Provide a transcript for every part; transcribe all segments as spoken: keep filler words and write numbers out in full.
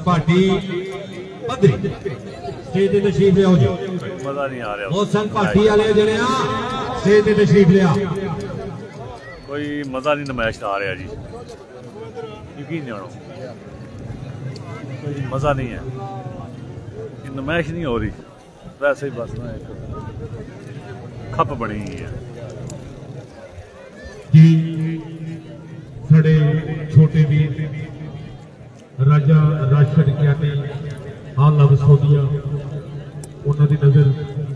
भाटी पदरी स्टेज ते तशरीफ लियाओ जी। मजा नहीं आ रहा। मोहसन भाटी वाले जने आ स्टेज ते तशरीफ लिया। कोई मजा नहीं नमाइश आ रहा जी, यकीन नहीं होना, कोई मजा नहीं है, नमाइश नहीं हो रही, वैसे ही बस ना एक खप बनी हुई है जी। साढ़े छोटे वीर राजा राशद ज्ञानी आला वसोदिया उन्होंने नजर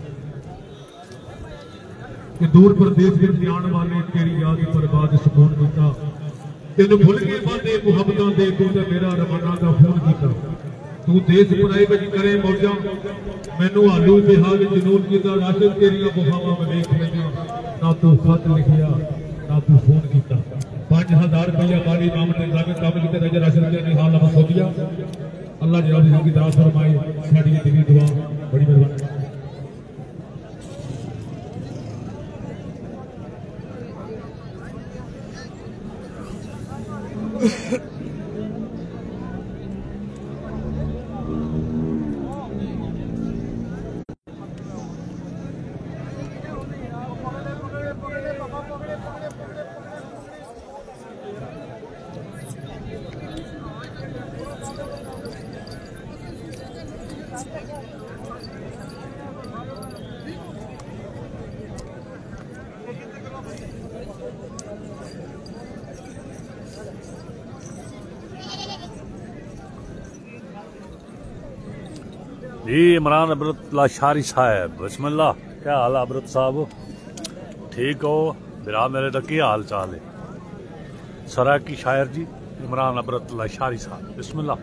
कि दूर प्रदेश में आने वाले तेरी याद पर बाद सुकून किया, तेन भुल के वादे मुहब्बतां दे तू ते मेरा रवाना का फोन किया, तू देश बुराई में करे मौजा मैनू आलू बेहाल जनून किया, राशद तेरिया बुहावा में देख लिया, ना तू खत लिखिया ना तू फोन किया। पांच हजार रुपया माली नाम ने काम किया राजा राशद ज्ञानी आला वसोदिया। अल्लाह जनाब की दात फरमाए, साडी दिली दुआ बड़ी मेहरबानी। जी इमरान अबरत लाशारी साहब, बिस्मिल्लाह। क्या हाल है अबरत साहब, ठीक हो बिरा मेरे तो की हाल चाल है? सराकी शायर जी इमरान अबरत लाशारी साहब, बिस्मिल्लाह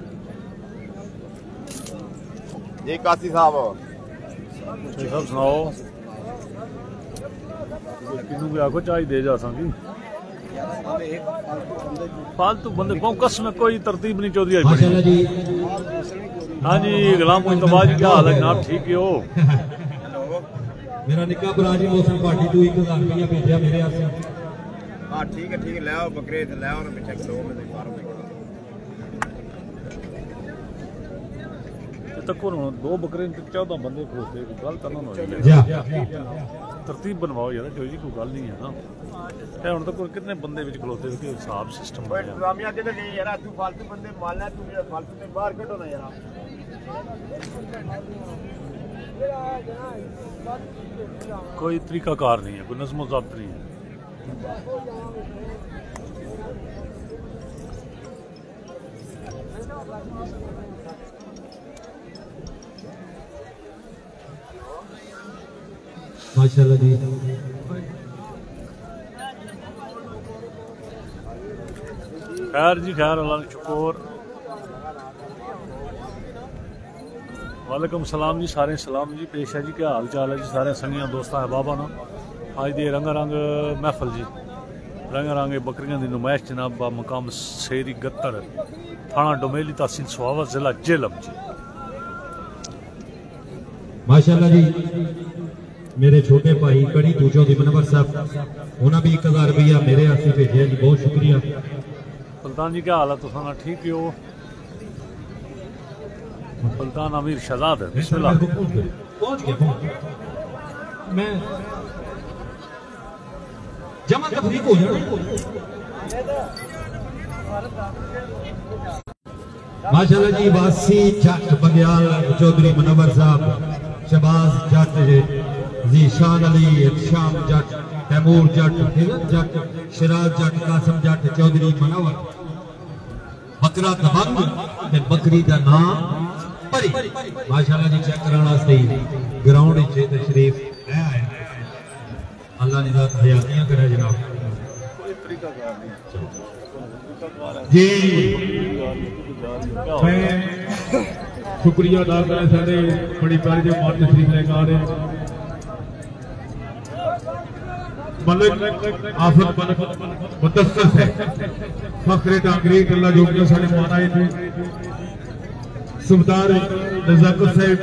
जी। कासी साहब सब सुनाओ, किनू भी आखो चाय दे जा सी फालतू बंदे कस में कोई तरतीब नहीं चौधरी। हाँ जी गुलाम मुस्तफा क्या हाल है जनाब, ठीक हो? मेरा निक्का भरा जी मोहसन भाटी तू एक हजार रुपया भेजा मेरे हाथ। हाँ ठीक है ठीक है, ले आओ बकरे ले आओ ना पीछे किलो में मारो तक दो बकरे चौदह बंदे खोते गल करना हो तरतीब बनवाओ यार, कोई कोई गल नहीं है ना। हम तक कितने बंदे खलोते हिसाब सिस्टम फालतू बंदे मालना तू फालतू ने बाहर कटो ना यार। कोई तरीका कार नहीं है, कोई नज़्म ज़ब्त नहीं है। माशाल्लाह जी। खैर जी खैर, अल्लाह शुक्र। वालेकुम सलाम जी, सारे सलाम जी, पेश है जी, क्या हाल चाल है जी सारे संगियां दोस्तां अहबाबां ना। अज दे रंगा रंग महफल जी, रंगा रंग बकरियां की नुमाइश जनाब बा मकाम शेरी गत्तर थाना डोमेली तहसील सुहावा जिला जेलम जी। माशाल्लाह जी। मेरे छोटे भाई कड़ी दूजों की मनवर साहब उन्होंने भी एक हजार रुपया मेरे हाथ से भेजा जी, बहुत शुक्रिया। सुल्तान जी क्या हाल है, तुसा ठीक हो? सुल्तान अमीर शहजाद है, बिस्मिल्लाह। पहुंच गया मैं जमा तफरीक हो जाना। माशाल्लाह जी। वासी जट बंग्याल चौधरी मुनव्वर साहब, शहबाज जट, जीशान अली, शाम जट, तैमूर जट, जट, शिराज जट, कासम जट, चौधरी मुनव्वर। बकरा दबंग बकरी का नाम परी। माशाल्लाह जी चेक कराना सही ग्राउंड तशरीफ ले आए। अल्लाह ने दात हयातियां करे जनाब जी। मैं शुक्रिया अदा करें सारे बड़ी प्यारी जो मार तशरीफ लेकर आ रहे मलिक आफत मलिक मुदस्सर है फखरे टांगरी अल्लाह जो कि सारे मान आए थे। सुबदार नजाकत साहब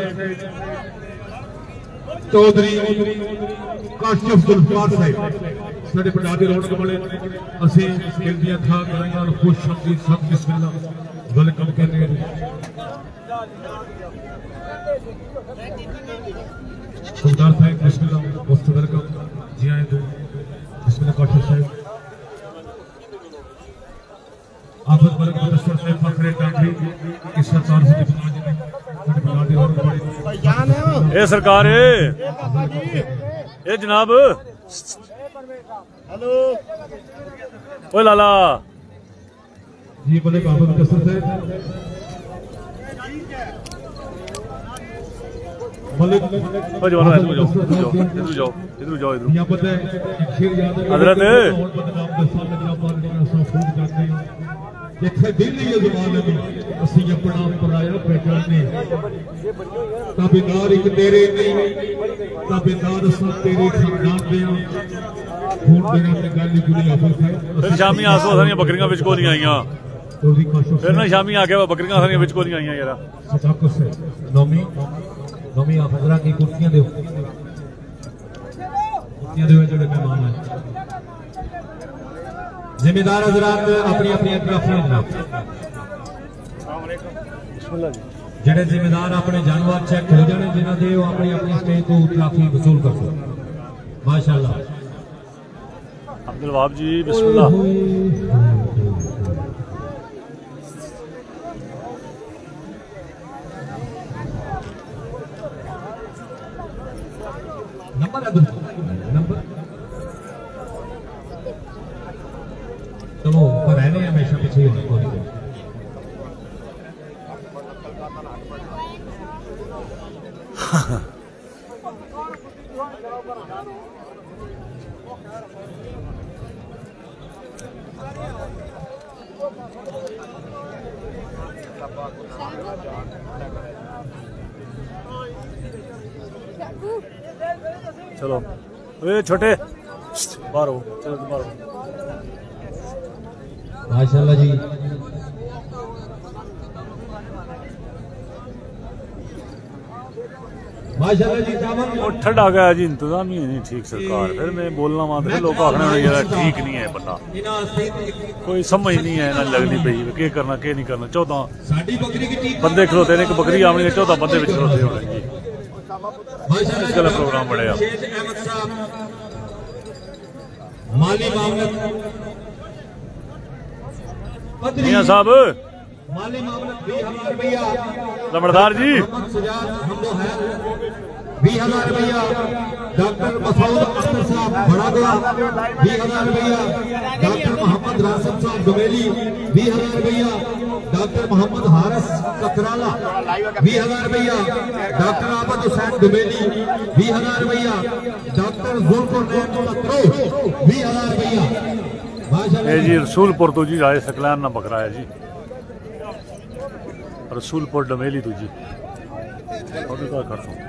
चौधरी काशिफ जुल्फार साहब साढ़े बड़ा रौनक वाले असीं दिल दियां था करांगा खुश हमदी सब बिस्मिल्लाह वेलकम कहते हैं सरदार साहब बिस्मिल्लाह मोस्ट वेलकम जी आए तो बिस्मिल्लाह काठी साहब आफत मलिक मुदस्सर साहब फखरे टांगरी इस सरकार से दिखना जी ने बना दे और बड़े ए सरकार ए ए जनाब हेलो ओ लाला जी बोले आफत मुदस्सर साहब मलिक ओ जवान इधर जाओ इधर जाओ इधर जाओ इधर जाओ इधर यहाँ पता है एक शेर याद है हजरत बदनाम के सामने जब बार निकल सब फूट जाते हैं जिथे दिल ये ज़बान में असी अपना पराया पहचाने ताबेदार एक तेरे नहीं ताबेदार सब तेरे खानदान दे खून तेरा ते गल गुली आफत है फिर शामी आसो सारियां बकरियां विच को नहीं आईयां और भी खाशो फिर ना शामी आके बकरियां सारियां विच को नहीं आईयां यार सदाकत से नौमी नौमी आप हजरा की कुर्सियां दो कुर्सियां दो जो मेहमान है जिम्मेदार हजरात अपनी अपनी अतराफियां जनाब जेडे जिम्मेदार अपने जानवर चेक हो जाने जिन्हों दे अपनी अपनी स्टेज को ट्राफी वसूल कर सो माशाअल्लाह अब्दुल वहाब जी बिस्मिल्लाह नंबर नंबर चलो पर रहने हमेशा पीछे होने को चलो ए छोटे बाहर हो चलो बाहर हो माशाअल्लाह जी माशाअल्लाह जी चावल वो ठंडा गया जी इंतजाम ही नहीं ठीक सरकार फिर मैं बोलना वहां फिर लोग आखने यार ठीक नहीं है बंदा कोई समझ नहीं है ना लगनी पई के करना के नहीं करना चौदह बंदे खलोते ने एक बकरी आमनी चौदह बंदे विच खलोते होने जी माशाअल्लाह प्रोग्राम बढ़िया माली मामला मियां साहब माली मामला बीस हजार रुपया लमड़दार जी बीस हजार रुपया डॉक्टर मसूद अख्तर साहब बड़ा गया बीस हजार रुपया डॉक्टर मोहम्मद रासिम साहब डुमेली बीस हजार रुपया डॉक्टर मोहम्मद हारिस ककराला बीस हजार रुपया डॉक्टर आबद हुसैन डुमेली बीस हजार रुपया डॉक्टर जुल्फुरनैन तकरो बीस हजार रुपया ये जी रसूलपुर तो जी आए सकलैन ना बकरा है जी रसूलपुर डमेली तो जी और का करता हूं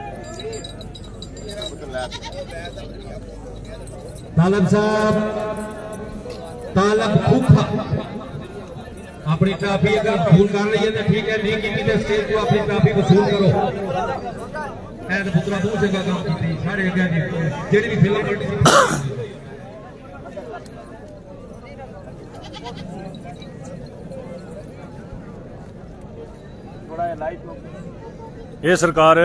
तालब साहब तालब खूखा अपनी ट्रॉफी अगर वसूल कर रही है तो ठीक है नहीं की स्टेज को अपनी ट्रॉफी वसूल करो ऐसे पुत्रा दूर से काम की सारे जेडी भी फिल्म ये सरकार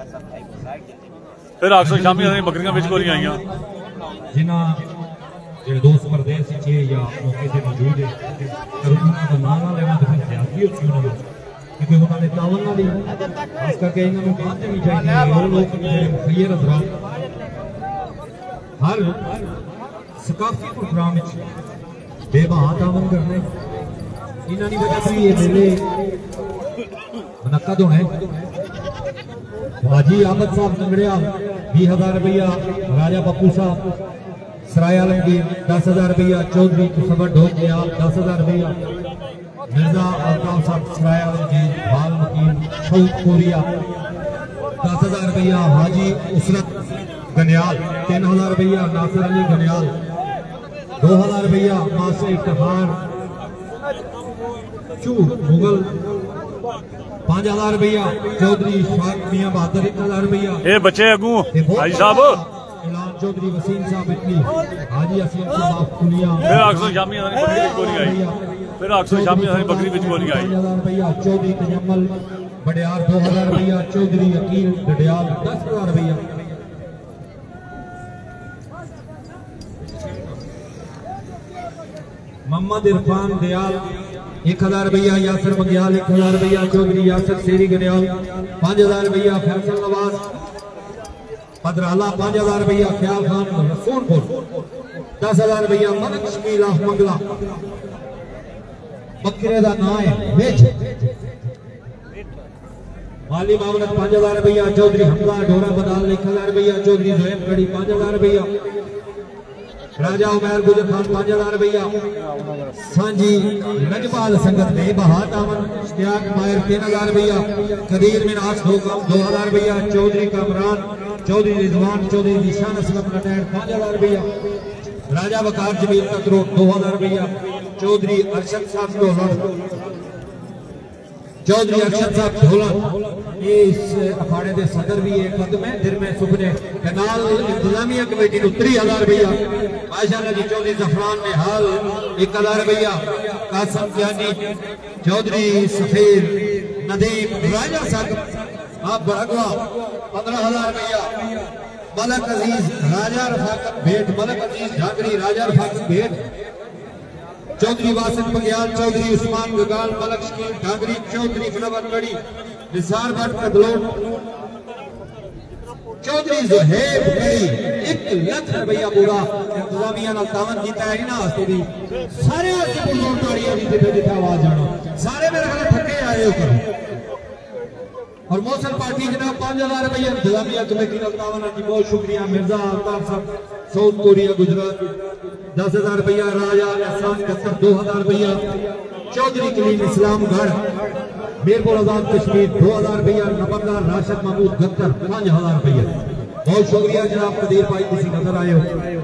फिर आखो शामी बकरियां बिच को नहीं आईयां जिन्हां जेडे दोस्त परदेस च या मौके ते मौजूद है पर उन्हां दा नाम ना लेना तो फिर ज्यादती होती उन्हां क्योंकि उन्होंने तावन ना दी खास करके इन्होंने बात नहीं चाहिए वो लोग जेडे मुखियर हजरात हर सकाफती प्रोग्राम में बेबहा तावन करने इन्हां दी वजह से ये मेले मुनक्कद होने हाजी अहमद साहब नंगड़िया बीस हजार रुपया राजा पप्पू साहब सराय आलमगीर दस हजार रुपया चौधरी कुसबर ढोक दयाल दस हजार रुपया मिर्जा अल्ताफ साहब सराय आलमगीर बाल मकीन शौक कोरिया दस हजार रुपया हाजी उसरत गनियाल तीन हजार रुपया नासिर अली गनियाल दो हजार रुपया मासे इफ्तिखार चूर मुगल पांच हजार रुपया चौधरी शाह मियां बहादुर एक हजार रुपया ये बच्चे अगू हाजी साहब इलान चौधरी वसीम साहब इटली हाजी असीम साहब कुलिया फिर आखो शामी बकरी को नहीं आई फिर आठ सौ शामी असें बकरी बिच कोली आई रुपया चौधरी तजम्मल बडियार दो हजार रुपया चौधरी अकील डडियाल दस हजार रुपया मोहम्मद इरफान दयाल एक हजार रुपया यासर बंग्याल एक हजार रुपया चौधरी यासर शेरी गनियाल पांच हजार रुपया फैसल नवाज पदराला पांच हजार रुपया ख्याल खान रसूलपुर दस हजार रुपया मलक शकील मंगला बकरे का नाम है बेच माली मामलत पांच हजार रुपया चौधरी हमला ढोरा बदाल एक हजार रुपया चौधरी जोएब गढ़ी पांच हजार रुपया राजा उमैर गुजर खान पांच हजार रुपया सांझी रजपाल संगत में बहात अमन इश्तियाक मायर तीन हजार रुपया कदीर मिनास दो दो हजार रुपया चौधरी कामरान चौधरी रिजवान चौधरी निशान असलम नटैन पांच हजार रुपया राजा वकार जमील कतरो दो हजार रुपया चौधरी अरशद साहब ढोलन चौधरी अरशद साहब ढोलन इस अखाड़े के सदर भी एक कदम है दिल में सुपने कनाल इंतजामिया कमेटी को त्री हजार रुपया माशाअल्लाह जी चौधरी जफरान में हाल एक हजार रुपया कासम जानी चौधरी सफीर नदीम राजा साहब आप बड़गवा पंद्रह हजार रुपया मलक अजीज राजा रफाकत भेंट मलक अजीज झांगरी राजा रफाकत भेंट चौधरी वासिफ बंग्याल चौधरी उस्मान गगाल मलक शकील ढांगरी चौधरी मुनव्वर गढ़ी निसार भट्ट कदलोट चौधरी ज़ुहैब गढ़ी एक लाख रुपया पूरा इंतजामिया नाल तावन कीता है इना वास्ते भी सारे वास्ते बोलो ताड़ियां दी जिथे जिथे आवाज जानो सारे मेरे ख्याल थके आए हो करो और मौसल पार्टी जनाब पांच हजार रुपया इंतजामिया कमेटी नाल तावन जी बहुत शुक्रिया मिर्जा अल्ताफ साहब साउथ कोरिया गुजरात दस हजार रुपया राजा एहसान कत्तर दो हजार रुपया चौधरी कलीम इस्लामगढ़ मीरपुर आजाद कश्मीर दो हजार रुपया नंबरदार राशिद महमूद गत्तर पांच हजार रुपया बहुत शुक्रिया जनाब कदीर भाई किसी नजर आए हो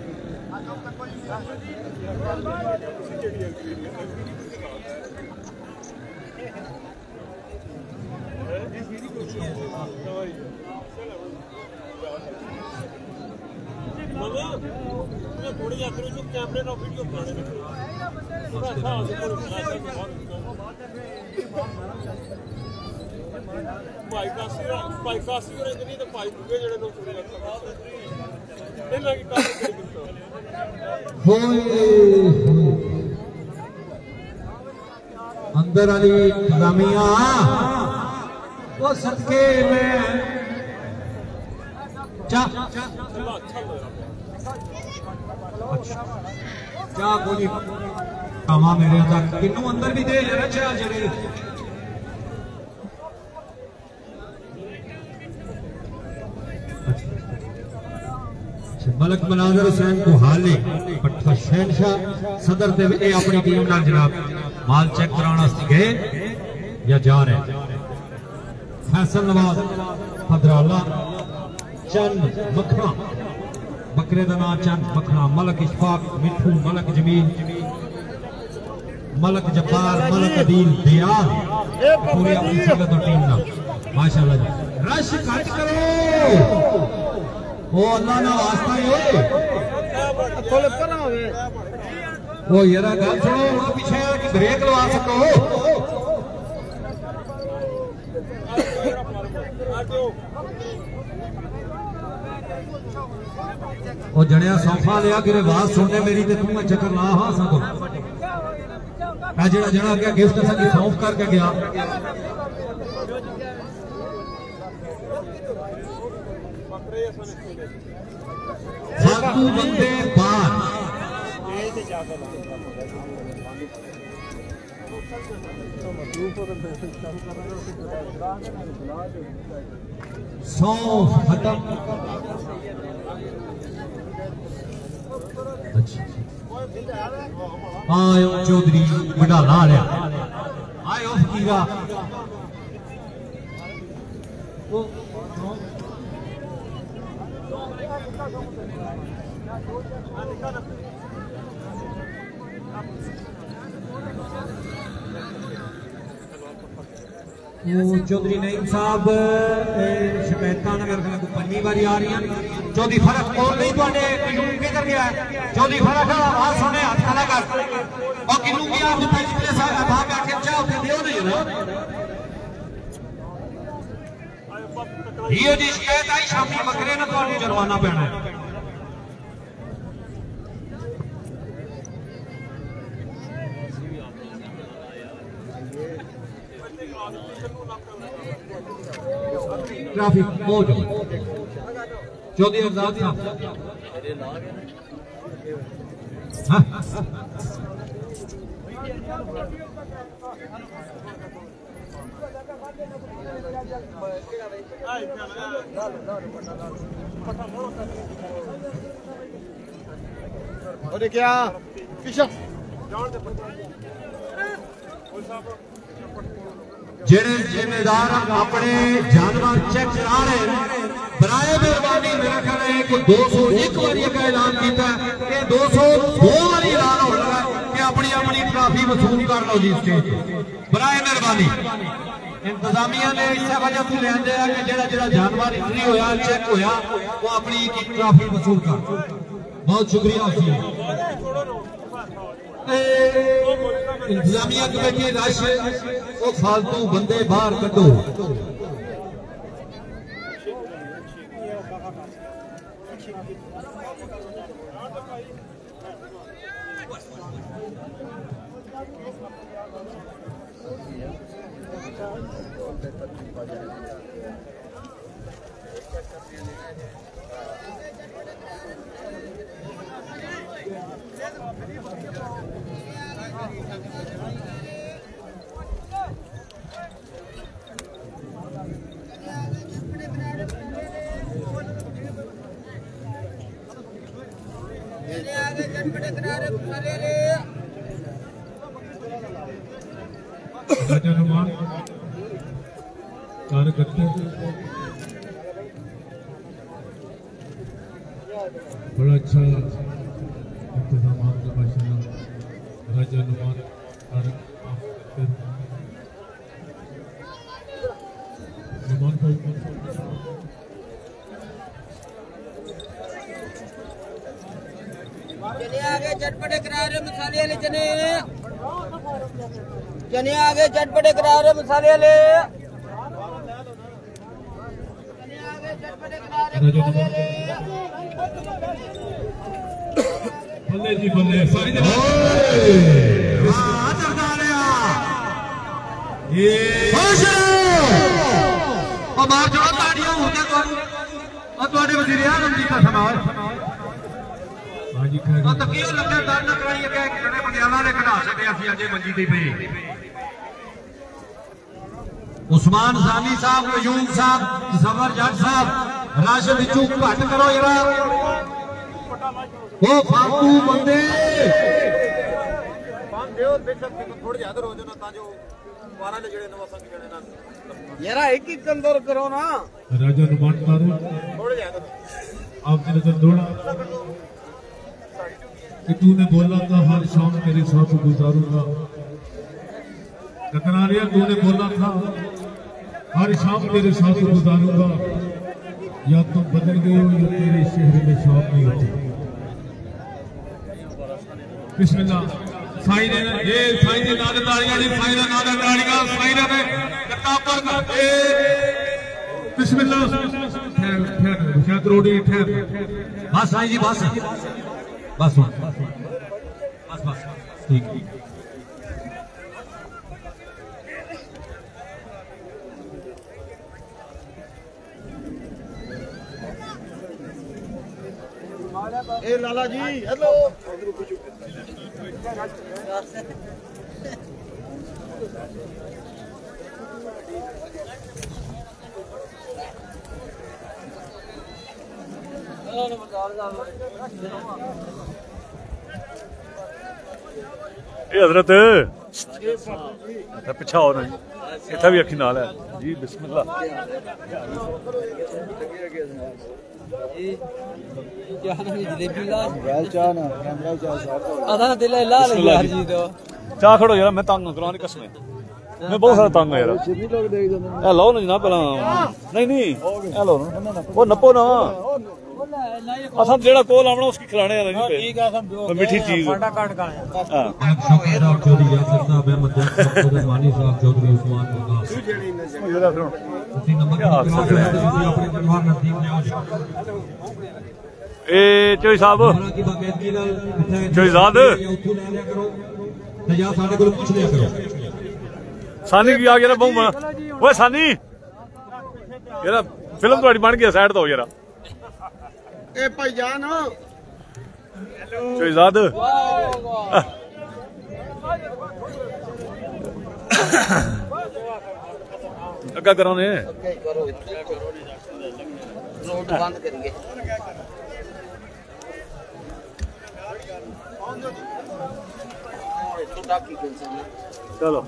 थोड़ी यात्री जो कैमरे ना वीडियो बनाने थोड़ा था भाई कासी भाई कासी और नहीं तो भाई दूसरे जड़े लोग थोड़ी लगता नहीं लगी कासी अंदर वाली जामिया वो सदके में चा क्या कोई कामा मेरे तक किन्नू अंदर भी दे जरा चा जरे मलक मनाजर हुसैन को हाले पट्टा शहनशाह सदर ते ए अपनी टीम नाल जनाब माल चेक कराने वास्ते गए या जा रहे फैसल नवाज पदराला चंद मखना बकरे का नाम चंद मखना मलक इशफाक मिठू मलक जमील मलक जब्बार मलक अदील दयाल पूरी अपनी संगत और टीम ना माशाल्लाह जी रश कट करो वो अल्लाह ना वास्ता ही हो थोड़े पर होवे वो यारा गल सुनो वो पीछे कि ब्रेक लगा सको वो जड़िया सोफा लिया कि आवाज सुनने मेरी ते तू चक्कर ला हाँ सको जड़ा जड़ा क्या गिफ्ट सा सौंफ करके गया फातू बंदे बार सौंफ खत्म आयो चौधरी बडाला लिया आयो फकीरा चौधरी नईम साहब शिकायत मेरे ख्याल पंजी बारी आ रही हैं चौधरी फर्क कौन नहीं लेकर गया है। चौधरी खड़ा खड़ा आवाज सुने हाथ खड़ा कर और किनू की आप पिछले साल था के आखिर चाह उठे दियो नहीं ना ये जी शिकायत आई शामी बकरे ने तो जुर्माना पैना है। ट्रैफिक मौज चौधरी आजाद साहब और क्या जेड़े जिम्मेदार अपने जानवर चेक चला रहे बराए मेहरबानी मेरा ख्याल है कि दो सौ एक बारी का ऐलान किया कि दो सौ दो बारी ऐलान हो रहा है कि अपनी अपनी ट्रॉफी वसूल कर लो जी स्टेज बराए मेहरबानी। इंतजामिया ने इस वजह से ले आंदे कि जेड़ा जेड़ा जानवर इंजरी होया चेक होया वो अपनी ट्रॉफी वसूल कर। बहुत शुक्रिया इंतजामिया कमेटी रश वो फालतू बंदे बाहर कढो। राजानुमान कार्यकर्ता बड़ा अच्छा इंतजाम का माशाल्लाह राजानुमान चने आगे चटपटे करारे मसाले वाले चने चने आगे चटपटे करारे मसाले वाले चने आगे चटपटे करारे मसाले वाले बल्ले जी बल्ले सारी जगह हां चढ़ा लिया ये खुश और मार जोड़ा ताड़ियां होते तो और ਤੁਹਾਡੇ ਵਜ਼ੀਰ ਆਜ਼ਮ ਜੀ ਦਾ ਸਮਾਜ ਹਾਂਜੀ ਖੈਰ ਤਾਂ ਕਿਉਂ ਲੱਗਿਆ ਦਰ ਨਾ ਕਰਾਈ ਅੱਗੇ ਜਿਹੜੇ ਬੰਦਿਆਲਾ ਨੇ ਕਢਾ ਸਕਦੇ ਅਸੀਂ ਅਜੇ ਮੰਜੀ ਤੇ ਪਏ उस्मान जानी साहब मयूम साहब जबर जट साहब राशिद विचू घट करो जरा वो फालतू बंदे पान देओ बेशक थोड़ी ज्यादा हो जाना ता जो वारा ले जेड़े नवा संग जने ना यार एक एक अंदर करो ना राजा नुमान मारो थोड़ी ज्यादा आप नजर दौड़ा कि तूने बोला था हर शाम तेरे साथ गुजारूंगा कतरानिया तूने बोला था हर शाम तेरे साथ गुजारूंगा या तुम बदल गए हो या तेरे शहर में शाम नहीं होती। बिस्मिल्लाह साईं ने ये साईं ने नाद तालियां दी साईं ने नाद तालियां साईं ने कतापर का ए बिस्मिल्लाह ठहर ठहर शायद रोडी ठहर बस साईं जी बस बस बस बस ठीक ए लाला जी हेलो ए हजरत पिछा हो नहीं इतना भी अखी नाल है जी बिस्मिल्लाह चाह खड़ो यार मैं तंग करा कसम मैं बहुत सारा तंग है यार लो ना जनाब पहला नहीं नहीं लो वो नपो ना असां जेड़ा कोल आवना उसकी खिलाने वाला नहीं ठीक है सब जो मीठी चीज फाटा काट का हां चौधरी यासर साहब अहमद चौधरी मानी साहब चौधरी उस्मान मुल्ला जरा सुनो ਤੁਸੀਂ ਨੰਬਰ ਤੁਸੀਂ ਆਪਣੇ ਜਨਵਾਰ ਨਜ਼ਦੀਕ ਲਿਆਓ ए चोई साहब की बाकायदगी ਨਾਲ ਚੋਈਜ਼ਾਦ ਉੱਥੋਂ ਲੈ ਲਿਆ ਕਰੋ ਤੇ ਜਾਂ ਸਾਡੇ ਕੋਲ ਪੁੱਛ ਲਿਆ ਕਰੋ सानी की आ गया बहु ओए सानी यार फिल्म थोड़ी बन गया साइड तो यार ए भाईजान शहजाद अग्गा करो ने रोड बंद करेंगे चलो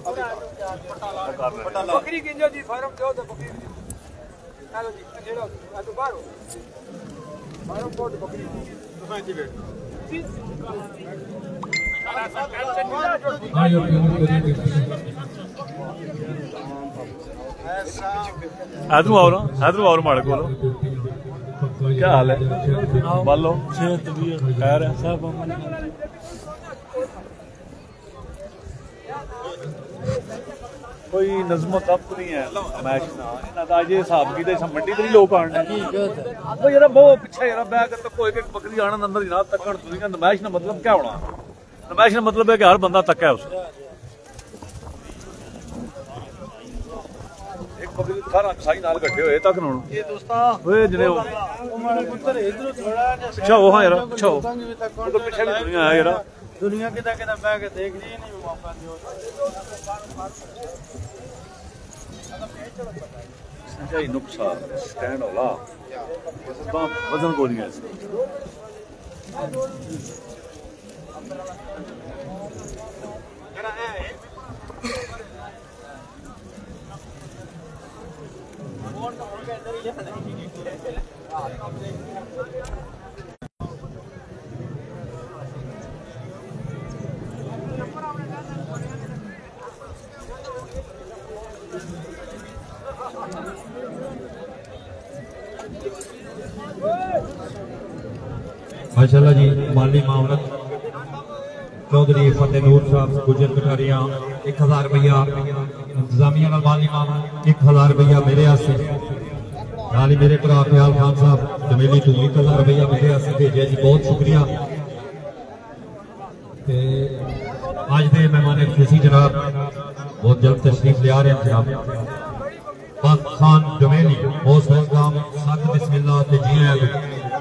बकरी किंजो जी फार्म दो तो बकरी हेलो जी नेड़ो आ तो बाहर फार्म कोड बकरी हां जी बेट आयो आदरू आओ ना आदरू आओ माड़े को क्या हाल है बालो सेहत भी खैर है सब कोई नज़्म तब नहीं है मैच ना इना दा जे हिसाब की ते मंडी ते लोग आने ओ यार बहुत पीछे यार बैग तक कोई एक बकरी आने अंदर जनाब तकण दुनिया नमाइश ना मतलब क्या होना नमाइश ना मतलब है कि हर बंदा तक है उस एक बकरी सारा कसाई नाल इकट्ठे होए तक ना ये दोस्ता ओए जने ओ मारे पुत्र इधर थोड़ा अच्छा ओ हां यार अच्छा ओ तो पीछे भी दुनिया है यार दुनिया किदा किदा बैग देख ली नहीं मौका दियो सही नुकसान स्टैंड होला वजन को नहीं है माशाल्लाह जी माली मामलत चौधरी फतेह नूर साहब गुजर कटारिया एक हजार रुपया इंतजामिया का माली मामला एक हजार रुपया मेरे वास्ते नाल मेरे भरा ख्याल खान साहब जमेली तू एक हजार रुपया मेरे वास्ते भेजा जी बहुत शुक्रिया अज के मेहमान खुशी जनाब बहुत जल्द तशरीफ ले आ रहे हैं जनाब पाक खान जमेली बहुत वेलकम सत बिस्मिल्लाह ते जी आया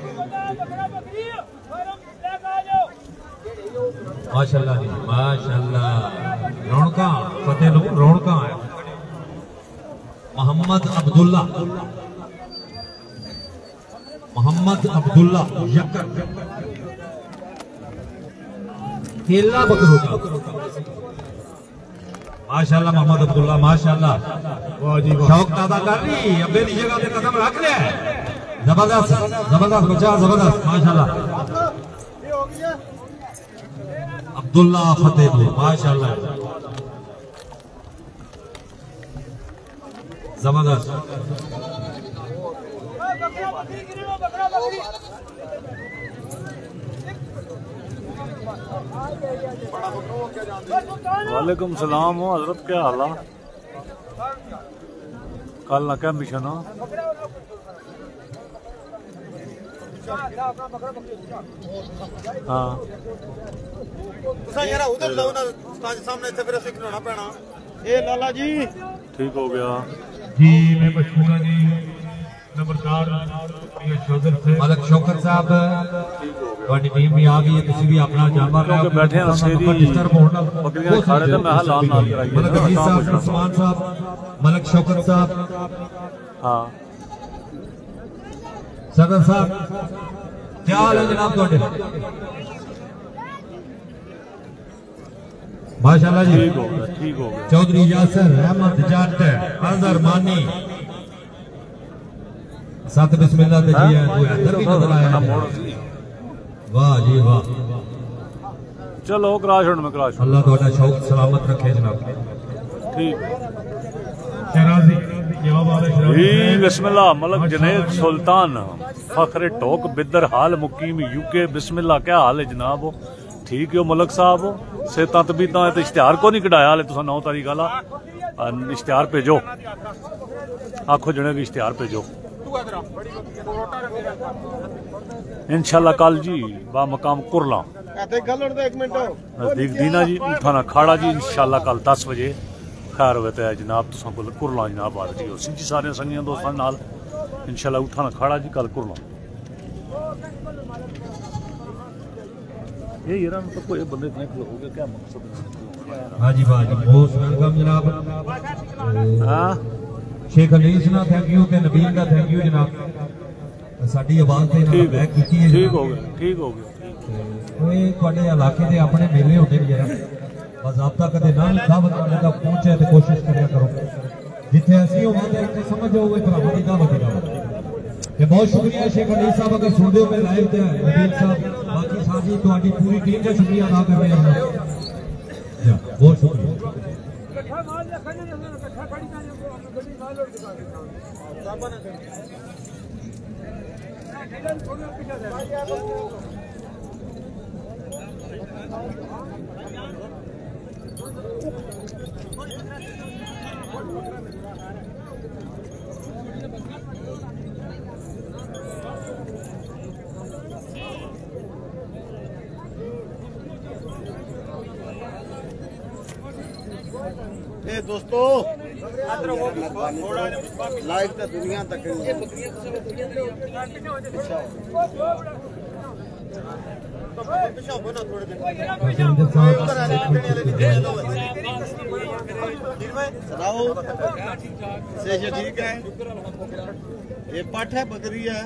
माशाल्लाह जी माशाल्लाह रौनका फतेह नूर रौनका है मोहम्मद अब्दुल्ला मोहम्मद अब्दुल्ला यकर केला बकरो माशाल्लाह मोहम्मद अब्दुल्ला माशाल्लाह शौक ताजा कर रही अब्बे की जगह पे कदम रख लिया जबरदस्त जबरदस्त बच्चा जबरदस्त माशाल्लाह अब्दुल्ला फतेह माशाल्लाह जबरदस्त वालेकुम सलाम हो हजरत क्या हाल है कल ना क्या मिशन हो हाँ यार उधर लो ना सामने थे फिर ऐसे खिलाना पैना ए लाला जी ठीक हो गया जी मैं मशहूर जी नंबरदार मलक शौकत साहब ਤੁਹਾਡੀ ਟੀਮ ਵੀ ਆ ਗਈ ਹੈ ਤੁਸੀਂ ਵੀ ਆਪਣਾ ਜਾਨਵਰ ਲੈ ਕੇ बैठे हैं शेरी बकरियां खा रहे थे मैं लाल लाल कराई मलक अजीज साहब उस्मान साहब मलक शौकत साहब हाँ सदर साहब क्या हाल है जनाब ਤੁਹਾਡੇ माशाल्लाह जी ठीक हो गया ठीक हो गया चौधरी यासर अहमद जट अजहर मानी सत बिस्मिल्लाह ते जी है तू इधर भी नजर आया वाह जी वाह चलो करा छोड़ मैं करा अल्लाह ਤੁਹਾਡਾ शौक सलामत रखे जनाब ठीक शहराजी क्या बात है शराब जी बिस्मिल्लाह मलक जनेद सुल्तान फखरे टोक बिदर हाल मुकीम यूके बिस्मिल्लाह क्या हाल है जनाब हो ठीक हो मलक साहब हो सेहत तबीयत तो इश्तिहार को नहीं कढ़ाया हाले तुसा नौ तारीख आला इश्तिहार भेजो आखो जने भी इश्तिहार भेजो इंशाल्लाह कल जी बा मकाम कुरला नजदीक दीना जी उठाना खाड़ा जी इंशाल्लाह कल दस बजे खैर हुए तो जनाब तुसा को कुरला जनाब आ जी उसी जी सारे संगियां दोस्तों नाल इंशाल्लाह उठाना खाड़ा जी कल कुरला ये यार तो कोई बंदे इतने खलो हो गए क्या मकसद हाँ जी वाह जी बहुत वेलकम जनाब हाँ शेख अलीस ना थैंक यू ते नबील का थैंक यू जनाब साडी आवाज ते ना बैक कीती है ठीक हो गया ठीक हो गया ओए ਤੁਹਾਡੇ इलाके दे अपने मेले होते ने जरा बाज़ाब्ता कदे ना दावत वाले दा पहुंचे ते कोशिश करया करो जिथे असि होवे ते समझ आओ ओए भरावां दी दावत दी दावत ते बहुत शुक्रिया शेख अलीस साहब अगर सुनदे हो लाइव ते नबील साहब बाकी साजी ਤੁਹਾਡੀ पूरी टीम का शुक्रिया अदा कर रहे हैं बहुत शुक्रिया ए दोस्तों लाइव तो दुनिया तक ठीक है ये पट है बकरी है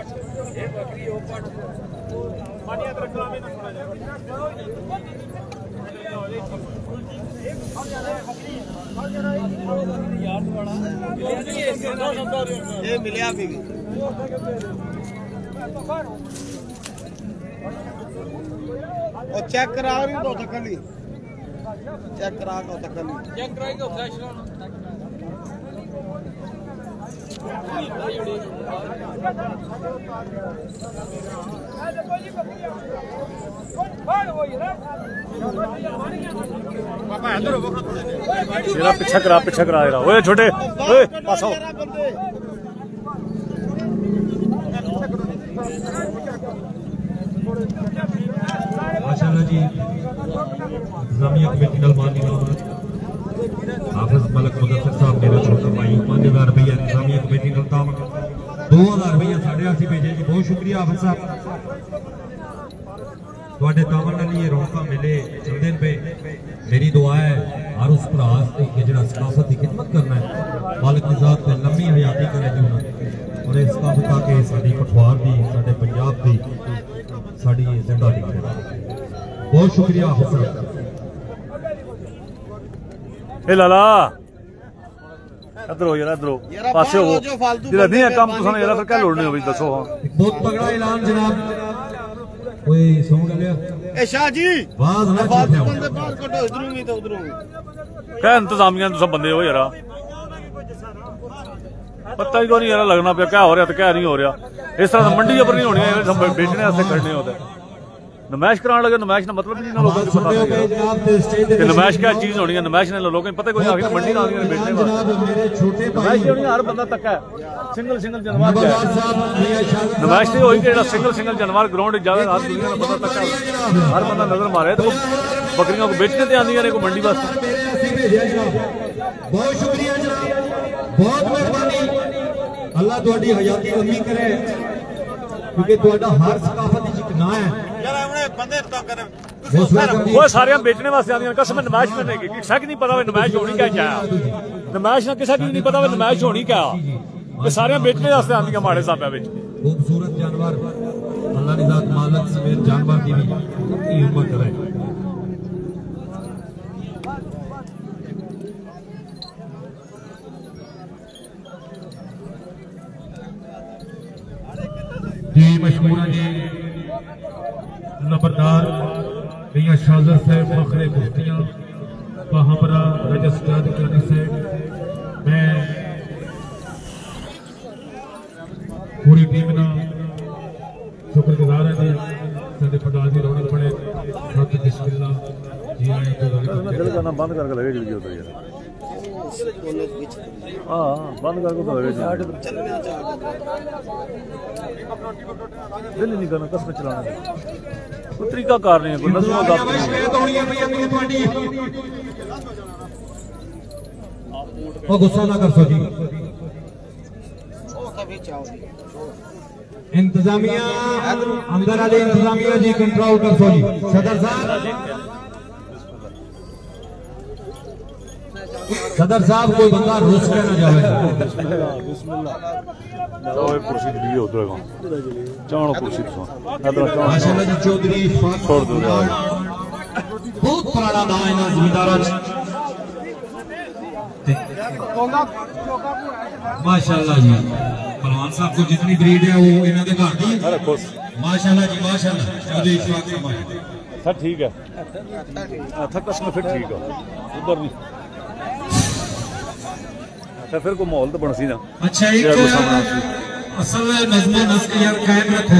ये मिलिया भी और चेक करा रही तो तकली चेक करा को तकली चेक कराएगा फ्लैश तेरा पीछा करा पीछा करा रहा ओए छोटे ओए पास आओ माशाल्लाह जी इंतजामिया कमेटी नाल मानी हाफिज मलक मुदस्सिर साहब मेरे छोटे भाई पांच हजार रुपया इंतजामिया कमेटी नाल ताम दो हजार रुपया साढ़े आसी भेजे जी बहुत शुक्रिया हाफिज साहब ਤੁਹਾਡੇ ਤਾਵਨ ਨਾਲ ਇਹ ਰੌਣਕਾਂ ਮੇਲੇ ਚੱਲਦੇ ਨੇ ਪਏ मेरी दुआ है हर उस भरास के जो सकाफत की खिदमत करना है मालिक की ज़ात पे लंबी हयाती करे जी उन्होंने और इस सकाफत आके साडी पठवार की साडे पंजाब की साडी जिंदा दी बहुत शुक्रिया हाफिज ए लाला इधर हो यार इधर हो पासे हो जेड़ा नहीं है काम तुसां यार फिर क्या लोड़नी होवी दसो हां बहुत तगड़ा ऐलान जनाब ओए सुन लिया ए शाह जी आवाज ना फालतू बंदे बाहर कटो इधरों भी तो उधरों भी क्या इंतजामिया तुम बंदे हो यार पता ही को नहीं यार लगना पे क्या हो रहा तो क्या नहीं हो रहा इस तरह मंडी पर नहीं होनी बेचने वास्ते खड़ने होते नमैश कराने लगे नमैश का मतलब नहीं ना लोगों को पता नमैश क्या चीज होनी है नमैश ने लोगों को पता कोई आखिर मंडी ना आगे बेचने वास्ते नमैश होनी हर बंदा तक है सिंगल सिंगल जानवर नमैश तो होई कि सिंगल सिंगल जानवर ग्राउंड जावे हर दुनिया का पता तक है हर बंदा नजर मारे तो बकरियों को बेचने ते आंदी ने को मंडी वास्ते बहुत शुक्रिया जनाब बहुत मेहरबानी अल्लाह तुहाडी हयाती लंबी करे क्योंकि तुहाडा हर सकाफत विच एक ना है वो सारे बेचने वास्ते आंदी कसम नमैश करने की किसा की नहीं पता नमैश होनी क्या क्या नमैश ना किसा की नहीं पता नमैश होनी क्या ये सारे बेचने वास्ते आंदी माड़े साहब विच खूबसूरत जानवर अल्लाह की जात मालिक समेत जानवर की भी हिम्मत करे जी मशहूर जी नंबरदार मियां शाजर साहब फखरे कुश्तियां वहां पर रजिस्ट्रार करनी से मैं पूरी टीम ना शुक्रगुजार है जी साडे पंडाल की रौनक बने सत बिस्मिल्लाह जी आए तो दिल करना बंद करके लगे जल्दी होता यार हाँ बंद करके तो लगे दिल नहीं करना कसम चलाना कोई तरीका कार नहीं है कोई नज़म नहीं गुस्सा ना कर सो जी इंतजामिया अंदर वाले इंतजामिया जी कंट्रोल कर सो जी सदर साहब सदर साहब कोई बंदा रुस के ना जावे कुर्सी दी उधर चाणो कुर्सी माशाल्लाह जी चौधरी छोड़ दो बहुत पुराना नाम है ना जमींदारा माशाल्लाह जी पहलवान साहब को जितनी ब्रीड है वो इन्हों के घर दी माशाल्लाह जी माशाल्लाह चौधरी इशफाक साहब सर ठीक है अच्छा कसम फिर ठीक है उधर नहीं अच्छा फिर को माहौल तो बन सी ना अच्छा एक असल नज़्म नस्क यार कायम रखो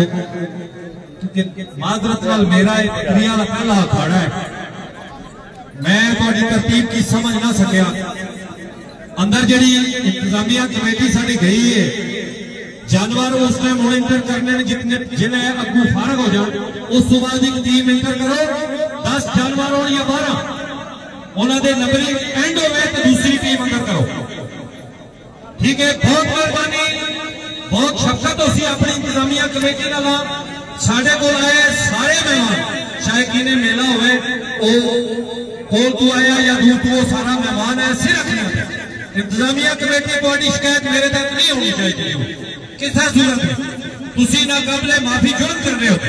माजरत नाल मेरा एक क्रिया का पहला अखाड़ा है मैं थोड़ी तरतीब की समझ ना सकिया अंदर जी इंतजामिया कमेटी साड़ी गई है जानवर उस टाइम हूं इंटर करने जितने जिन्हें अगू फारग हो जाओ उस बाद एक टीम इंटर करो दस जानवर हो या बारह उन्होंने नंबरिंग एंड हो गए तो दूसरी टीम अंदर करो ठीक है बहुत मेहरबानी बहुत शफकत हो सी अपनी इंतजामिया कमेटी का साढ़े को आए सारे मेहमान चाहे किने मेला होवे कोल तू आया या दूर तू सारा मेहमान है सिर रखना इंतजामिया कमेटी को शिकायत मेरे तक नहीं होनी चाहिए किस सूरत में तुसी ना कबले माफी जुर्म कर रहे हो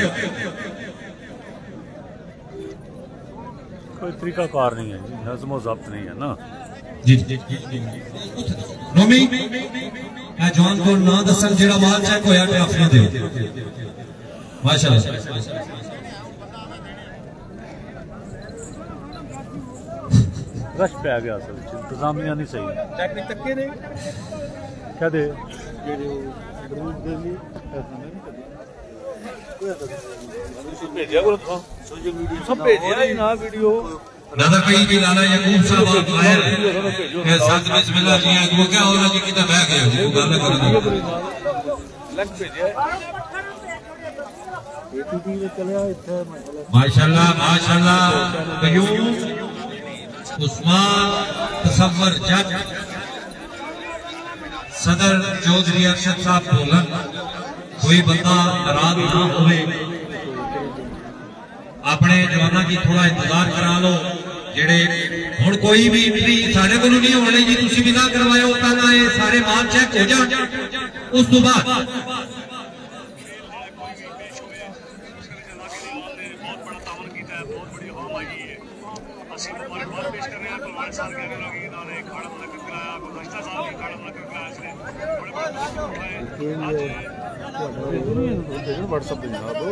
कोई तरीका कार नहीं है नज़्म ज़ब्त नहीं है ना जी जी नोमी मैं जवान को ना दसन जेड़ा माल चेक होया ट्राफियां दे माशाल्लाह रश पे आ गया असल इंतजामिया नहीं सही टैक्टिक तक्के दे क्या दे भेजा को सब भेजा ही ना वीडियो नजर पई भी लाला यकूब साहब आए के साथ बिस्मिल्लाह जी वो क्या हो रहा जी किधर बह गए वो गाना कर लग भेजा एटीपी में चला इतना माशाल्लाह माशाल्लाह कयूम उस्मान तसव्वुर जट सदर चौधरी अरशद साहब बोलन कोई बंदा नाराज ना होवे अपने जवाना की थोड़ा इंतजार करा लो जेड़े हुण कोई भी एंट्री साढ़े को नहीं होनी जी तुसीं भी ना करवाओ तां ये सारे माल चेक हो जाण उस तो बाद व्हाट्सएप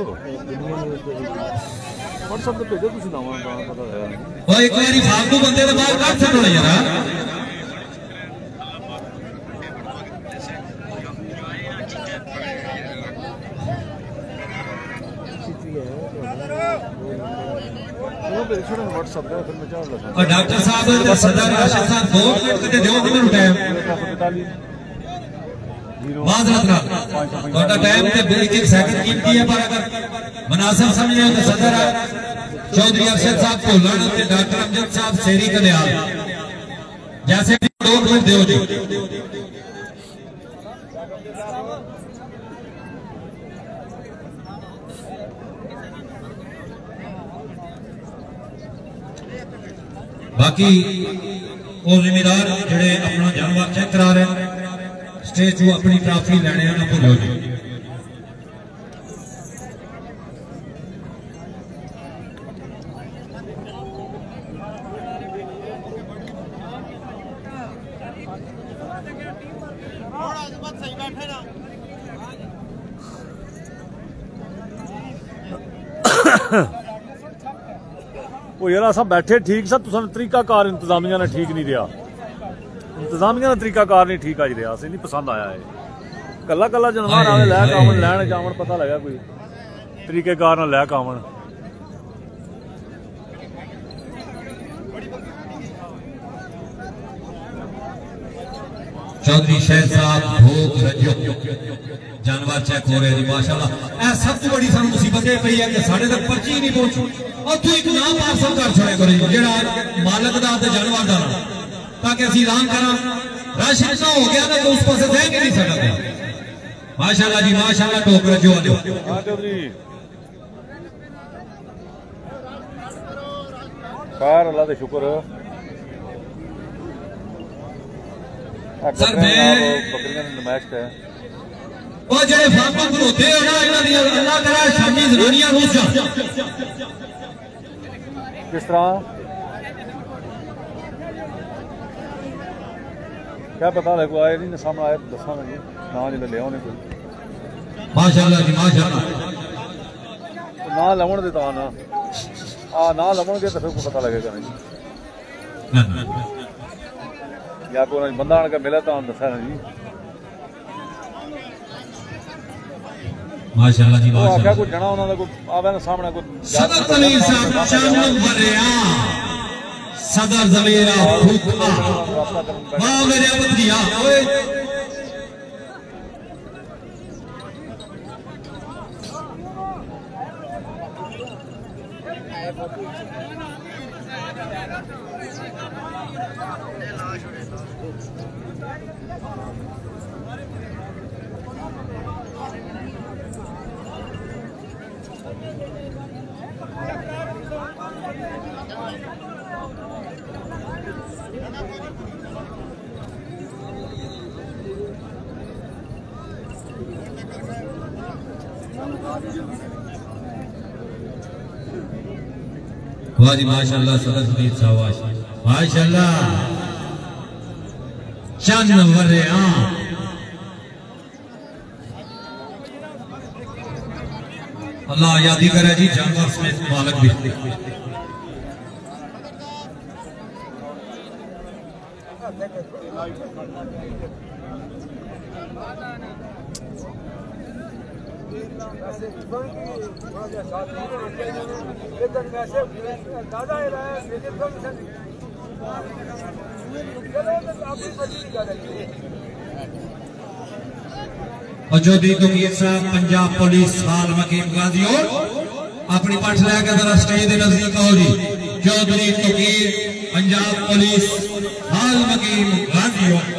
व्हाट्सएप पे भेजो तुम नवा पता है एक बारी फालतू बंदे दे बाल काट छड़ो यार और डॉक्टर साहब सदर राशिद साहब दो मिनट के दो मिनट टाइम टाइम एक एक सेकंड कीमती है पर अगर मुनासिब समझे तो सदर चौधरी अरशद साहब को लड़ डॉक्टर अमजद साहब शेरी कल्याण जैसे दो मिनट दो जी बाकी वो जिम्मेदार जेड़े अपना जानवर चेक करा रहे स्टेज को अपनी ट्राफी लेने ना भूलो जी वो यार सब बैठे ठीक सा तुम तरीका कार इंतजामिया ने ठीक नहीं रहा इंतजामिया का तरीका कार नहीं ठीक आज रहा नहीं पसंद आया है कला कला जानवर आवे लै कावन लैन जावन पता लगा कोई तरीकेकार नाल लै कावन चौधरी शहजाद भोग रजो जानवर चेक हो रहे जी माशाल्लाह। ए सब तो बड़ी सानू मुसीबत ये पई है कि साडे तक पर्ची नहीं पहुंची और तू एक नाम पार्सल कर छोड़े करो जेड़ा मालक दा ते जानवर दा ताकि असि ऐलान करा रश इतना हो गया ना कि उस पासे देख नहीं सकता। माशाल्लाह जी माशाल्लाह टोक रजो आ हां चौधरी कार अल्लाह दे शुक्र सर मैं बकरियां दी नमाइश है ओ जेड़े फातमा खलोते हो ना इन्हां दी अल्लाह करे शामी जनानियां रूस जा किस तरह क्या पता लगे आए नहीं सामने आए दसा मैं ना जो लिया उन्हें कोई माशाल्लाह जी माशाल्लाह ना लवन दे ता ना आ ना लवन के तो फिर पता लगेगा नहीं या कोई बंदा आने का मिला तो दसा ना जी माशाल्लाह जी माशाल्लाह आख्या कोई जना उन्होंने कोई आवे ना सामने कोई सदर तलीर साहब चांद वरिया सदर जमीरा भूखा वाह मेरे बतिया ओए वाह जी माशाल्लाह सदर सुदीप सावाश माशाल्लाह चंद वरिया अल्लाह यादी करे जी जानवर समेत मालक भी चौधरी तकीर साहब पंजाब पुलिस हाल मकीम गाजी और अपनी पठ लैके जरा स्टेज के नजदीक आओ जी। चौधरी तकीर पंजाब पुलिस हाल मकीम गाजी और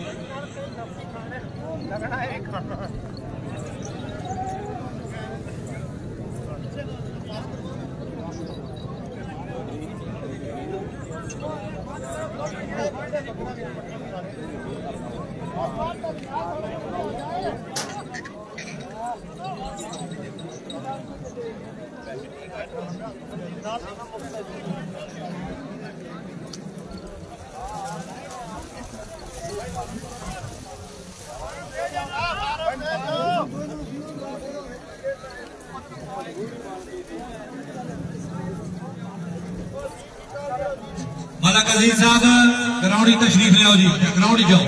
मलक अजीज साहब ग्राउंड तशरीफ ले आओ जी ग्राउंड जाओ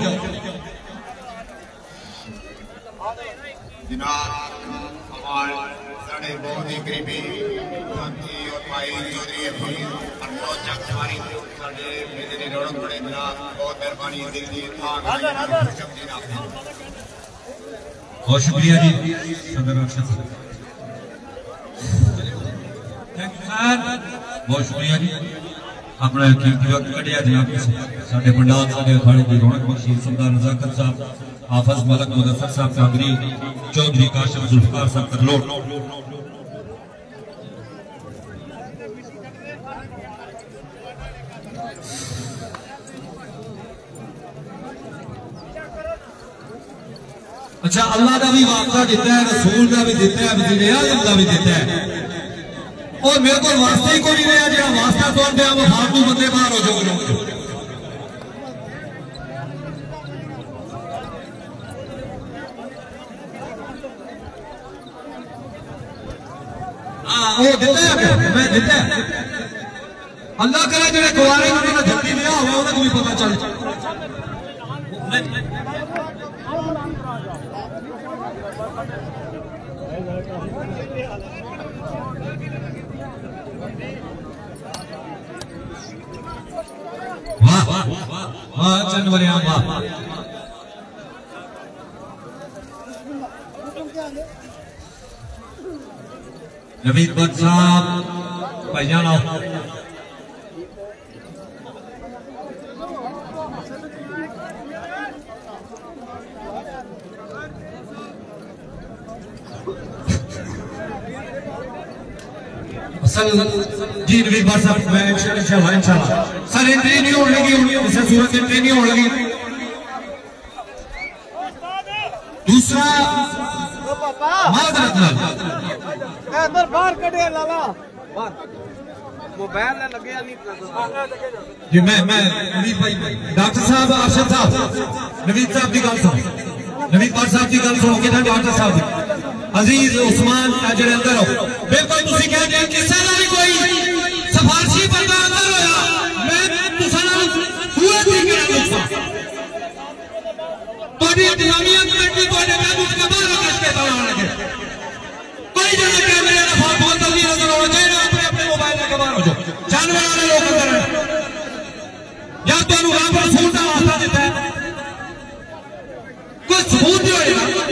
जनाब हमारे साढ़े बहुत ही करीबी साथी और भाई चौधरी अफरोजा हमारी साढ़े मेरे रौनक बड़े जनाब बहुत मेहरबानी दिल की बहुत शुक्रिया जी सदर अरशद थैंक यू सर बहुत शुक्रिया जी अपना कीमती वक्त कटिया जनाब साढ़े पंडाल साढ़े अखाड़े की रौनक बख्शी सरदार नजाकत साहब हाफिज मलक मुदफ्फर साहब कागरी चौधरी काशिम जुल्फकार साहब करलोट अच्छा अल्लाह का भी वास्ता दिता है रसूल का भी दिता है वज़ीर आज़म का भी दिता है और मेरे को वास्ता ही कोई नहीं रहा जो वास्ता कौन दिया वो फालतू बंदे बाहर हो जाओ वो दिता है मैं दिता है अल्लाह करे जो कुआरे ने जल्दी लिया हुआ उन्हें भी पता चल वाह वाह चंद बरिया वाह नवीद भट्ट साहब भाईजान आओ जी नवीद भट्ट साहब मैं इंशाल्लाह इंशाल्लाह सर एंट्री नहीं होने लगी सर सूरज एंट्री नहीं होने लगी दूसरा माजरत अंदर बाहर कटे लाला बाहर मोबाइल ना लगे नहीं जी मैं मैं नवीद भाई डॉक्टर साहब अरशद साहब नवीद साहब की गल सुनो नवीद भट्ट साहब की गल सुनो कि डॉक्टर साहब अजीज उस्मान जेडे अंदर हो बिल्कुल तुसी कहते हैं किसी का भी कोई सिफारशी बंदा अंदर होया मैं तुसा नाल पूरे तरीके नाल दस्सां तोड़ी इंतजामिया कमेटी तोड़े मैं उसके बाहर कस के दौड़ान लगे कोई जना कैमरे ना फोन फोन जल्दी नजर होना चाहिए अपने अपने मोबाइल लेके बाहर हो जाओ जानवर वाले लोग अंदर हैं या तुहानू रब रसूल दा वास्ता दिता है कोई सबूत नहीं होएगा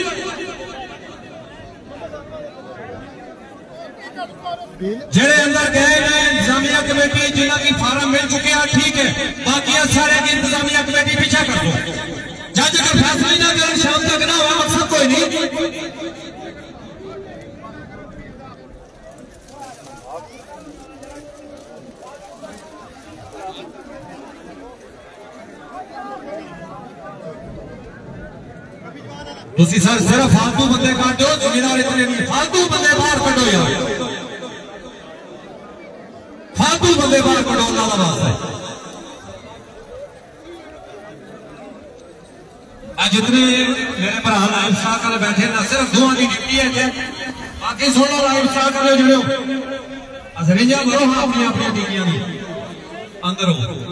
जेड़े अंदर गए हैं इंतजामिया कमेटी जिन्हों की फार्म मिल चुके हैं ठीक है बाकी सारे की इंतजामिया कमेटी पीछे कर दो जज अगर फैसला ना करें शाम तक ना हुआ मकसद कोई नहीं तुसी सर सिर्फ फालतू बंदे काटो जिम्मेदार इतने नहीं फालतू बंदे बाहर कटो यार फालतू बंदे बाहर कटो अल्लाह का वास्ता आज जितने मेरे भरा लाइव स्टार कर बैठे ना सिर्फ दुआ की ड्यूटी है बाकी सुन लो लाइव स्टार कर जुड़ो अजरिया करो हाँ अपनी अपनी ड्यूटियां की अंदर हो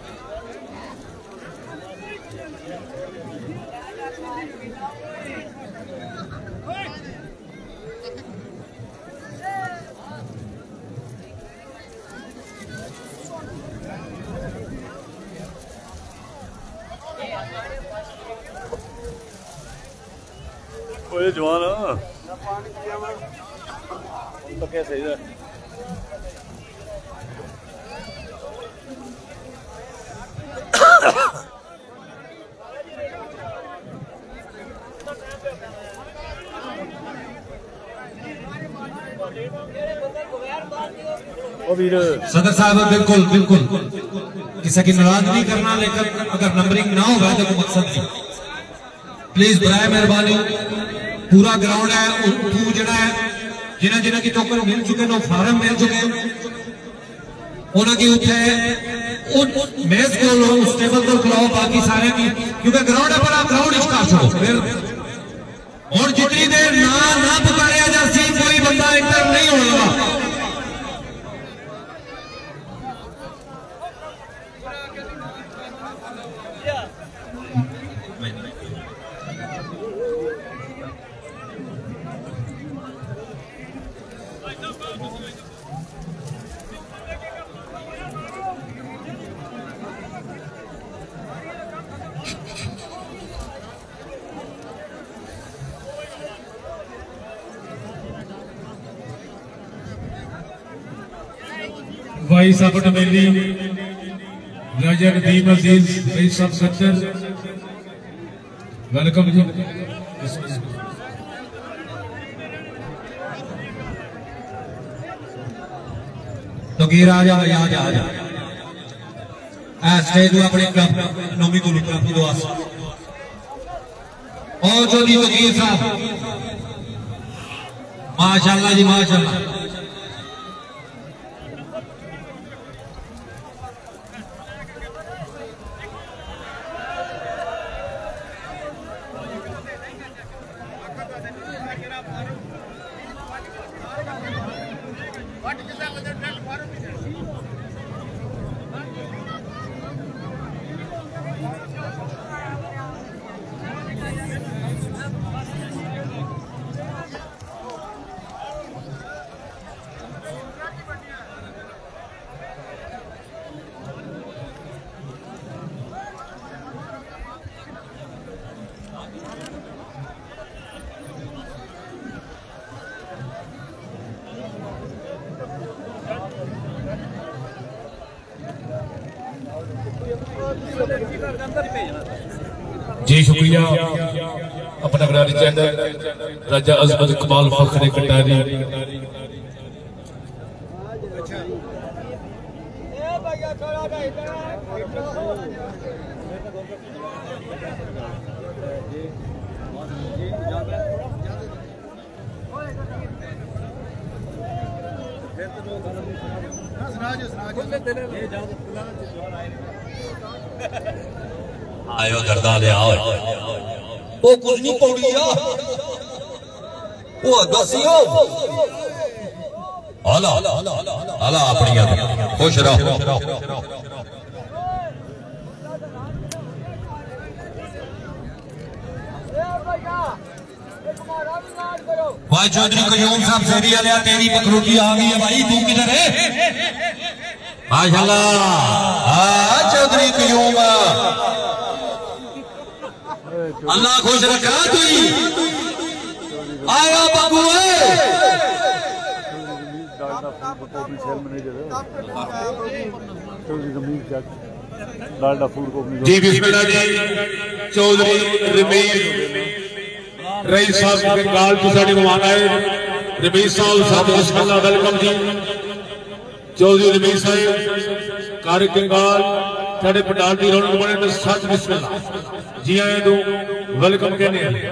ओए जवान तो क्या सही है सदर साहब बिल्कुल बिल्कुल किसी की नाराज नहीं करना लेकिन अगर नंबरिंग ना होगा तो मकसद नहीं प्लीज बराए मेहरबानी पूरा ग्राउंड है तू जड़ा है जिन्हें जिन्हें की टोकन मिल चुके हैं फार्म मिल चुके हैं उन्होंने उत्थे मेज को लो उस टेबल को खिलाओ बाकी सारे की क्योंकि ग्राउंड है बड़ा ग्राउंड इसका छोड़ो फिर और जितनी देर ना ना पुकारिया जासी कोई बंदा इंटर नहीं होगा भाई साहब टमेली राजा नदीम अजीज भाई साहब सत्तर वेलकम जी तो गिर आ जा आ जा आ जा स्टेज में अपने क्लब नौवीं को क्लब की दुआ और जो जी वकील साहब माशाल्लाह जी माशाल्लाह जी शुक्रिया अपना गरारी चैनल राजा अजमत कमाल फखरे कटारी आयो दर्दा ले आओ ओ कुछ नहीं पौड़ी आ ओ दसियो आला आला अपनी खुश रहो भाई चौधरी कयूम साहब शेरी वाले तेरी पखरूटी आ गई है भाई तू किधर है माशाल्लाह चौधरी कयूम अल्लाह खुश रखा तू आया बबू जी बिस्मिल्लाह जी चौधरी रमीज रईस साहब बंगाल की साड़ी मेहमान आए रमीज साहब साहब बिस्मिल्लाह वेलकम जी चौधरी रमीज साहब कार कंगाल साढ़े पंडाल की रौनक बने तो सच बिस्मिल्लाह जी आए तो वेलकम कहने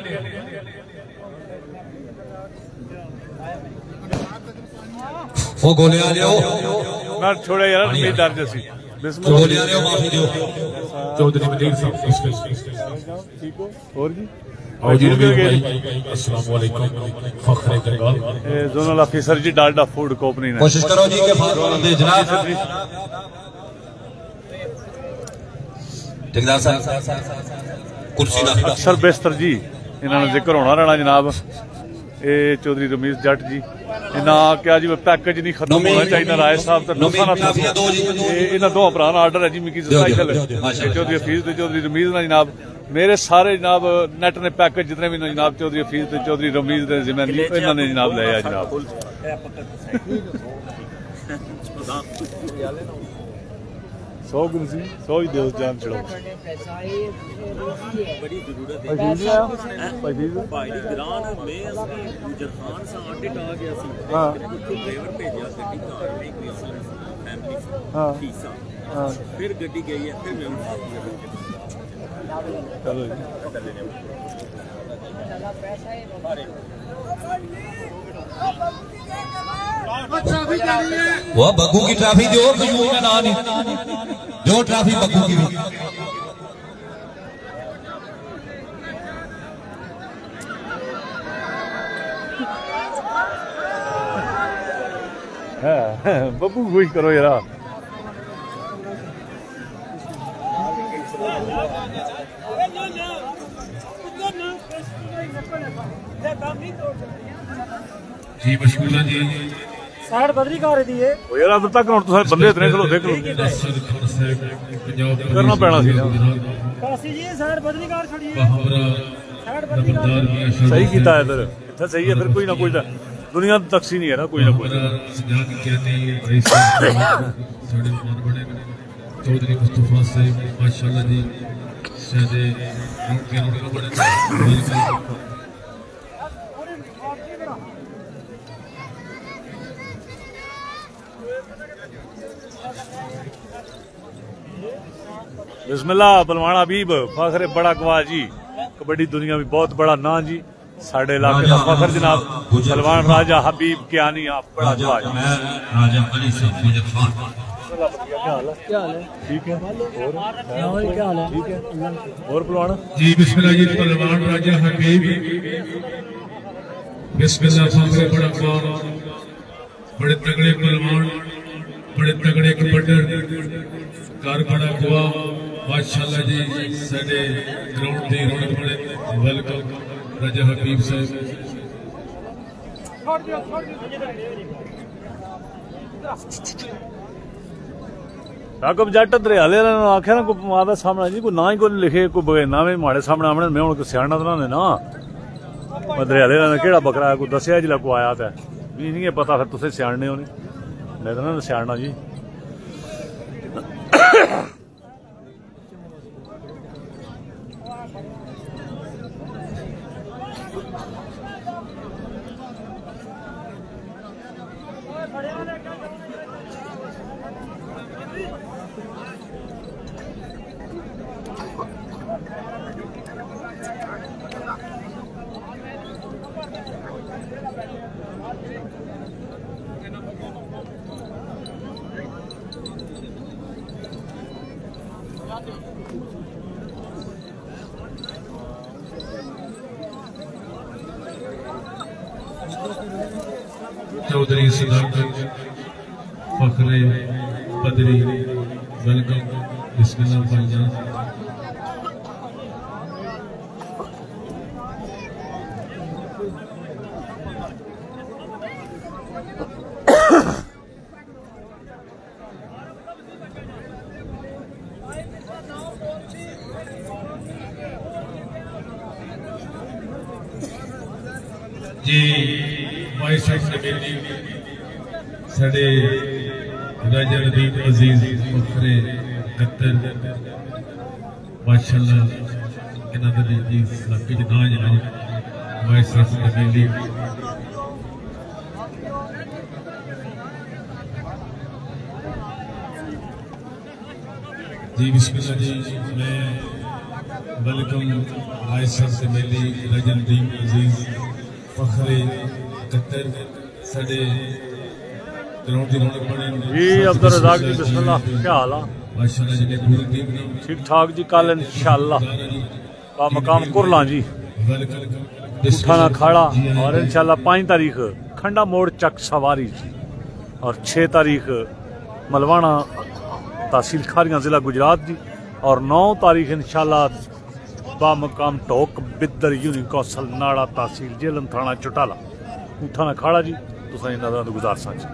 वो गोलियां लियो मैं छोड़े यार मेरी दर्द सी बिस्मिल्लाह गोलियां लियो माफी दियो चौधरी मजीद साहब ठीक हो और जी अस्सलाम वालेकुम फखरे कंगाल जोनल ऑफिसर जी डालडा फूड कंपनी ने कोशिश करो जी के फादर दे जनाब ठेकेदार साहब कुर्सी दा अक्सर बेस्तर जी इन्होंने जिक्र होना रहना जनाब ये चौधरी रमीज जट जी इन्हें क्या जी पैकेज नहीं खत्म होना चाहिए राय साहब इन्होंने दो भरा आर्डर है जी मिकी स्पेशल चौधरी हफीज चौधरी रमीज ने जनाब मेरे सारे जनाब नेट ने पैकेज जितने भी जनाब चौधरी हफीज चौधरी रमीज ने जिम्मे इन्होंने जनाब लिया जनाब सौ गुलसी सौ ही दो जान छड़ो बड़ी जरूरत है भाई ग्रान में असली गुजर खान सा ऑडिट आ गया सी हां ड्राइवर भेजा गड्डी कार में कोई फैमिली हां फीसा हां फिर गड्डी गई है फिर मैं चलो वो बग्गू की ट्रॉफी दो कयूम का नाम नहीं दो ट्रॉफी बग्गू की भी बब्बू खुश करो यार जी बिस्मिल्लाह जी साइड बदली कर दी है ओ यार अब तक हुन तुसा बंदे इतने चलो देख लो करना पैना सी कासी जी साइड बदली कर छोड़ी है साइड बदली कर सही कीता है इधर इतना सही है फिर कोई ना कोई दुनिया तकसी नहीं है ना कोई ना कोई चौधरी मुस्तफा साहब माशाल्लाह जी साडे राउंड के राउंड बड़े बिस्मिल्लाह बलवान हबीब फखरे बड़ा गवाह जी कबड्डी दुनिया में बहुत बड़ा ना जी साढ़े इलाके का फखर जनाब बलवान राजा हबीब कियानी आप बड़ा गवाह राजा अली साहब गुजर खान क्या हाल है ठीक है और क्या हाल है ठीक है और बलवान जी बिस्मिल्लाह जी बलवान राजा हबीब बिस्मिल्लाह फखरे बड़ा गवाह बड़े तगड़े बलवान बड़े तगड़े कबड्डर कार बड़ा गवाह माशाल्लाह जी साडे ग्राउंड दे रौनक बड़े वेलकम राजा हबीब साहब राघव जट दरियाले आख्या ना कोई मां दा सामना जी कोई ना ही कोई लिखे कोई बगैना में माड़े सामने आमने मैं हूं सियाणा तो ना ना दरियाले ने केड़ा बकरा कोई दसिया जिला को आया था भी नहीं पता फिर तुसे सियाणने होने नहीं तो ना सियाणा जी चौधरी सदाकत फखरे पदरी वेलकम बिस्मिल्लाह भाईजान। जी वाइस सेक्रेटरी साडे राजा नदीम अजीज फखरे कत्तर माशाअल्लाह इन्हां दे जी इलाके च ना जनाब वाइस सेक्रेटरी जी बिस्मिल्लाह जी। मैं welcome vice secretary Raja Nadeem Aziz फखरे कत्तर साडे ग्राउंड दी रौनक बने जी। अब्दुल रज़ाक जी बिस्मिल्लाह, क्या हाल है? माशाअल्लाह जी ने पूरी टीम ठीक ठाक जी। कल इंशाअल्लाह बा मकाम कुरला जी उठाना खाड़ा और इंशाअल्लाह पाँच तारीख खंडा मोड़ चक सवारी जी और छः तारीख मलवाना तहसील खारियां जिला गुजरात जी और नौ तारीख इंशाअल्लाह बामकाम टोक बिद्दर यूनी कौशल नाड़ा तहसील जेलम थाना चौटाला उठाना खाड़ा जी। तुसा इन्हां दा गुजारसा जी।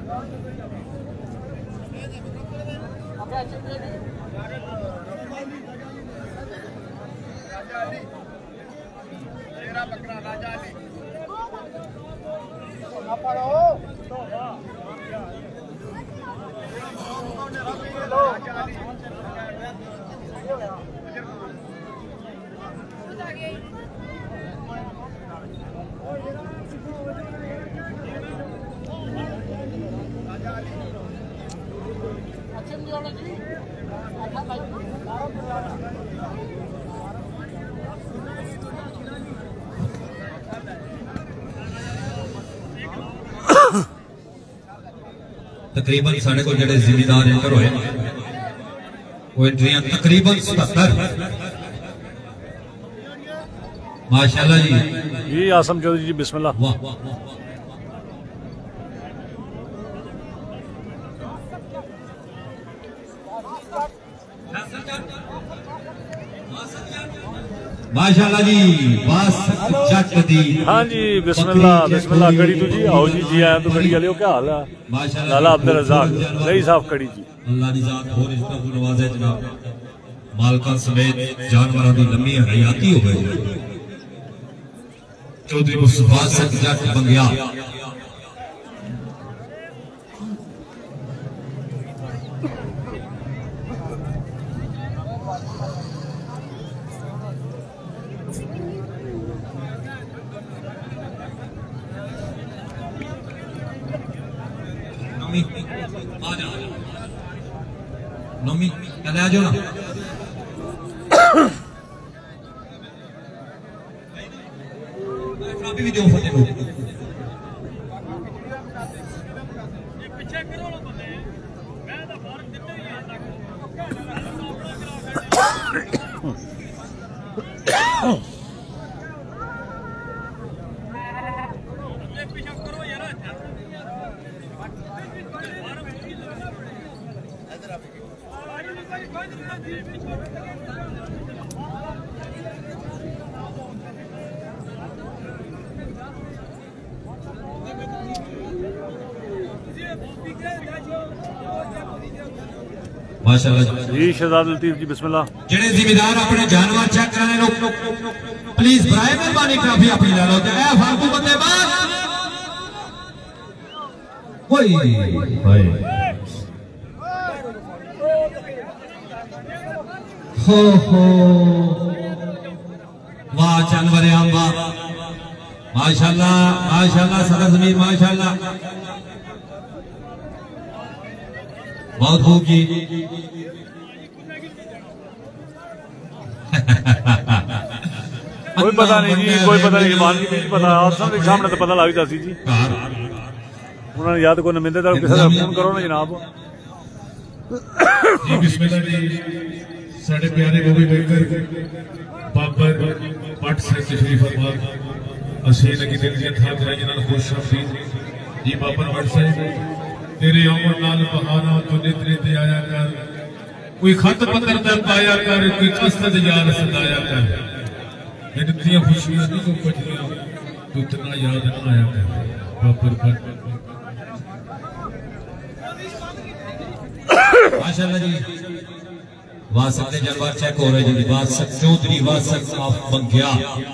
तकरीबन साढ़े को जड़े जिम्मेदार एंटर होए वो एंट्रियां तकरीबन सत्तर माशाल्लाह जी। ये आसम चौधरी जी बिस्मिल्लाह। वाह वाह माशाल्लाह जी। बस जट दी हाँ जी बिस्मिल्लाह बिस्मिल्लाह कड़ी तो जी आओ जी जी आया तो कड़ी वाले क्या हाल है? लाला अब्दुल रज़ाक सही साहब कड़ी जी। अल्लाह दी जात और इज्जत को नवाजे जनाब मालका समेत जानवरों की लंबी हयाती हो गई। चौधरी मुस्तफा सच जट बंगिया नमी कल आ जाओ ना। भी दो फटे को माशाल्लाह जी। शहजाद लतीफ जी बिस्मिल्लाह। जेडे जिम्मेदार अपने जानवर चेक कराने लो प्लीज बराए मेहरबानी ट्रॉफी अपनी ले लो। ए फालतू बंदे बात ओए भाई हो हो वाह जानवर आंबा माशाल्लाह माशाल्लाह सदा जमीर माशाल्लाह बहुत खूब जी। कोई पता नहीं जी कोई पता नहीं ईमान की नहीं पता और सब सामने तो पता लग जाती जी। उन्होंने याद को नमिंदे किसी का फोन करो ना जनाब। जी बिस्मिल्लाह जी साढ़े प्यारे मूवी मेकर बाबर भट्ट साहब तशरीफ फरमा असीन की दिल दी था कराई खुश हफीज जी बाबर भट्ट साहब तेरे अमर नाल बहाना तो नितरे ते आया कर कोई खत पत्र दा पाया कर कोई कसद याद सदाया कर इतनी खुशियां नहीं को बचदियां तू इतना याद ना आया कर बाबर भट्ट माशाल्लाह जी वासक ने जलवार चेक हो रहे जी वासक चौधरी वासक ऑफ बंगिया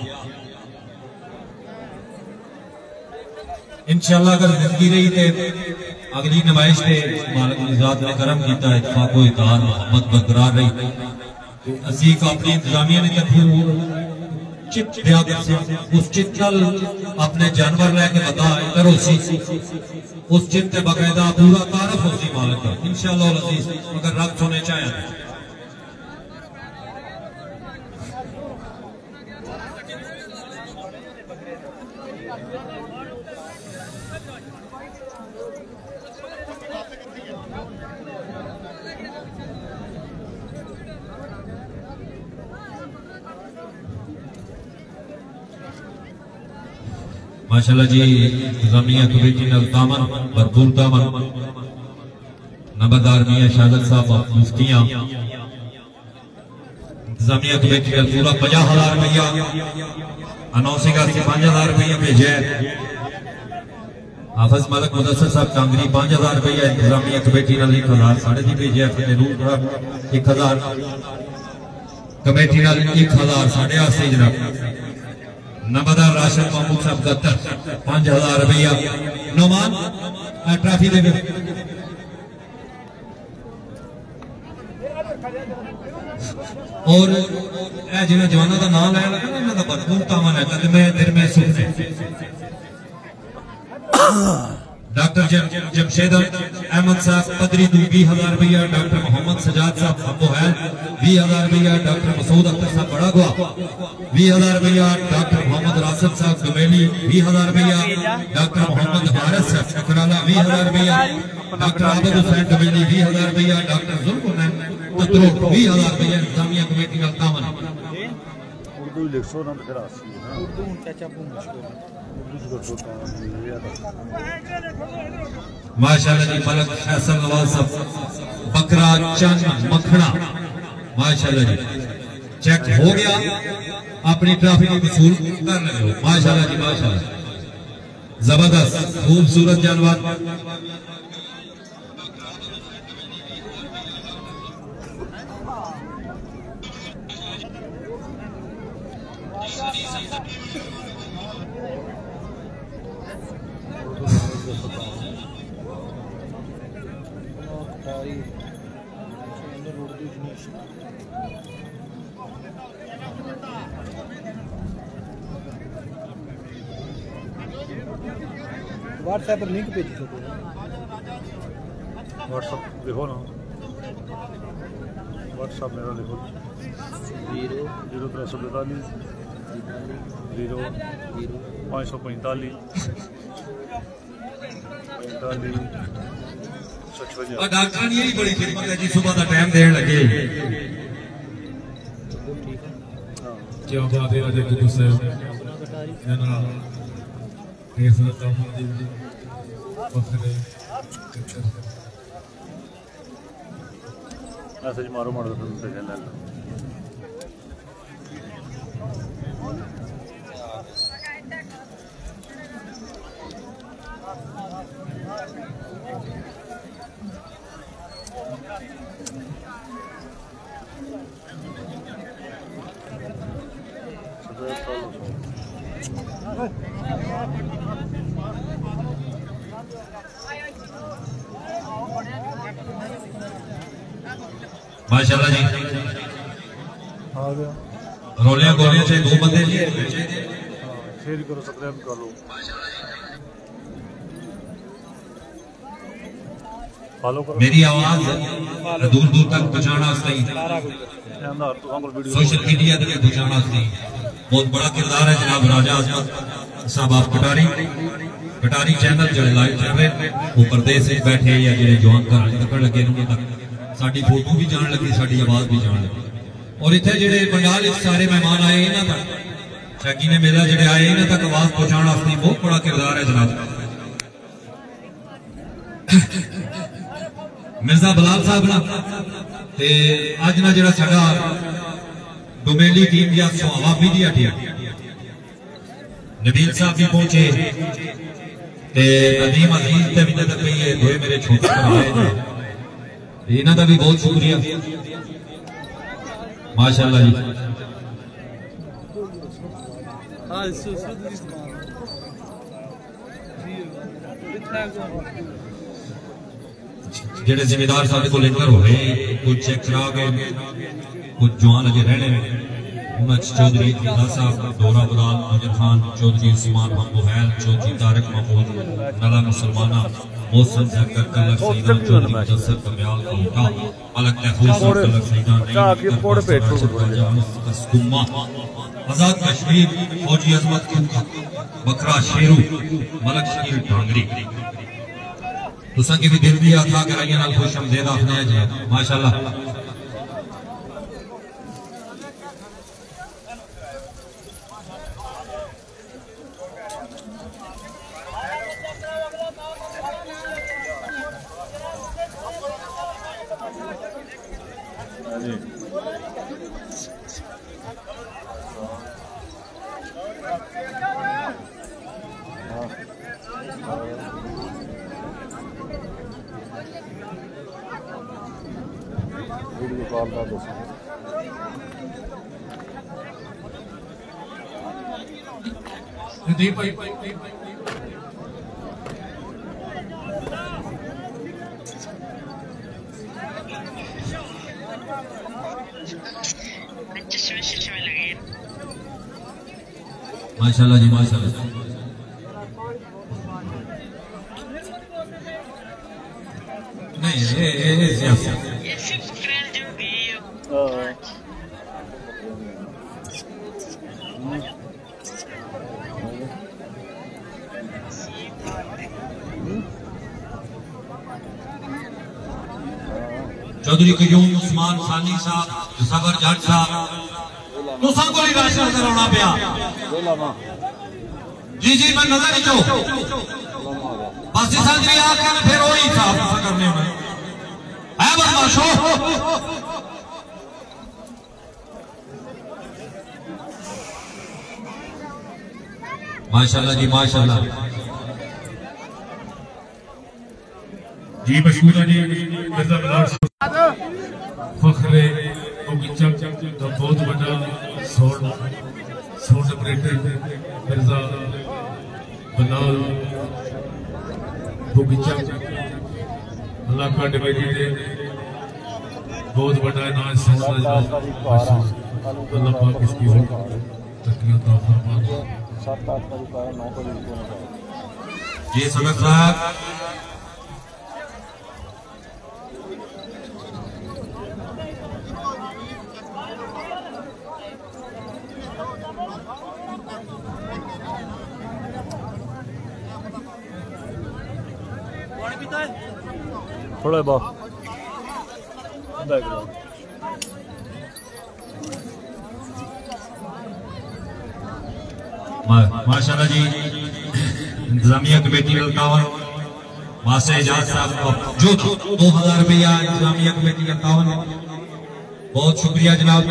इंशाल्लाह अगर जिंदगी रही थे अगली नमाइश से मालिक निजात ने करम किया इत्तेफाक व इत्तेहाद मोहब्बत बरकरार रही असी का अपनी इंतजामिया ने कभी चित उस चित अपने जानवर लेके बता करो सी उस चित के बाकायदा पूरा तारफ हो सी मालिक का इंशाअल्लाह अजीज अगर रब होने चाहे माशाल्लाह जी इंतजामिया कमेटी ने तामन भरपूर तामन नंबरदार मियां शादत साहब मुफ्तियां इंतजामिया कमेटी ने पूरा पचास हजार रुपया अनौसिंग से पांच हजार रुपया भेजे हाफिज मलिक मुदस्सिर साहब कांगरी पांच हजार रुपया इंतजामिया कमेटी ने एक हजार साढ़े दी भेजे एक हजार कमेटी ने एक हजार साढ़े आस्ते जनाब नंबरदार राशन महमूद साहब गत्तर पांच हजार रुपया नौमान ट्रॉफी दे और जिन्हें जवानों का नाम लाया लगा ना उन्होंने भरपूर तामन है कद में दिल में सुख है डॉक्टर जमशेद अहमद साहब पदरी दू बीस हजार रुपया डॉक्टर मोहम्मद सजाद साहब अबो है बीस हजार रुपया डॉक्टर मसूद अख्तर साहब बड़ा गुआ बीस हजार रुपया डॉक्टर मोहम्मद रासिद साहब गमेली बीस हजार रुपया डॉक्टर मोहम्मद हारिस साहब शकराला बीस हजार रुपया डॉक्टर आबिद हुसैन गमेली बीस हजार रुपया डॉक्टर जुल्फुनैन तत्रो बीस हजार रुपया इंतजामिया कमेटी का तामन उर्दू लिख सो ना तेरा उर्दू चाचा माशाल्लाह जी मलक फैसल नवाज साहब बकरा चंद मखना माशाल्लाह जी चेक हो गया अपनी ट्रॉफी को वसूल कर लगे हो माशाल्लाह जी माशाल्लाह जबरदस्त खूबसूरत जानवर व्हाट्सएप पर लिंक भेज दो व्हाट्सएप देखो ना व्हाट्सएप मेरा देखो जीरो जीरो त्रै सौ पैंतालीस जीरो जीरो पाँच सौ पैंतालीस पैंतालीस डॉक्टर यही बड़ी खिदमत है जी सुबह का टाइम देने लगे क्या बात है अजय कुतुब साहब जनरल केसर तामदी बखरे मैसेज मारो मारो तो ले ले माशाल्लाह जी आ गया रोलियां गोलियां से दो बंदे लिए शेयर करो सब्सक्राइब कर लो फॉलो करो मेरी आवाज दूर दूर तक पहुंचाना सही सोशल मीडिया तक पहुंचाना सही बहुत बड़ा किरदार है जनाब राजा आजमत साहब आप कटारी कटारी चैनल जो लाइव चल रहे वो परदेश में बैठे या जो जवान घर तक लगे तक साड़ी फोटो भी जान लगी साड़ी आवाज भी जान लगी और इतने जेडे पंडाल सारे मेहमान आए इन्हों तक शाकी ने मेला जेडे आए इन्हों तक आवाज पहुंचाने वास्ते बहुत बड़ा किरदार है जनाब। मिर्जा बलाल साहब ना ते अज ना जेड़ा साडा डोमेली टीम दी सुहावा विधि हटिया नबील साहब भी पहुंचे ते नदीम अजीज ते भी तक पे ये दो मेरे छोटे भरा है इन्हां दा भी बहुत शुक्रिया माशाअल्लाह जी। जेडे जिम्मेदार साहब को लेकर हो गए कुछ चेक करा के कुछ जवान अजे रहने चौधरी साहब डोरा बलाल मुजर खान चौधरी उस्मान महबूब चौधरी तारक महमूद नला मुसलमाना मोहसन जकर कलक सईदा चौधरी मुजस्सर कमयाल कोटा मलक महफूज कलक सईदा नहीं मुस्तस्कुमा आजाद कश्मीर फौजी अजमत बकरा शेरू मलक शकील ढांगरी तुसा की भी दिल दी अता कराइए नाल खुश हमदेद आखने जी माशाअल्लाह। माशाल्लाह जी माशाल्लाह। नहीं ये ये सियासी चौधरी कयूम उस्मान सानी साहब सबर जट साहब तुसा को ही राशन कराना पिया जी जी मैं नजर ही चो बस जी आके फिर वही साहब करने में है बदमाशो माशाल्लाह जी माशाल्लाह जी मशहूर जी मिर्जा बलाल फखरे तो बहुत बड़ा सोन सोन ऑपरेटर मिर्जा बलाल बुगिचा इलाका डिबेटी दे बहुत बड़ा नाम सोन अल्लाह पाक इसकी तरक्की अता फरमाए। जी सदर साहब थोड़ा बहुत माशाल्लाह जी इंतजामिया कमेटी इक्यावन वासे एजाज साहब जो दो हजार रुपया इंतजामिया कमेटी इक्यावन बहुत शुक्रिया जनाब।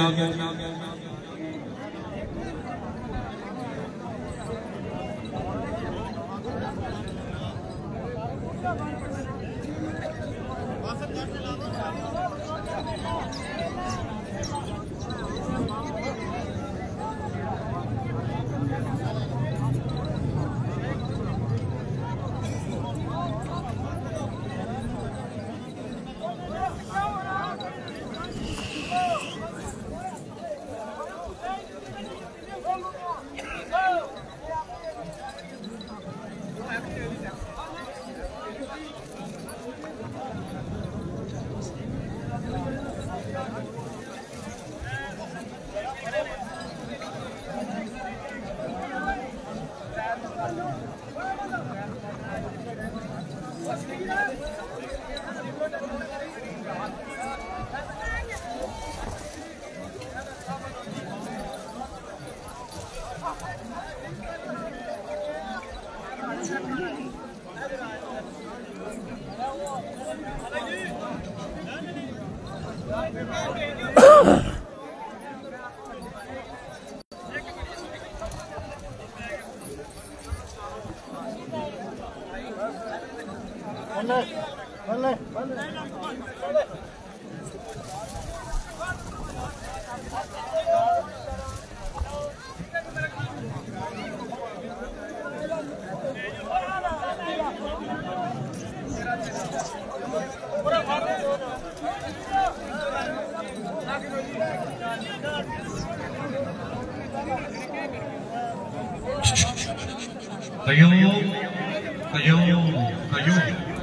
कयूं कयूं कयूं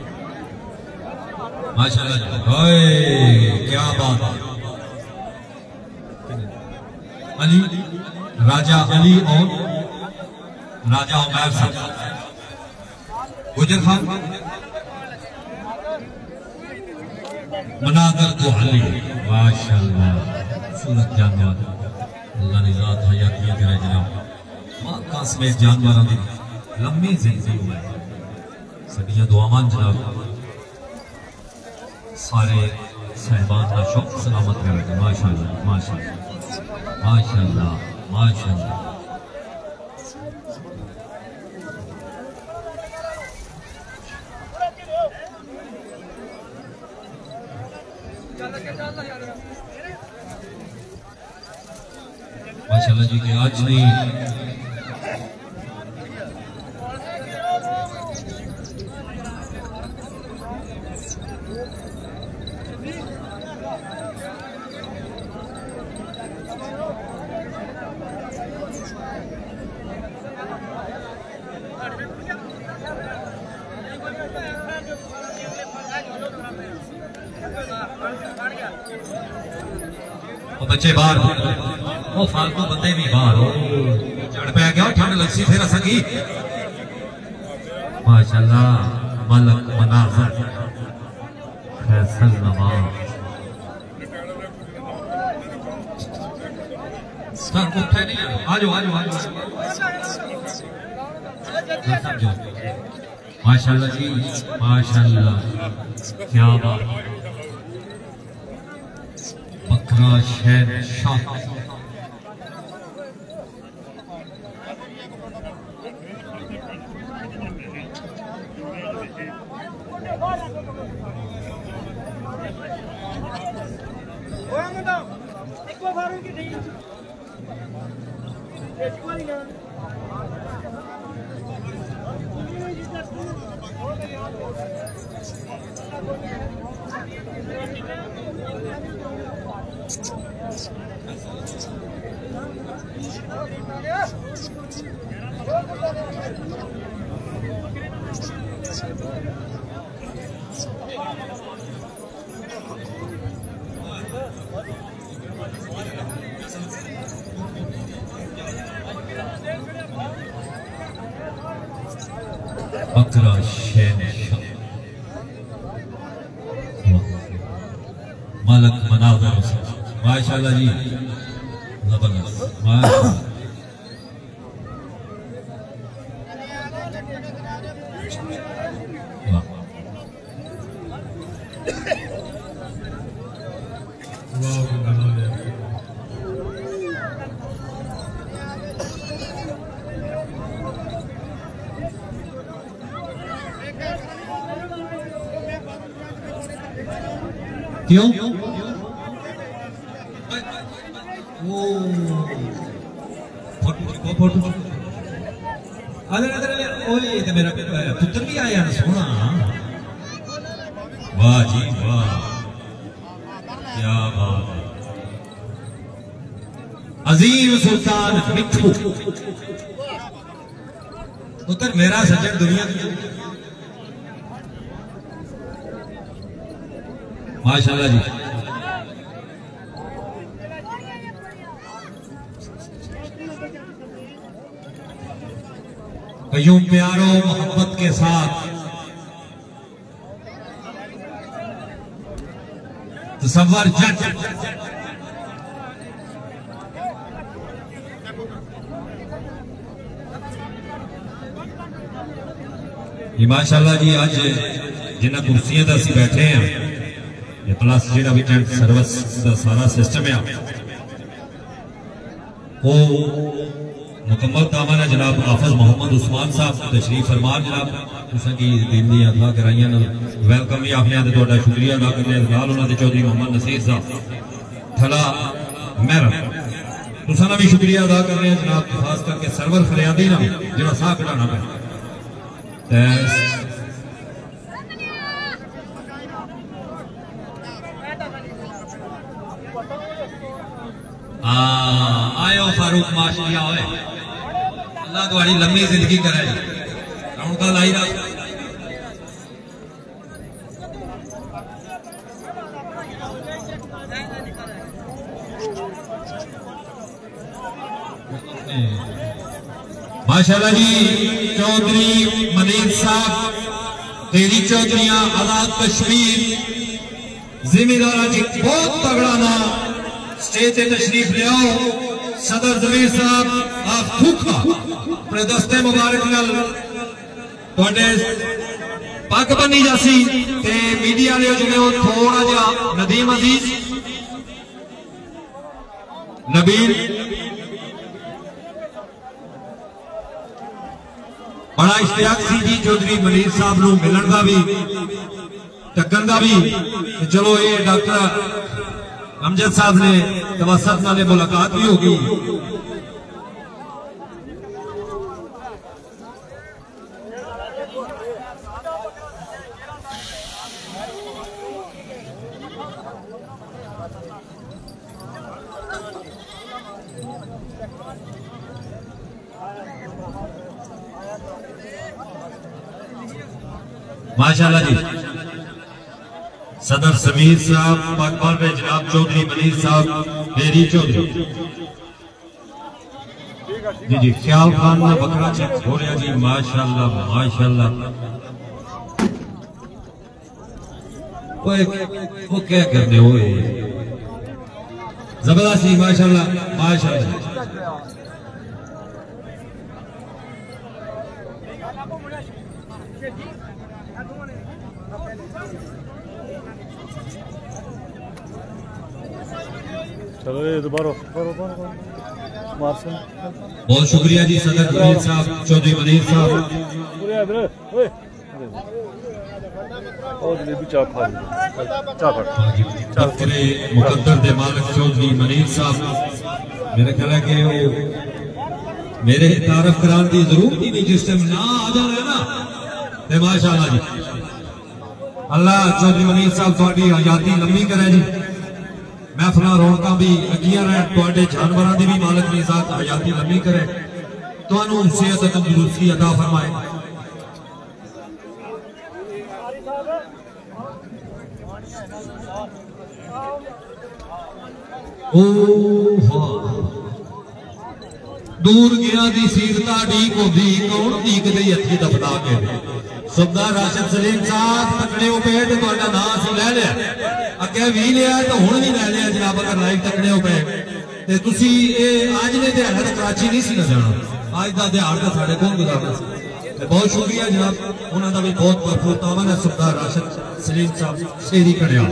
माशाल्लाह जी, ओए क्या बात है। अली राजा अली और राजा उमैर साहब गुजर खान मनादर को अली माशाल्लाह सूरत जानवर अल्लाह ने जात हयात दिया तेरा जनाब मां कासमे जानवरां दी लम्मी जिंदगी हुई सदियां दुआवां जनाब सारे साहिबान का शौक सलामत रहे। माशाल्लाह माशाल्लाह माशाल्लाह माशाल्लाह माशाल्लाह जी के आज नहीं बच्चे बाहर वो फालतू बंदे भी बाहर हो चढ़ पै गया ठंड लगसी फिर असंगी माशाल्लाह मलक मनाज़र फैसल नवाब सर उठे नहीं आजो आजो आजो समझो माशाल्लाह जी माशाल्लाह क्या बात बकरा शहर शाह बकरा शहनशाह मलक मनाज़र माशाल्लाह जी जबरदस्त माशाल्लाह क्यों वो फोटो फोटो अरे अरे ओए ये तो मेरा पुत्र भी आया ना सोना वाह जी वाह क्या बात है अजीम सुल्तान मिठू पुत्र मेरा सज्जन दुनिया की माशाल्लाह जी कयूं प्यारों मोहब्बत के साथ तसव्वुर जज ये माशाल्लाह जी आज जिन्ना कुर्सियां दा असीं बैठे हैं ये प्लस जेड़ा भी टेंट सर्विस का सारा सिस्टम है वो मुकम्मल दामन है जनाब हाफिज मोहम्मद उस्मान साहब तशरीफ फरमान जनाब तुसां की दिन दी अदा कराइयां ना वेलकम भी आखने ते तुहाडा शुक्रिया अदा करने नाल उन्हां दे चौधरी मोहम्मद नसीर साहब थला मेहर तुसां दा भी शुक्रिया अदा करने जनाब खास करके सरवर फरियादी ना जेड़ा साह कढाना पे आयो फारूक माशिया होए अल्लाह तुम्हारी लंबी जिंदगी करे रौनक लाई रहा माशाल्लाह जी चौधरी मनीर साहब तेरी चौधरियां आजाद कश्मीर जिम्मेदारा जी बहुत तगड़ा ना स्टेज पे तशरीफ ले आओ सदर जमीर साहब आप भूखा अपने दस्ते मुबारक नाल तुहाडे पग बनी जासी ते मीडिया वाले जिहड़े ओ थोड़ा जिहा नदीम अजीज नबील बड़ा इश्तियाक सी जी चौधरी मनीर साहब नूं मिलण दा भी टक्कन दा भी चलो ये डॉक्टर अमजद साहब ने तवसत नाले मुलाकात भी होगी माशाल्लाह जी सदर समीर साहब पाकपाल में जनाब चौधरी मनीर साहब मेरी चौधरी जी जी ख्याल खान ना बकरा चेक हो रहा जी माशाल्लाह माशाल्लाह वो वो क्या करते हो जबरदस्त जी माशाल्लाह माशाल्लाह चलो ये दोबारा बहुत शुक्रिया जी सदर जमीर साहब चौधरी मनीर साहब मुकद्दर दे मालिक चौधरी मनीर साहब मेरे ख्याल है कि वो मेरे तारफ कराने की जरूरत ही नहीं जिस टाइम ना आ जाना है ना माशाल्लाह जी अल्लाह चौधरी मनीर साहब थोड़ी आजादी लंबी करे जी महफिल रौनक भी अगियां रहे जानवरों की भी मालिक ने साथ आजादी लंबी करे तो सेहत तंदुरुस्ती अदा फरमाए दूर गया दी सीरता ढीक होती कौन ढीक दे हथी दबदा के सुबदा राशिद सलीम साहब तकड़े हो पे तो नाम असीं लै लिया अगे भी लिया तो हुण भी लै लिया जनाब अगर लाइव तकड़े हो पे ते तुसी ए अज ने दिहाड़े तो कराची नहीं सी ना जाना अज दा दिहाड़ तो साडे कोल गुजारना सी बहुत शुक्रिया जनाब उन्हां दा भी बहुत भरपूर तावन है सुबदा राशिद सलीम साहब शेरी कड़िया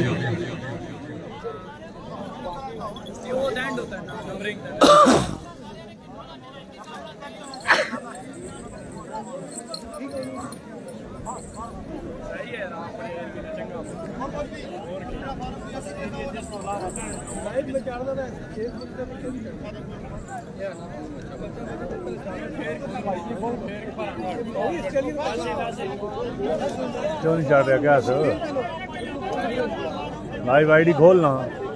क्यों नहीं चढ़ रहा क्या सर लाइव आईडी खोलना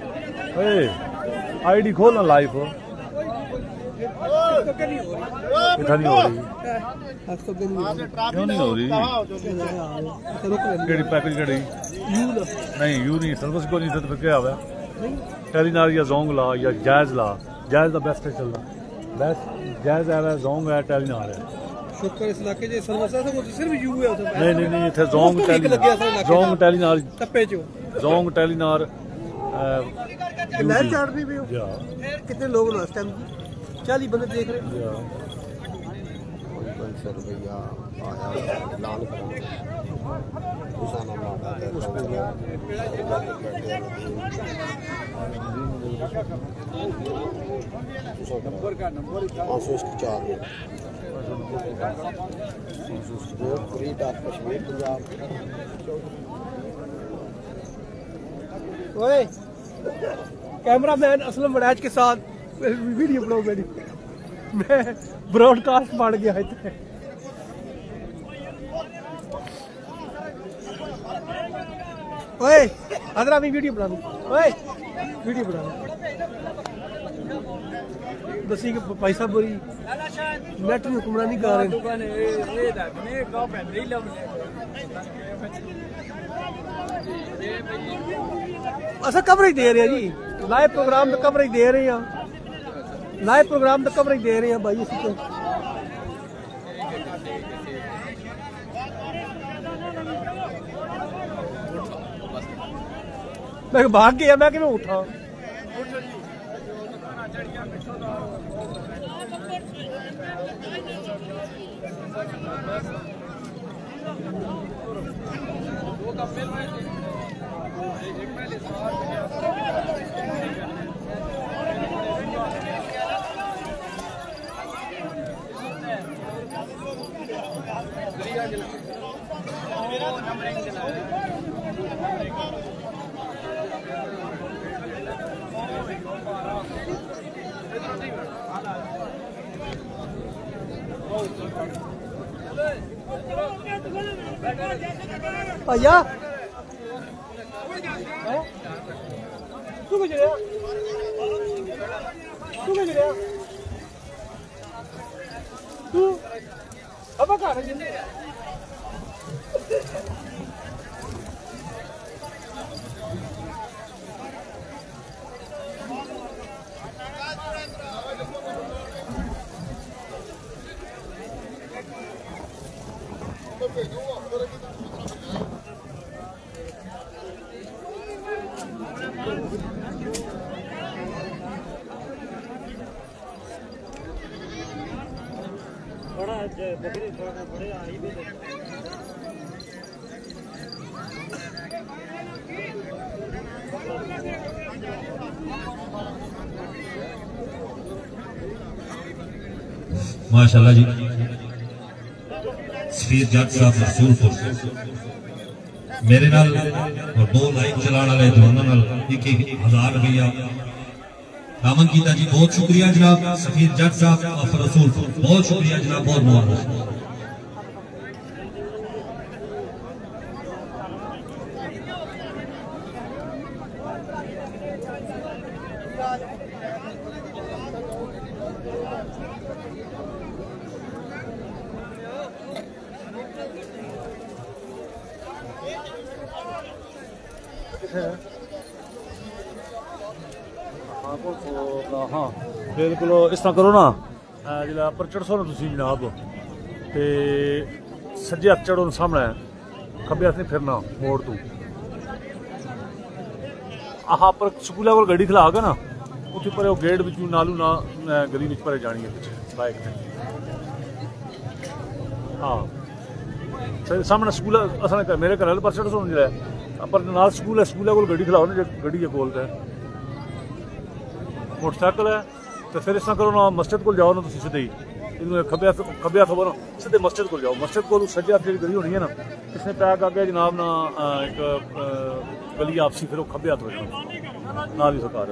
आईडी खोलना लाइव इतना नहीं हो रही क्यों नहीं हो रही पैकेज कड़ी नहीं यू नहीं सर्विस को नहीं तो क्या हुआ टेलीनार या जोंग ला या जैज ला जैज का बेस्ट है चलना बेस्ट जैज है जोंग है टेलीनार है शुक्र इस इलाके जे सर्विस है वो सिर्फ यू है नहीं नहीं नहीं इथे जोंग टेलीनार जोंग टेलीनार टप्पे चो जोंग टेलीनार लाइव चार्ट भी हो कितने लोग हैं इस टाइम चालीस बंदे देख रहे हैं सर भैया आया लाल नंबर का नंबर चार फ्री टॉप कश्मीर पंजाब। ओए कैमरामैन असलम वड़ैच के साथ वीडियो बनाओ मेरी, मैं ब्रॉडकास्ट बन गया इतने। ओए अदरा मैं वीडियो बना दूं, ओए वीडियो बना दूं दसी के पैसा बोरी नेट में हुक्मरानी कर रहे असा कवरेज दे रहे हैं जी, लाइव प्रोग्राम तो कवरेज दे रहे हैं, लाइव प्रोग्राम तो कवरेज दे रहे हैं भाई इसी को। मैं भाग गया, मैं कि मैं उठा भैया तू कुछ रहा तू कुछ रहा तू अब कहाँ है बकरी थोड़ा बड़े आ ही भी माशाल्लाह जी। सफीर जट साहब रसूलपुर मेरे नाल और दो लाइव चलाने वाले जवानों नाल एक एक हजार रुपया दामन कीता जी, बहुत शुक्रिया जनाब। सफीर जट साहब ऑफ रसूलपुर बहुत शुक्रिया जनाब, बहुत मुबारक। हाँ बिल्कुल इस तरह करो ना जिला पर चढ़सो ना तुम जनाब तो सज्जे हथ चढ़ो सामने, खब्बे हथ नहीं फिरना मोड़ तू आह पर स्कूल को गड्डी खिला के ना उत्थे पर गेट बिचू नालू ना गली में भरे जानी है पिछले बाइक ने। हाँ सामने स्कूल अस मेरे घर वाले पर चढ़सो जो पर नाल स्कूल है, स्कूल को गड्डी खिलाओ ना गड्डी के कोल मोटरसाइकिल है तो फिर इस तरह करो ना मस्जिद को जाओ ना तुम सीधे ही खब्बे हथ खब्बे हथ ना सीधे मस्जिद को जाओ, मस्जिद को सज्जे हथ जी गली होनी है ना इसने पैक आ गया जनाब ना एक गली आपसी फिर वो खब्बे हथ हो जाना ना भी सरकार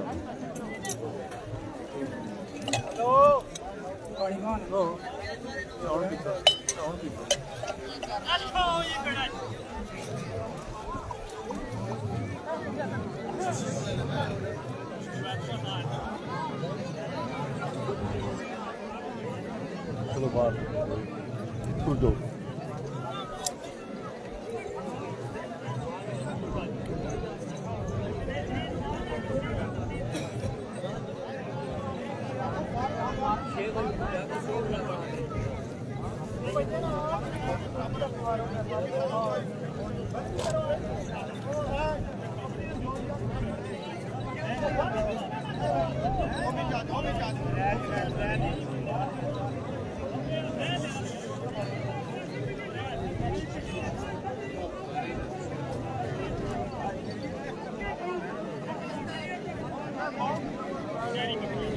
चलो बाहर खुल दो।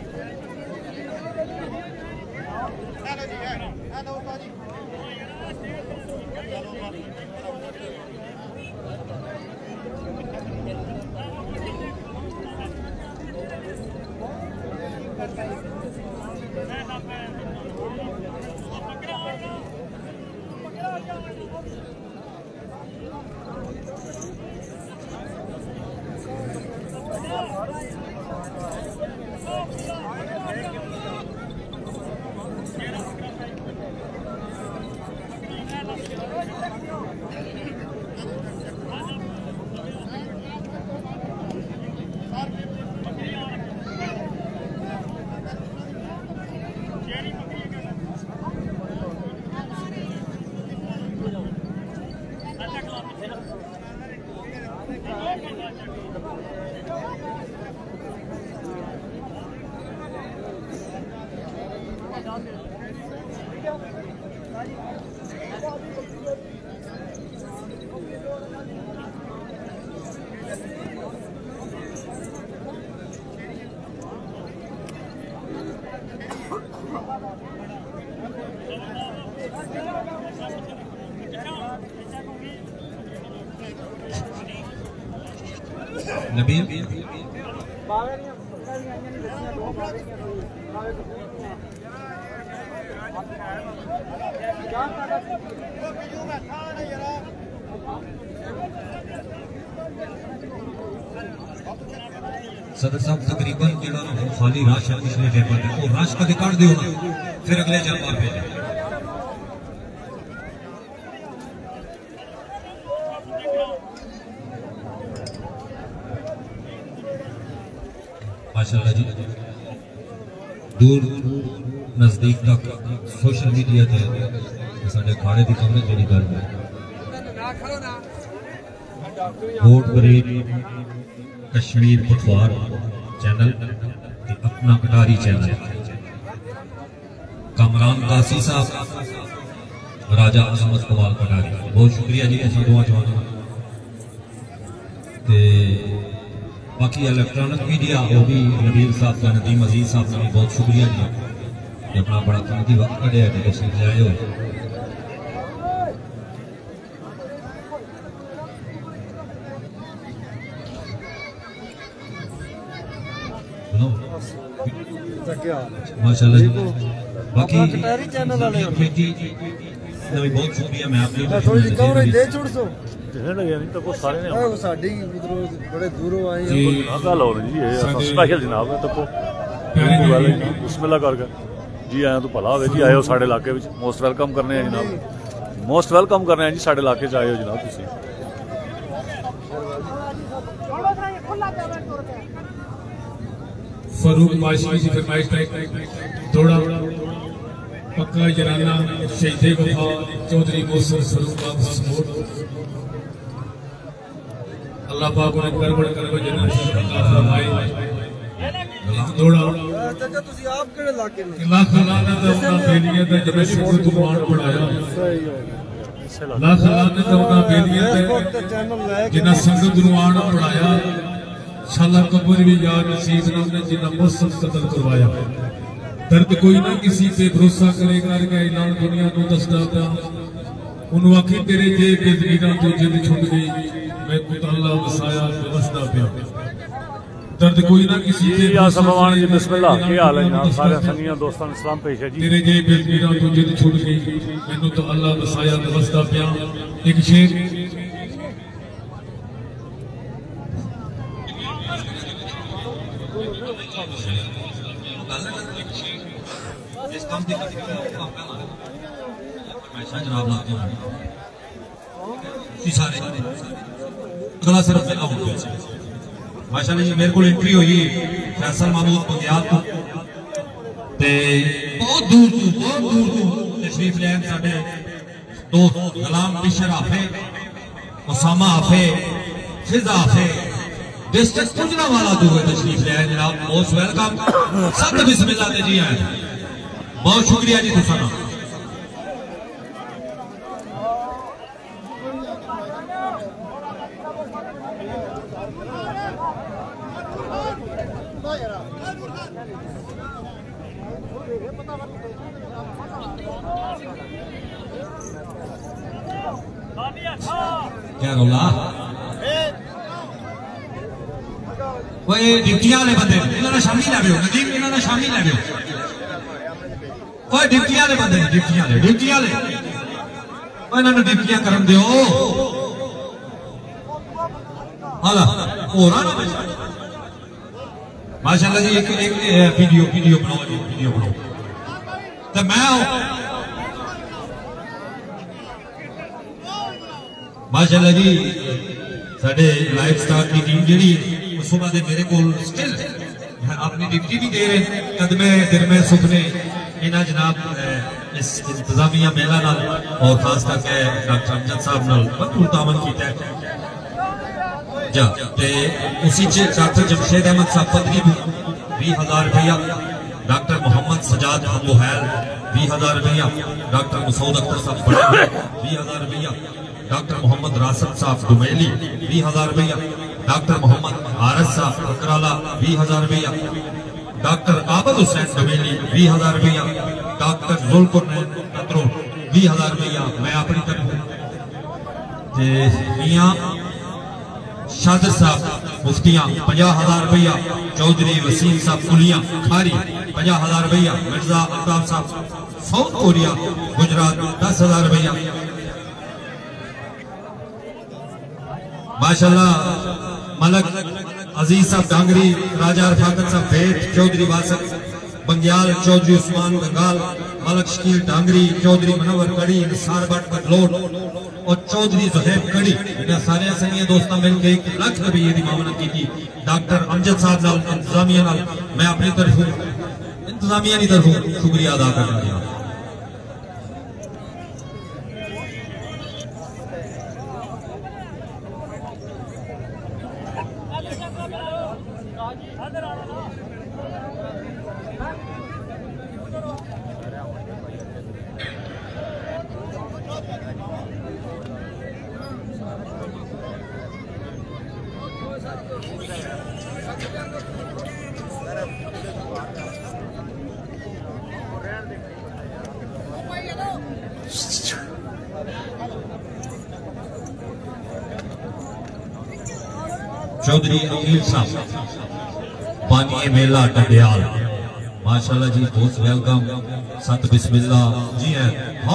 हेलो जी, हेलो भाजी। नबील सदर साहब तकरीबन जो खाली राश है पिछले टाइम पर वो राश का रिकॉर्ड दो ना फिर अगले जमात भेजें। माशाल्लाह जी दूर नजदीक तक सोशल मीडिया ते साडे खाड़े की कवरेज जी गल वोट परेड कश्मीर पटवार चैनल अपना कटारी चैनल कामरान कासी साहब राजा अहमद कमाल कटारी बहुत शुक्रिया जी असा दुआ चाहना ते बाकी इलेक्ट्रॉनिक मीडिया वो भी नबील साहब का नदीम अजीज साहब का भी बहुत शुक्रिया जी कि अपना बड़ा कीमती वक्त कढ़े है तशरीफ ले आए हो। माशाल्लाह जी बाकी चैनल वाले नवी बहुत शुक्रिया मैं आपने थोड़ी सी कवरेज दे छोड़ सो नहीं तो सारे ने साडी उधरों बड़े दूरों आए हैं गल हो रही है स्पेशल जनाब है तो बिस्मिल्लाह करके जी आया तो भला होवे जी आए हो साडे इलाके विच मोस्ट वेलकम करने हैं जनाब मोस्ट वेलकम करने हैं जी साडे इलाके च आए हो जनाब तुसीं फरूक माशी की फरमाइश थोड़ा पक्का जराना शहीदे वफा चौधरी मोहसिन फरूक का सपोर्ट अल्लाह पाक उन्हें करबड़ करबड़ जन्नत अता फरमाए थोड़ा चाचा तुसी आप केड़े इलाके में लाख लाना दा उना बेलियां दा जब सिख कुर्बान बनाया लाख लाना दा उना बेलियां दा जिन्ना संगत कुर्बान बनाया शाला कब्र भी यार नसीब ने उन्हें जिन्ना मुस्तफ कत्ल करवाया दर्द कोई ना किसी पे भरोसा करेगा कि ऐलान दुनिया को दसदा था उन आखी तेरे जे बेदरीना तो जिद छुट गई मैं कुताला वसाया वसदा पिया दर्द कोई ना किसी पे जी बिस्मिल्लाह की हाल है जनाब सारे संगियां दोस्तों सलाम पेश है जी तेरे जे बेदरीना तो जिद छुट गई मैनू तो अल्लाह वसाया वसदा पिया एक शेर अगला सिर्फ माशाल्लाह जी मेरे को एंट्री हुई फैसल महमूद बंदियाल को बहुत दूर तू बहुत दूर तू तशरीफ लैन साडे दोस्त गुलाम बिशर आफे उसामा आफे फिजा आफे डिस्ट्रिक्ट पुजना वाला जो है तशरीफ लैन जनाब मोस्ट वेलकम सब बिस्मिल्लाह दे जी आए बहुत शुक्रिया जी तुसा क्या रोला वो डिप्टियां वाले बंदे इन्होंने शामी लै नदीम इन्होंने शामी लै डिप्टियां वाले बंदे डिप्टियां वाले डिप्टियां वाले इन्होंने डिप्टियां करन दो हाला हो रहा ना माशाल्लाह जी एक एक वीडियो वीडियो बनाओ जी वीडियो बनाओ तो मैं माशाल्लाह जी साडे लाइव स्टार की टीम जी सुबह दे मेरे को स्टिल अपनी डिप्टी भी दे रहे कदमे दिल में सुपने इन्हें जनाब इस इंतजामिया मेला नाल और खास करके डॉक्टर अमजद साहब नाल भरपूर तावन कीता है जा ते उसी च डॉक्टर जमशेद अहमद साहब पदरी भी हजार रुपया डॉक्टर मोहम्मद सजाद अबूहैल भी हजार रुपया डॉक्टर मसूद अख्तर साहब बड़े भी हजार रुपया डॉक्टर मोहम्मद रासद साहब दुमेली भी हजार रुपया डॉक्टर मोहम्मद आरस साहब अकराला भी हजार रुपया डॉक्टर आबद हुसैन दुमेली भी हजार रुपया डॉक्टर जुल्फुरनैन कतरो भी हजार रुपया मैं अपनी तरफ मियां शादर साहब मुफ्तियां पचास हजार रुपया चौधरी वसीम साहब कुलियां खारी पचास हजार रुपया मिर्जा अल्ताफ साहब साउथ कोरिया गुजरात दस हजार रुपया माशाल्लाह मलक अजीज साहब डांगरी राजा रफाकत साहब भेट चौधरी वासक बंग्याल चौधरी उस्मान बंगाल मलक शकील डांगरी चौधरी मनवर कड़ी निसार भट्ट बदलोट और चौधरी जुहैब कड़ी इन्हें सारे सनिया दोस्तों मिलकर एक लाख रुपये की मामनत की थी डॉक्टर अमजद साहब नाल इंतजामिया नाल मैं अपनी तरफ इंतजामिया की तरफ शुक्रिया अदा करना चाहता चौधरी अकील साहब पानी मेला टंडियाल माशाल्लाह जी बहुत वेलकम सत बिस्मिल्लाह जी है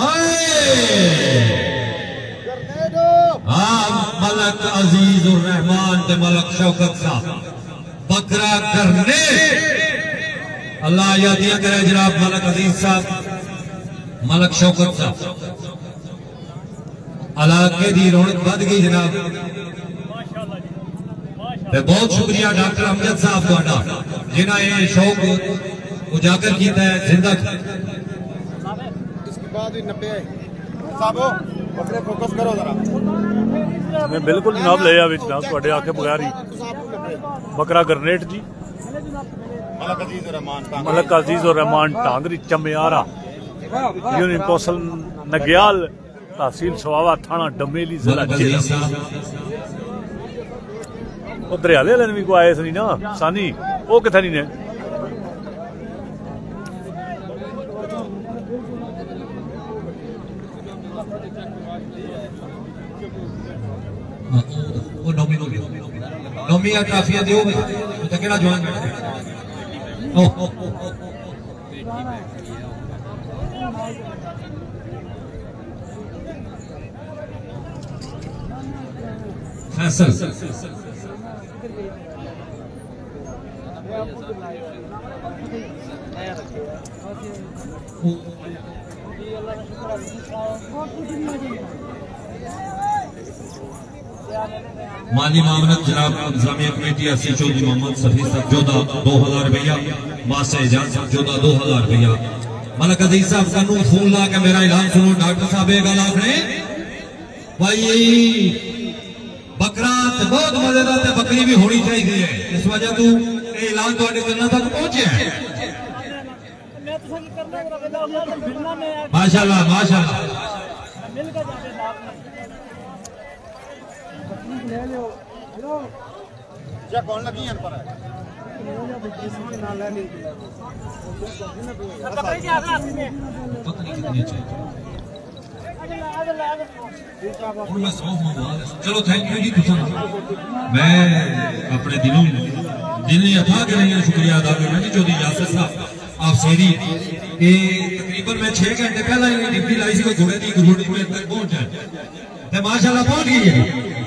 मलक अजीज उर रहमान ते मलक शौकत साहब बकरा करने अल्लाह यादियां करे जनाब मलक अजीज साहब मलक शौकत साहब इलाके की रौनक बढ़ गई जनाब बहुत शुक्रिया डॉक्टर अमजद साहब तुहाडा जिन्हें ये शौक उजागर किया है जिंदा इसके बाद नब्बे साहबो बकरे फोकस करो जरा मैं बिल्कुल जनाब ले आ जनाब तुहाडे आखे बगैर ही बकरा ग्रेनेड जी मलक अजीज उर रहमान मलक अजीज उर रहमान टांगरी चमियारा यूनियन कौंसल नग्याल तहसील सवावा थाना डमेली जिला दरियाले वाले भी को आए सी ना सानी वो किथे नहीं ने वो नौमी नौमी नौमी ट्राफिया दियो भाई तो केड़ा जवान ओ फैसल माली मामलत जनाब इंतजामिया कमेटी असी चौधरी मोहम्मद सफी साहब जोधा दो हजार रुपया मासा एजाज साहब जोधा दो हजार रुपया मलक अजीज साहब सानू फोन ला के मेरा ऐलान सुनो डॉक्टर साहब ये गल आखने भाई बकरा बहुत मजेदार बकरी भी होनी चाहिए इस वजह तू ऐलान तो करना तक पहुंचे माशाल्लाह माशाल्लाह कौन लगी पर चलो थैंक यू जी तुसा मैं अपने दिलों दिल अथा कर रही शुक्रिया अदा करना जी चौधरी यासर साहब आप सेरी के तकरीबन मैं छह घंटे पहला ही ड्यूटी लाई सी घोड़े की घोड़े घोड़े तक पहुंच जाए तो माशाल्लाह पहुंच गई है।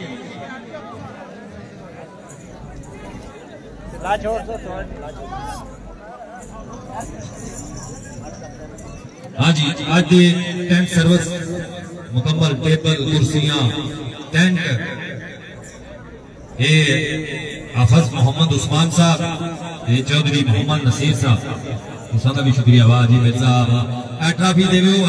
हाँ जी आज की टेंट सर्विस मुकम्मल टेबल कुर्सियां टेंट ये हाफिज मोहम्मद उस्मान साहब ये चौधरी मोहम्मद नसीर साहब उसका भी शुक्रिया वाह जी मेरे साहब ट्रॉफी देवे हो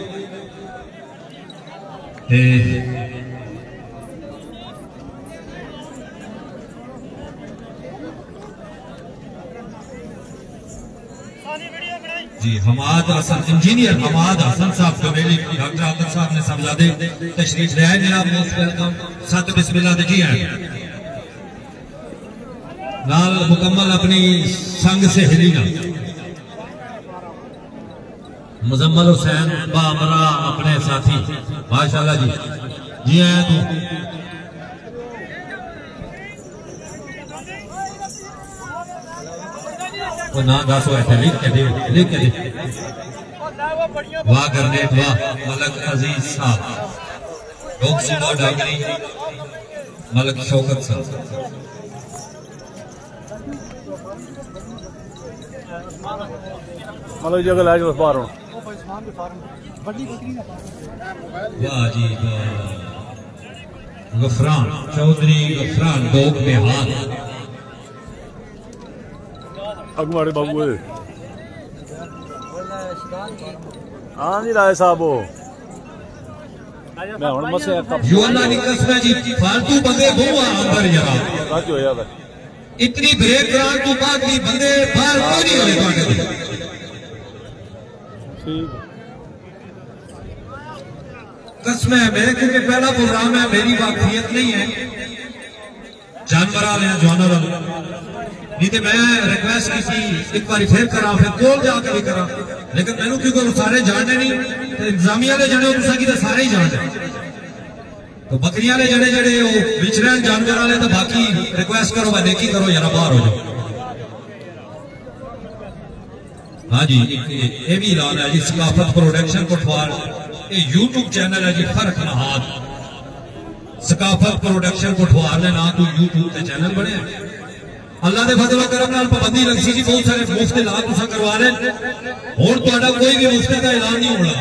जी हमाद हसन इंजीनियर हमाद हसन साहब कमेली डॉक्टर आदर साहब ने समझादे तशरीफ ले आए जनाब मोस्ट वेलकम सत बिस्मिल्लाह जी हैं नाल मुकम्मल अपनी संग सहेली ना मुजम्मल हुसैन बामरा अपने साथी माशाल्लाह जी जी आया तू तो ना दस हुआ था लिख के दे लिख के दे वाह करने वाह मलक अजीज साहब लोक सुनो डागरी मलक शौकत साहब मतलब जगह लाज बस बाहर वाह जी वाह गफरान चौधरी गफरान दोग में हाथ अगवाड़े बाबू हाँ जी राय साहब मैं हुण मसे युवा निकसना जी फालतू बंदे बहुआ अंदर जरा सच होया वे इतनी ब्रेक करान तो बाद भी बंदे बाहर क्यों नहीं होए ਤੁਹਾਡੇ ठीक कसम है मेरे क्योंकि पहला प्रोग्राम है मेरी वाकफियत नहीं है जानवर वाले जानवर नहीं तो मैं रिक्वेस्ट की सी एक बार फिर करा फिर कोल जाके भी करा लेकिन मैंने क्योंकि वो सारे जानने नहीं तो इंतजामिया के जड़े तुसा की तो सारे ही जानते तो बकरियां ने जड़े जड़े वो विचरण जानवर वाले तो बाकी रिक्वेस्ट करो मैं देखी करो जरा बाहर हो जाओ। हाँ जी ये भी ऐलान है जी सकाफत प्रोडक्शन कोटवाल ये यूट्यूब चैनल है जी फर्क नहाद सकाफत प्रोडक्शन कोटवाल ने ना तो यूट्यूब के चैनल बने अल्लाह के फजल करम नाल पाबंदी लग सी जी बहुत सारे मुफ्त ऐलान तुसा करवा रहे हुण तुहाडा कोई भी मुफ्त का ऐलान नहीं होना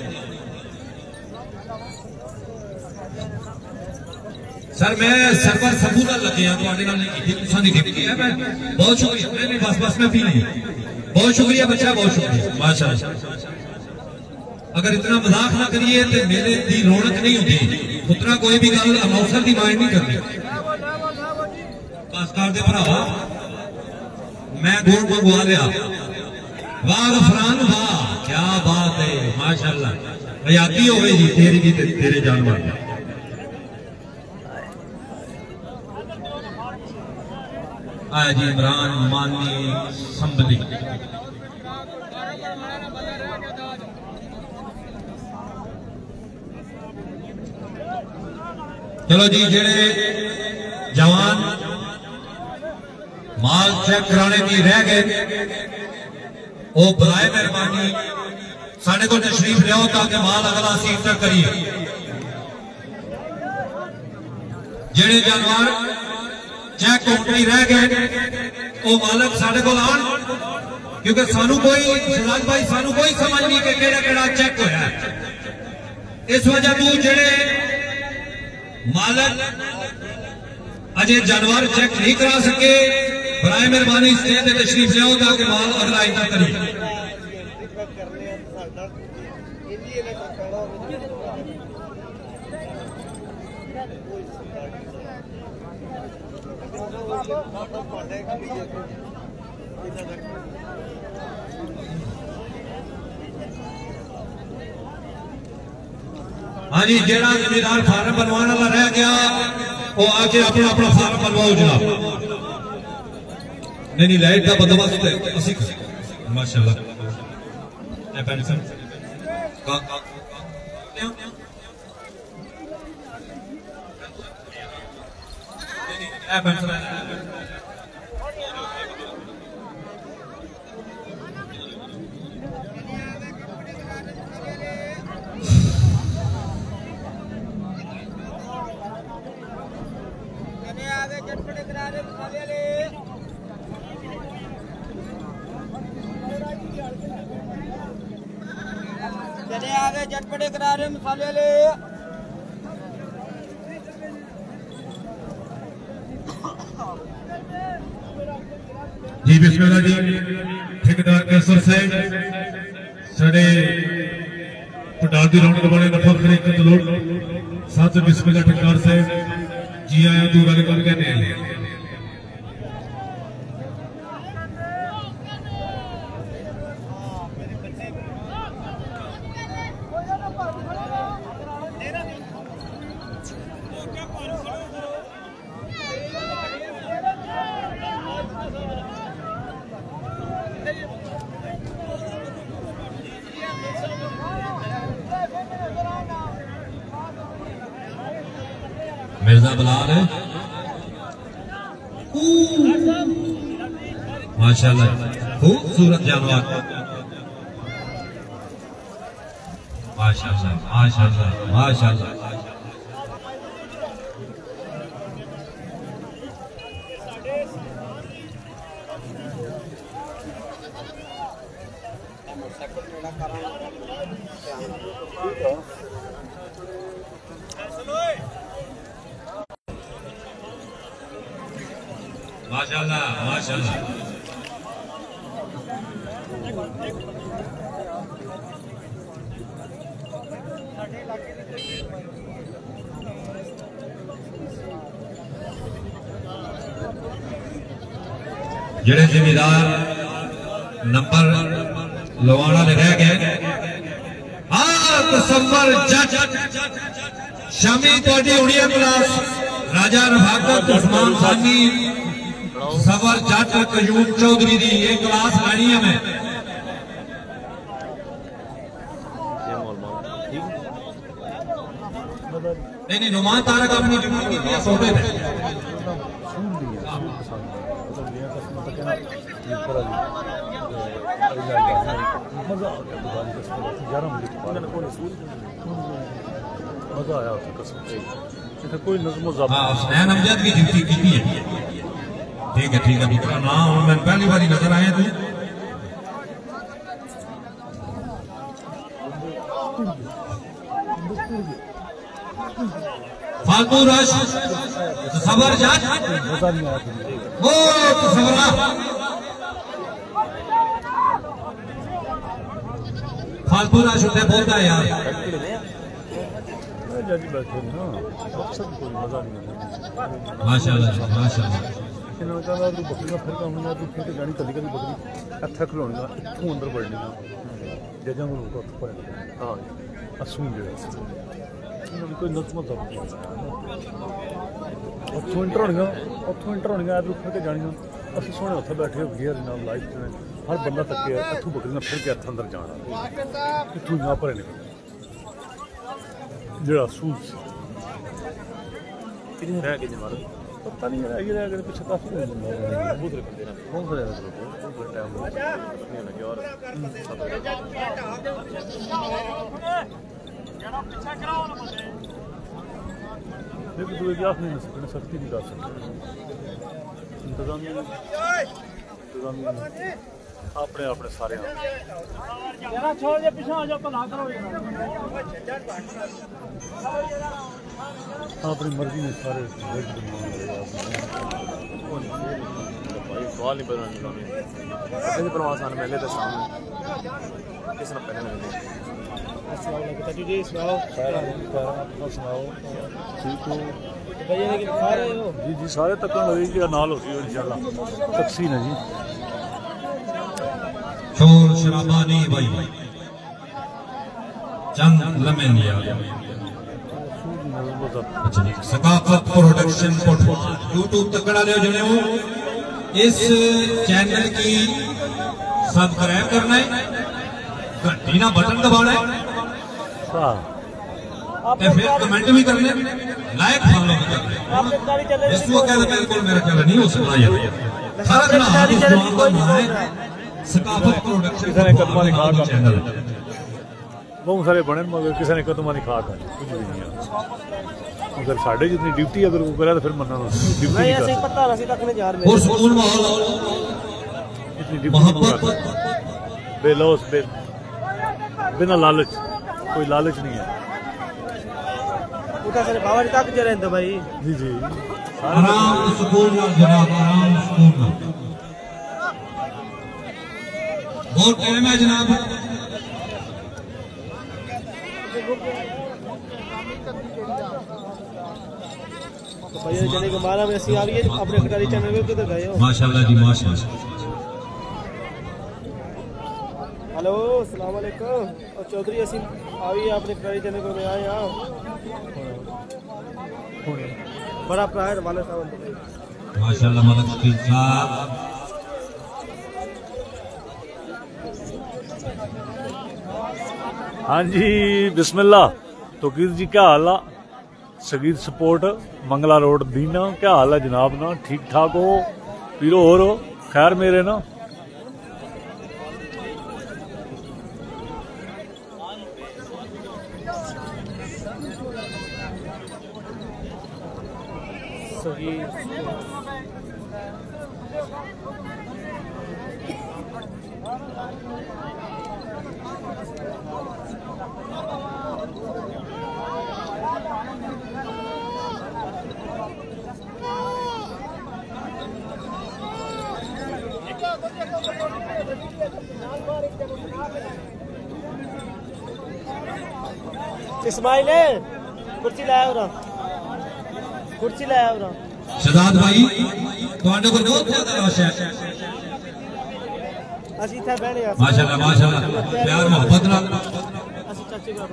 सर मैं सरवर सबू नाल लगे हां तुहाडे नाल नहीं कीती तुसां दी ड्यूटी है मैं बहुत शुक्रिया नहीं नहीं बस बस मैं भी नहीं बहुत शुक्रिया बच्चा बहुत शुक्रिया माशाल्लाह अगर इतना मजाक ना करिए तो मेरे दी रौनक नहीं होती उतना कोई भी गल अनाउंसर दी माइंड नहीं करनी बस कर दे भरावा मैं गुण मंगवा लिया वाह गफरान वाह क्या बात है माशाल्लाह हयाती हो गई जी तेरी भी ते, तेरे जानवर आया जी इमरान मानी संबली चलो जी जेड़े जवान माल चेक कराने की रह गए वो बराए मेहरबानी साढ़े को तशरीफ लियाओ ताकि माल अगला सीट तक करिए जेड़े जानवर चेक काउंटरी रह गए वो मालक साढ़े को आन क्योंकि सानू कोई सिराज भाई सानू कोई समझ नहीं कि केड़ा केड़ा चेक होया इस वजह तू जेड़े मालक अजय जानवर चेक नहीं करा सके बराए मेहरबानी स्टेज पे तशरीफ ले आओ ताकि माल अगला आइंदा करिए हाँ जी जेड़ा जमींदार फार्म बनवाने वाला रह गया वो आके अपना अपना फार्म बनवाओ जनाब नहीं नहीं लाइट का बंदोबस्त है माशाल्लाह आगे चटपटे करारे मसाले ले चले आगे चटपटे करारे मसाले ले जी बिस्मिल्लाह जी ठेकेदार कैसर साहब साढ़े पटाल दी रौनक वाले नफा खरीद के तलोड़ साथ बिस्मिल्लाह ठेकेदार साहब जी आया तू गल कर कहने मिर्जा बलाल है माशाल्लाह खूबसूरत जानवर माशाल्लाह माशाल्लाह माशाल्लाह माशाल्लाह माशाल्लाह जेड़े जिम्मेदार नंबर लवाना ले रह गए तसव्वुर जज शामी तोड़ी उड़िया क्लास राजा रफाकत उस्मान सानी सबर जट कयूम चौधरी दी ये क्लास लानी है मैं नहीं नहीं नुमान तारक अपनी ड्यूटी की है सोफे पे मजा आया कोई नज़्म हुसैन अमजद की ड्यूटी की है ठीक है ठीक है दूसरा नाम मैं पहली बार नजर आए थे फालतू रश सबर जाट वो सबरा फालतू रश होते बोलता है यार माशाल्लाह माशाल्लाह बकरियां फिर आउनियां तू फिर जानी कदी कदी बकरी इत्थे खलोणियां इत्थों अंदर वड़नियां जजां को लोग उत्थे पड़े हां असूल जो इन्होंने कोई नज़्म दब उत्थों इंटर होनियां उत्थों इंटर होनियां इधर फिर के जानियां असं सोहने उत्थे बैठे गेयर नाल लाइट हर बंदा तके इत्थों बकरियां फिर के इत्थे अंदर जाना इत्थों यहाँ पर निकल जेड़ा असूल कितने रह गए मारो पता नहीं है ये अगर पीछे काफी बहुत रखते हैं कौन सा ज्यादा बहुत टाइम नहीं लगे और यार पीछे कराओ ना मुझे लेकिन दूसरे आप नहीं सकते सख्ती नहीं कर सकते इंतजाम इंतजाम अपने अपने सारे यार छोड़ दे पीछे आ जाओ भला करो अपनी मर्जी ने सारे भाई सवाल नहीं पता नहीं प्रवास आने मेले के सामने किस ने पहले लगे जी सुनाओ सुनाओ ठीक हो भैया लेकिन सारे हो जी जी सारे तक लगी जी नाल हो गई इंशाल्लाह तकसीन है जी शोर शराबा नहीं भाई चंद लम्हे लिया सकाफत प्रोडक्शन पटवार यूट्यूब तकड़ा ले जने हो इस चैनल की सब्सक्राइब करना है घंटी ना बटन दबाना है ते फिर कमेंट भी करने लाइक फॉलो भी करने इसको कहते बिल्कुल मेरा ख्याल नहीं हो सकता यार सारा दिन हाथ सकाफत प्रोडक्शन किसी ने कदमा नहीं खा कर चैनल बहुत सारे बने मगर किसी ने कदमा नहीं खा कर कुछ भी नहीं है अगर साढ़े जितनी ड्यूटी अगर वो करे तो फिर मना ड्यूटी नहीं ऐसे पता नहीं तक ने यार और सुकून माहौल इतनी मोहब्बत बेलौस बे बिना लालच कोई लालच नहीं है उठा से बाबा जी तक जे रहंदे भाई जी जी आराम सुकून नाल जनाब आराम सुकून नाल बहुत टाइम है जनाब भैया चले के माला में ऐसी आ रही है अपने खटारी चैनल पे किधर गए हो माशाल्लाह जी माशाल्लाह हेलो अस्सलाम वालेकुम और चौधरी असीम आइए अपने खटारी चैनल पे में आए यहां बड़ा प्रायर वाले साहब माशाल्लाह मदद की साहब हाँ जी बिस्मिल्लाह तो किस जी क्या हाल है सगीर सपोर्ट मंगला रोड दीना क्या हाल है जनाब ना ठीक ठाक हो पीरो और हो खैर मेरे ना सगीर इस्माइल कुर्सी लाया उरा कुर्सी लाया उरा शहजाद भाई ਤੁਹਾਡੇ ਕੋਲ ਬਹੁਤ ਜ਼ਿਆਦਾ ਰਸ਼ ਹੈ ਅਸੀਂ ਇੱਥੇ ਬਹਿਣੇ ਆ ਮਾਸ਼ਾਅੱਲਾ ਮਾਸ਼ਾਅੱਲਾ ਪਿਆਰ ਮੁਹੱਬਤ ਨਾਲ ਅਸੀਂ ਚਾਚੇ ਕੋਲ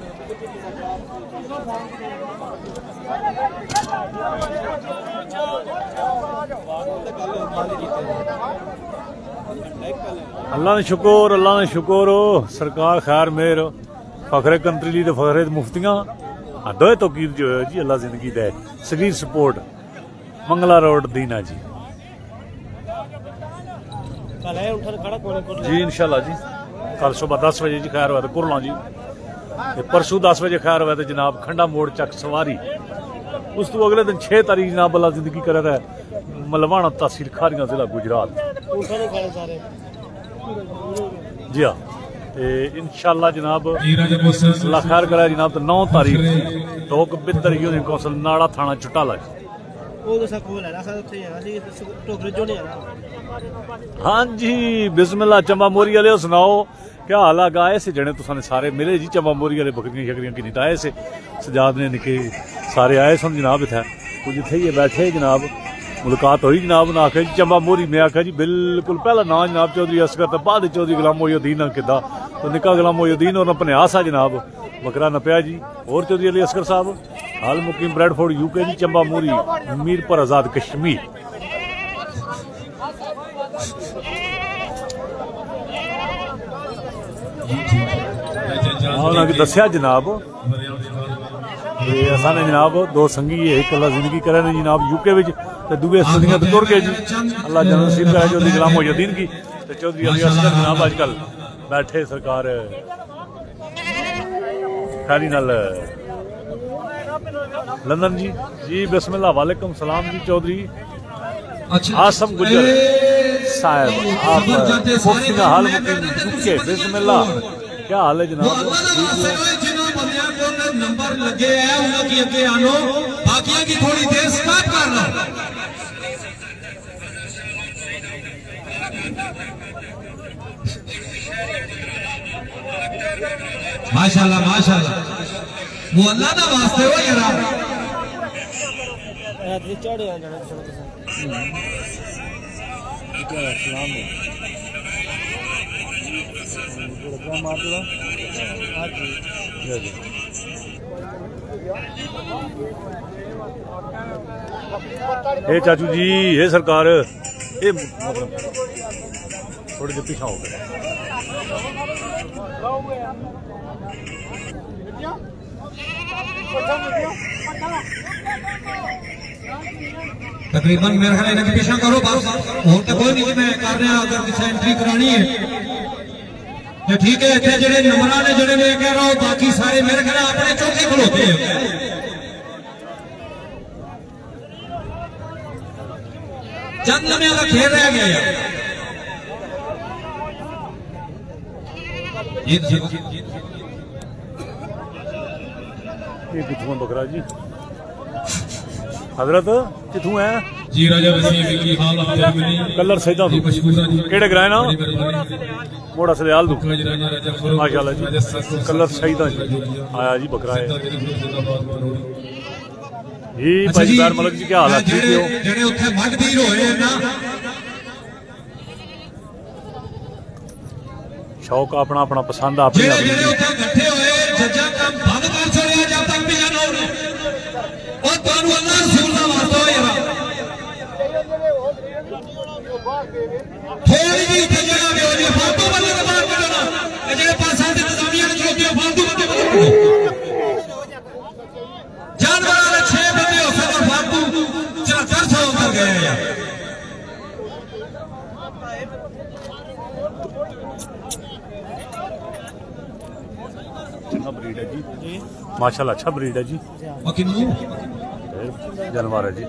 अल्लाह ने शुक्र अल्लाह ने शुक्र हो सरकार खैर मेहर फखरे कंट्री तो फखरे मुफ्तियां दो तो कीर जो है जी अल्लाह जिंदगी दे सगीर सपोर्ट मंगला रोड दीना जी जी इंशाल्लाह जी कल सुबह दस बजे जी खैर हुआ तो कुरला जी परसों दस बजे खैर हुआ तो जनाब खंडा मोड़ चक सवारी उस तो अगले दिन छह तारीख जनाब अल्लाह जिंदगी करे है मलवाना तहसील खारियां जिला गुजरात जी हाँ इंशाल्लाह जनाब अल्लाह खैर करे जनाब तो नौ तारीख तो बिदर यूनियन कौंसल नाड़ा थाना चुटाला हाँ जी बिस्मिल्लाह चंबा मोरी वाले सुनाओ क्या हाल है आए से जने तुसाने सारे मिले जी चंबा मोरी वाले बकरियां शकरियां की आए से सजाद ने निके सारे आए सन जनाब इतना कुछ इतने ही बैठे जनाब मुलाकात हुई जनाब ने आख्या जी चंबा मोरी में आख्या जी बिल्कुल पहला ना जनाब चौधरी असगर तो बाद चौधरी गुलाम मोयुद्दीन किदा तो निका गुलाम मोयुद्दीन और अपने आसा जनाब बकरा नपया जी और चौधरी अली असगर साहब हाल मुकीम ब्रेडफोर्ड यूके जी चंबा मोरी मीरपुर आजाद कश्मीर उन्होंने दसिया जनाब असाने जनाब दो संगी एक अल्लाह जिंदगी करे ने जनाब यूके विच ते दूए सदियां ते तुर गए जी अल्लाह जन नसीब करे चौधरी गुलाम मोयुद्दीन की ते चौधरी अली असगर जनाब आजकल बैठे सरकार खैरी नाल लंदन जी जी बिस्मिल्लाह वालेकुम सलाम जी चौधरी आसम गुजर साहब आप मुफ्ती का हाल मुकीम यूके बिस्मिल्लाह क्या हाल है जनाब नंबर लगे हैं उनकी अगे आनो बाकियों की थोड़ी देर स्टॉप कर लो माशाल्लाह माशाल्लाह वो अल्लाह का वास्ते हो यार चढ़े आ जाना सलाम हे चाचू जी हे सरकार ये मतलब थोड़ी देर पीछा हो गए तकरीबन मेरे ख्याल इन्हें पीछा करो बस और तो कोई नहीं मैं कर रहा अगर किसी एंट्री करानी है तो ठीक है। इतने जेडे नंबर ने जेडे मैं कह रहा हूँ बाकी सारे मेरे ख्याल अपने चौके खलोते हैं। चंद लम्हे का खेल रह गया यार। ये किथों बकरा जी हजरत किथों है जी राजा वसीम की हाल जर्मनी कलर सैदा तू केड़े कराए ना मोड़ा सदयाल तू माशाल्लाह जी कलर सैदा आया जी बकरा है ये भाईदार मलक जी क्या हालत ठीक हो जेडे उत्थे मठवीर होए ना शौक अपना अपना पसंद अपनी जेडे जेडे उत्थे इकट्ठे होए जज्जा काम बंद कर छोड़िया जब तक भी जानो और तानु अल्लाह रसूल दा वास्ता हो यार थोड़ी जी इत्थे जगह पे हो जी फालतू बंदे को बाहर कढना ए जेडे पासा दे इंतजामिया ने चौकी फालतू बंदे को जानवर वाले छह बंदे हो सदर फालतू चौहत्तर सौ कर गए यार। ब्रीड है जी माशाल्लाह अच्छा ब्रीड है जी जानवर है जी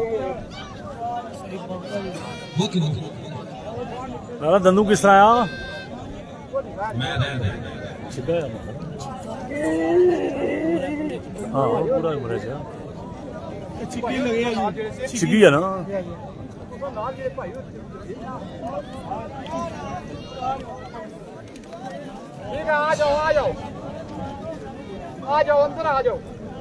दादा दंदू किस तरह आया हाँ पूरा उम्र है छिगी है ना ठीक है आ जाओ आ जाओ आ जाओ अंदर आ जाओ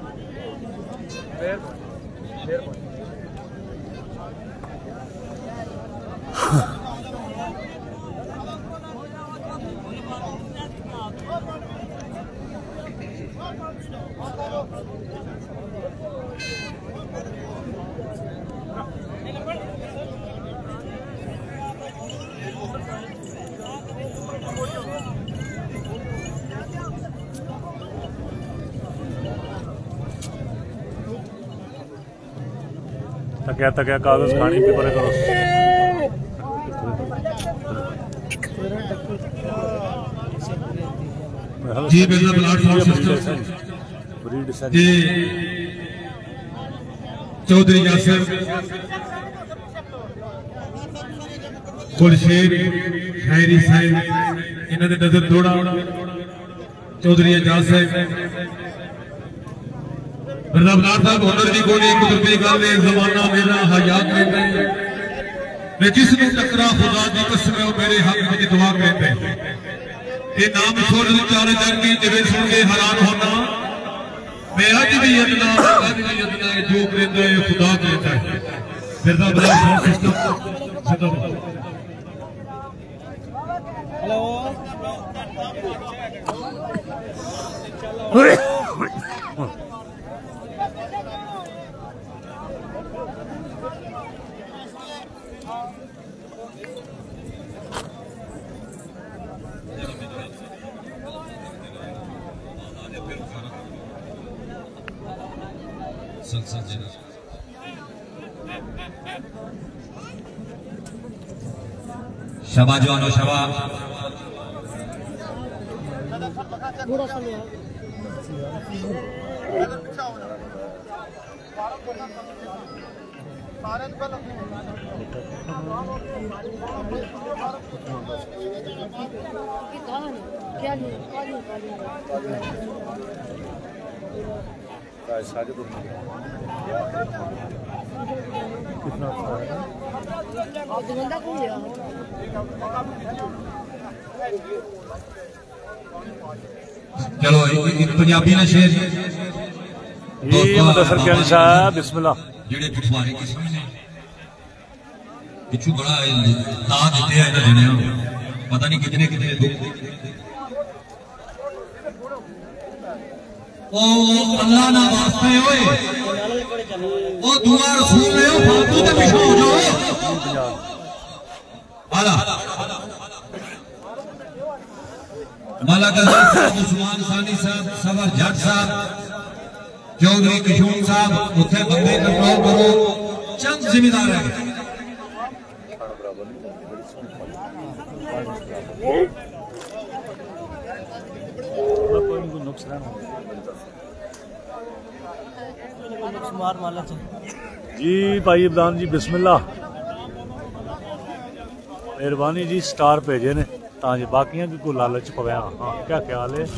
तकिया तकिया कागज खानी पे परे करो जी बिरला प्लेटफॉर्म सिस्टम जी चौधरी यासिर गुलशेर खैरी साहिब इन्हों ने नजर दौड़ा चौधरी एजाज साहब रबनार साहब हुनर की कोई कुदरती गल है जमाना मेरा हयात लेता है मैं जिसमें टकरा खुदा की कसम है मेरे हक में दुआ कहते हैं ये नाम छोड़ चार जन की जिवे सुन के हैरान होना मैं अज भी अदना अज भी अदना जो कहता है खुदा कहता है फिर दा बड़ा साउंड सिस्टम हेलो शबा जवानो शबा कितना चलो एक पंजाबी ना शेर ये मुदस्सर क्या निशान बिस्मिल्लाह जेडे पिछवाड़े किस्म ने पिछू बड़ा दा देते हैं ना जने पता नहीं कितने कितने दुख ओ अल्लाह ना वास्ते ओए ओ दुआ रसूल में ओ फालतू ते पीछे हो जाओ आला मलक अजीज साहब, उस्मान सानी साहब, सवर जट साहब, चौधरी कशून साहब, उत्थे बंदे कंट्रोल करो, चंद जिम्मेदार है। जी भाई इब्रान जी बिस्मिल्लाह, मेहरबानी जी स्टार भेजे ने तां जे बाकियां की कोई लालच पवे। हाँ क्या ख्याल है?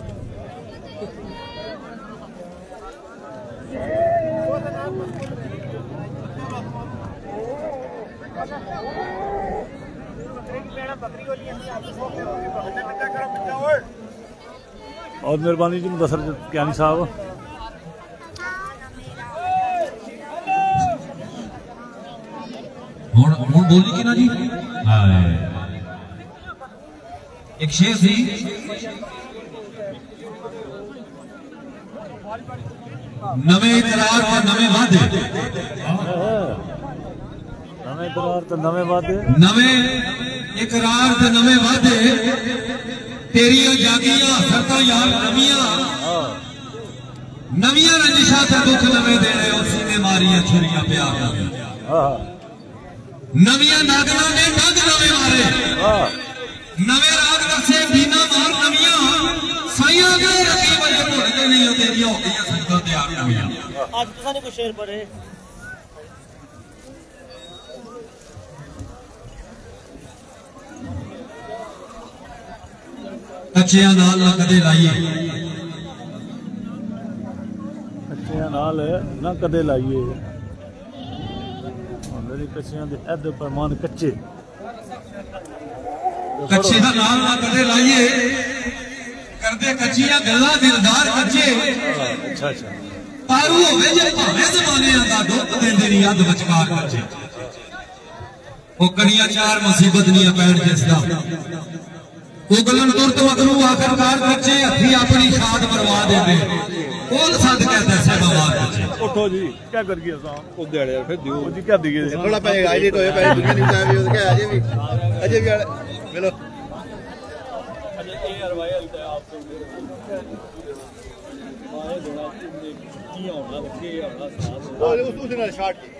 और मेहरबानी जी मुदस्सर कियानी साहब, बोली कि ना जी एक शेर थी, नवे इकरार और नवे वादे, नवे इकरार तो नवे वादे, नवे इकरार ते नवे वादे, तेरिया जागियां सरता यार नवियां, नवियां रंजिशा ते दुख नवे देने, उसी ने मारिया छुरियां प्यार, नवियां नागना ने नग नवे मारे, नवे राग दसे दीना मार नवियां, साइयां दे रकीब अजे भुलदे नहीं हो तेरियां हो गईयां संगत तैयार नवियां। आज तुसां ने कोई शेर पढ़े? कच्चियां नाल ना कदे लाइए, कच्चियां नाल ना कदे लाइए, मेरी कच्चियां दे ऐदे परमान कच्चे, कच्चे दा नाल ना कदे लाइए, करदे कच्चियां गल्लां दिलदार कच्चे। अच्छा अच्छा पारू होवे जे भावे जमाने दा दुख देंदे नी अध विचकार कच्चे, ओ कड़ियां चार मुसीबत नहीं पैण जिसदा, उगलन तुरत मगरू आखिरकार कच्चे, हथी अपनी खाद मरवा देंदे, कोल सद के दसे बवार कच्चे। उठो जी क्या कर गया साहब, ओ देड़े यार फिर दियो जी क्या दिए थोड़ा पेगा आई तो पे दुनिया नहीं चाहे भी उसके अजय भी अजय भी मिलो अजय ए अरवायल ते आप आए दोड़ा की होना के होना साथ वो उस उसने शॉट की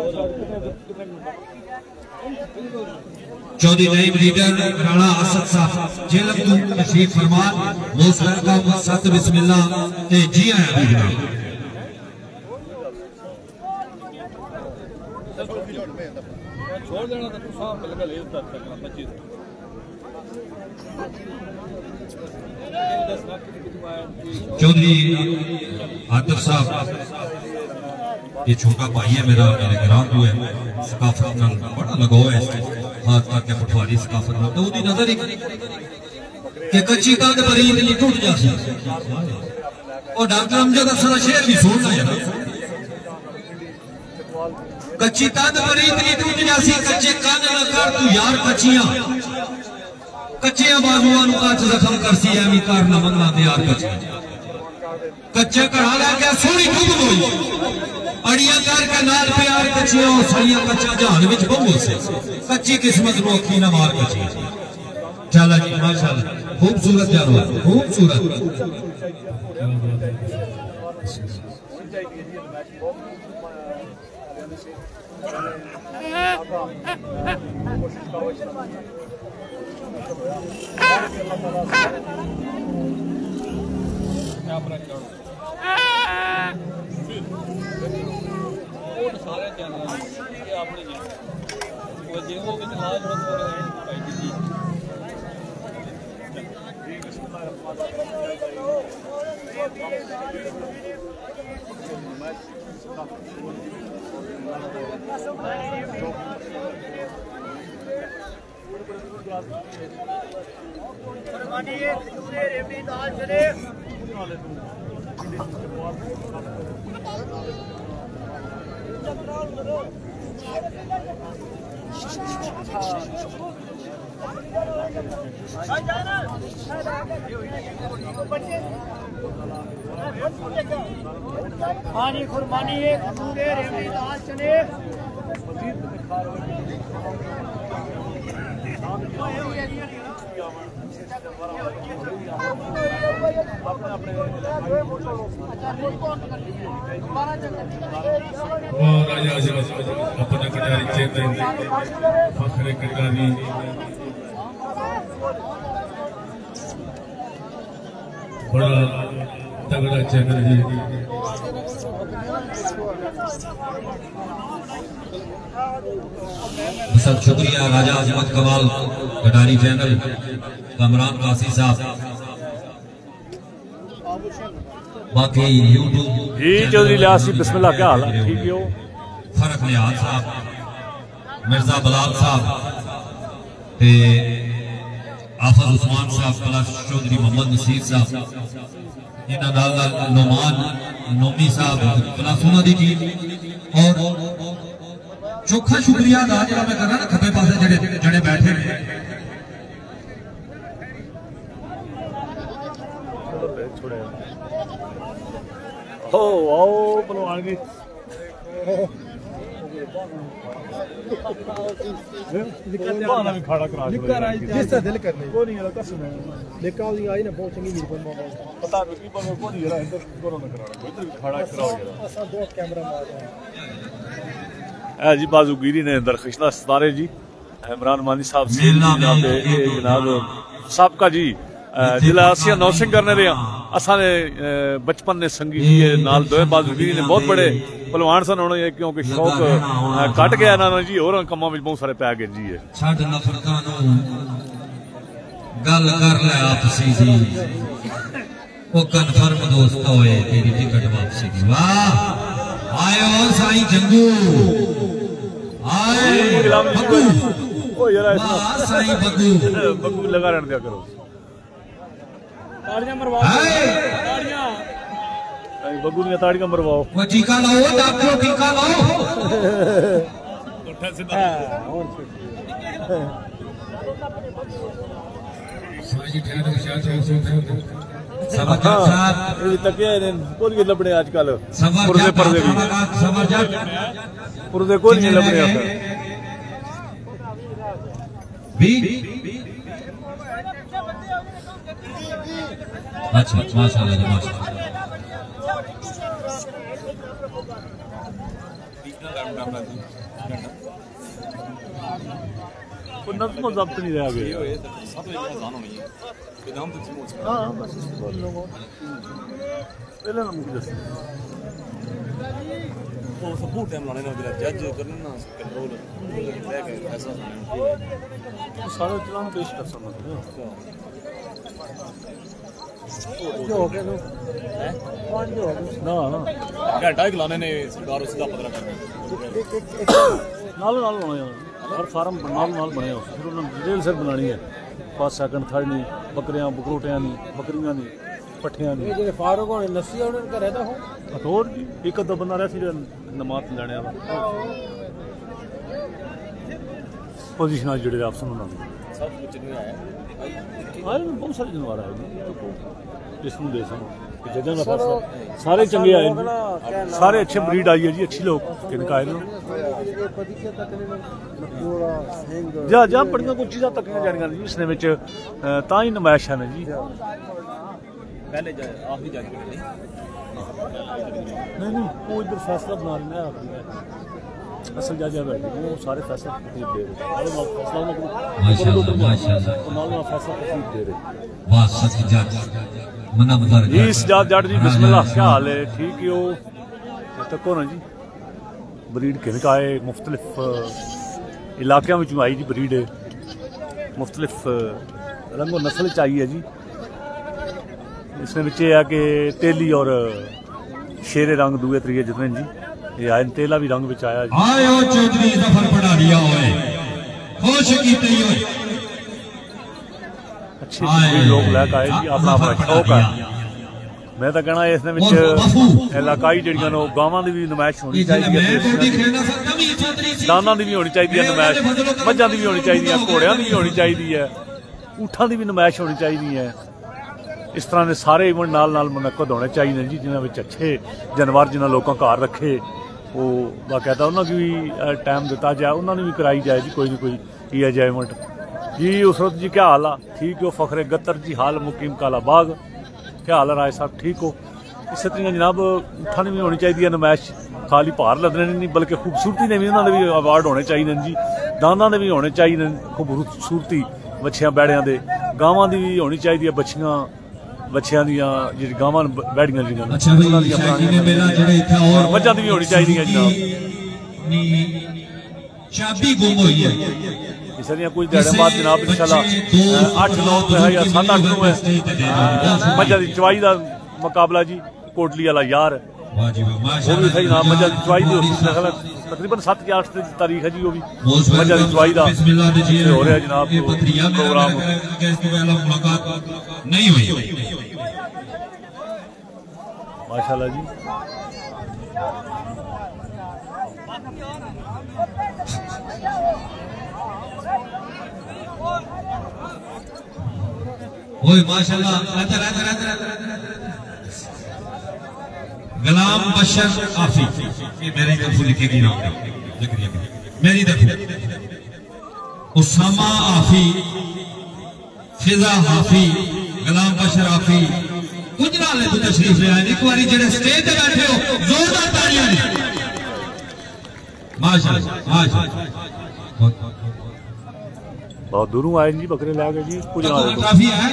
चौधरी नईम लीडर राणा असद साहब जेलम तू तशरीफ फरमान, मोस्ट वेलकम, सत बिस्मिल्लाह ते जी आया भी जनाब। छोड़ देना तो साहब लगा ले तक तक पच्चीस चौधरी आतिफ साहब, ये छोटा भाई है मेरा, मेरे ग्राम जो है सकाफत नाल बड़ा लगाव है, खास करके पटवारी सकाफत नाल, तो उसकी नजर ही कि कच्ची कंध बरीद नहीं टूट जाती, और डॉक्टर अमजद अफसर शेर भी सुनना है, कच्ची कंध बरीद नहीं टूट जाती, कच्चे कंध न कर तू यार कच्चियां, कच्चियां बाजुआं नूं कच जख्म करसी, एवं कर न मंगना दे यार कच्चियां, कच्चे घड़ा लैके सोहनी डुब गई, अड़ियां करके नाल प्यार कच्चियां, सड़ियां कच्चा जहान विच बहु से, कच्ची किस्मत नूं अखी ना मार कच्ची। चला जी माशाअल्लाह, खूबसूरत यार हुआ, खूबसूरत। सारे चैनल अपनी जो कि चला भाई जी पानी कुर्बानी एक पूरे रेमदास चले राजा अपना कटारी चेतन फखरे कटारी बड़ा तगड़ा चैनल जी। सब शुक्रिया राजा अजमत कमाल कटारी चैनल कमरान कासी साहब। बाकी यूट्यूब जी चौधरी लियासी बिस्मिल्लाह क्या हाल है? ठीक हो? फरक निहाल साहब, मिर्जा बलाल साहब ते आफज उस्मान साहब प्लस चौधरी मोहम्मद नसीर साहब इन्हां नाल नाल नोमान नोमी साहब प्लस उन्हां दी टीम और चोखा शुक्रिया अदा जो मैं कर रहा ना खब्बे पासे जड़े जड़े बैठे ने ओ आओ पहलवान जी खाड़ा करा जिसका दिल करने को नहीं लगा सुना लेका दी आई ना बहुत चंगी वीर को पता नहीं पर को नहीं रहा इधर करो ना कराना इधर खाड़ा कराओ असा दो कैमरा मार है जी बाजूगिरी ने अंदर खिशला सितारे जी इमरान मानी साहब से जनाब जनाब साबका जी जिला असिया नौसिंग करने रहे असा ने बचपन ने संगी जी नाल दो बाजूगिरी ने बहुत बड़े पहलवान सन होने क्योंकि शौक कट गया ना जी और कमां में बहुत सारे पै गए जी है छड़ नफरतां नूं गल कर ले आपसी जी ओ कन्फर्म दोस्त होए तेरी टिकट वापसी की वाह आयो साईं जंगू आए बग्गू ओ यार वाह साईं बग्गू बग्गू लगा रहने दिया करो ताड़ियां मरवाओ ताड़ियां बग्गू दी ताड़ियां मरवाओ वो टीका लाओ डॉक्टर टीका लाओ उठा सीधा साजी ठहर विशाल साहब सबरजट साहब ये तकिया ने कोल के लबड़े आजकल सबरजट पुरदे पर्दे भी सबरजट पुरदे कोल नहीं लबड़े आता भी अच्छा माशाल्लाह जी माशाल्लाह को नफ्स को जब्त नहीं रह गया हां बस पहले ना मुझे वो सब बहुत टाइम लाने ना जज करने ना कंट्रोल लेके ऐसा सारे चलान पेश कर सकते जो हो गया नो है कौन जो हो गया ना ना घंटा एक लाने ने सरकार उसका पता करना नाल नाल बनाया हर फार्म नाल नाल बनाया फिर उन्होंने डिटेल सर बनानी है फर्स्ट सेकंड थर्ड नहीं बकरियां बकरोटियां नहीं बकरियां नहीं पट्ठियां नहीं ये जो फारूक होने नसी होने का रहता हो और जी एक अद्धा बंदा रहा सी नमाज लेने वाला पोजीशन जुड़े आप सुनो सब कुछ नहीं आया आए बहुत सारे जानवर आए जिसमें दे सको जजन का फैसला सारे चंगे आए सारे अच्छे ब्रीड आई है जी अच्छी लोग किनका आए जा जा बड़ियां कुछ चीज़ां तकियां जानियां जी इसने विच तां ही नमाइश है जी पहले आखिरी जांच कर ली नहीं नहीं वो इधर फैसला बना लेना है असल जज बैठे वो सारे फैसला तकलीफ दे रहे फैसला माशाल्लाह माशाल्लाह फैसला तकलीफ दे रहे वाह सच जज मना बता जी सजाद जट जी बिस्मिल्लाह क्या हाल है ठीक हो तको ना जी ब्रीड किनका है मुख्तलिफ इलाकों में आई जी ब्रीड मुख्तलिफ रंगो नस्ल चाहिए जी इसमें बच्चे है कि तेली और शेरे रंग दुए त्रिए जितने जी ये आए तेला भी रंग विच आया जी आयो चौधरी जफर पढ़ा दिया होए खुश कीते होए अच्छे लोग लैके आए जी अपना अपना शौक है मैं तो कहना इसने विच इलाकाई जड़ियां नो गावां दी भी नुमाइश होनी चाहिए दाना दी भी होनी चाहिए नुमाइश मझां दी भी होनी चाहिए घोड़ियां दी भी होनी चाहिए ऊठां दी भी नुमाइश होनी चाहिए है इस तरह के सारे इवेंट नाल नाल मुनक्कद होने चाहिए जी जिन्होंने अच्छे जानवर जिन्होंने लोगों घर रखे वो बाकायदा उन्होंने भी टाइम दिता जाए उन्होंने भी कराई जाए जी कोई ना कोई इहो जिहा इवेंट जी उसरत जी क्या हाल है? ठीक हो? फखरे गत्तर जी हाल मुकीम काला बाग क्या हाल है? राय साहब ठीक हो? इस तरह जनाब उठानी भी होनी चाहिए नमैश, खाली भार लदने नहीं बल्कि खूबसूरती ने भी उन्होंने भी अवार्ड होने चाहिए जी, दांदा ने भी होने चाहिए खूबसूरती बच्चियां बैड़ियां दे, गावां दी भी होनी चाहिए बच्चियां बच्चियां दियां जी गावां बैड़ियां जी मझां दी भी होनी चाहिए जनाब। चाबी गुम हुई है इसलिए कुछ देर बाद जनाब इंशाल्लाह अठ नौ है या सात अठ नौ है मझां दी चवाई का मुकाबला जी, कोटली वाला यार वो भी सही नाम मझां दी चवाई तकरीबन सत्त या अठ तारीख है जी, वो भी मझां दी चवाई का हो रहा जनाब प्रोग्राम नहीं हुई माशाल्लाह जी। ओए माशाल्लाह इधर इधर इधर गुलाम बशर आफी, ये मेरी तरफ लिखेगी नाम मेरी तरफ, उसामा आफी, फिजा हाफी, गुलाम बशर आफी कुछ ना ले तू तशरीफ ले आए एक बार जेडे स्टेज पे बैठे हो जोरदार तालियां माशाल्लाह माशाल्लाह। बहुत दूरों आए जी बकरे ला के जी, कुछ काफी है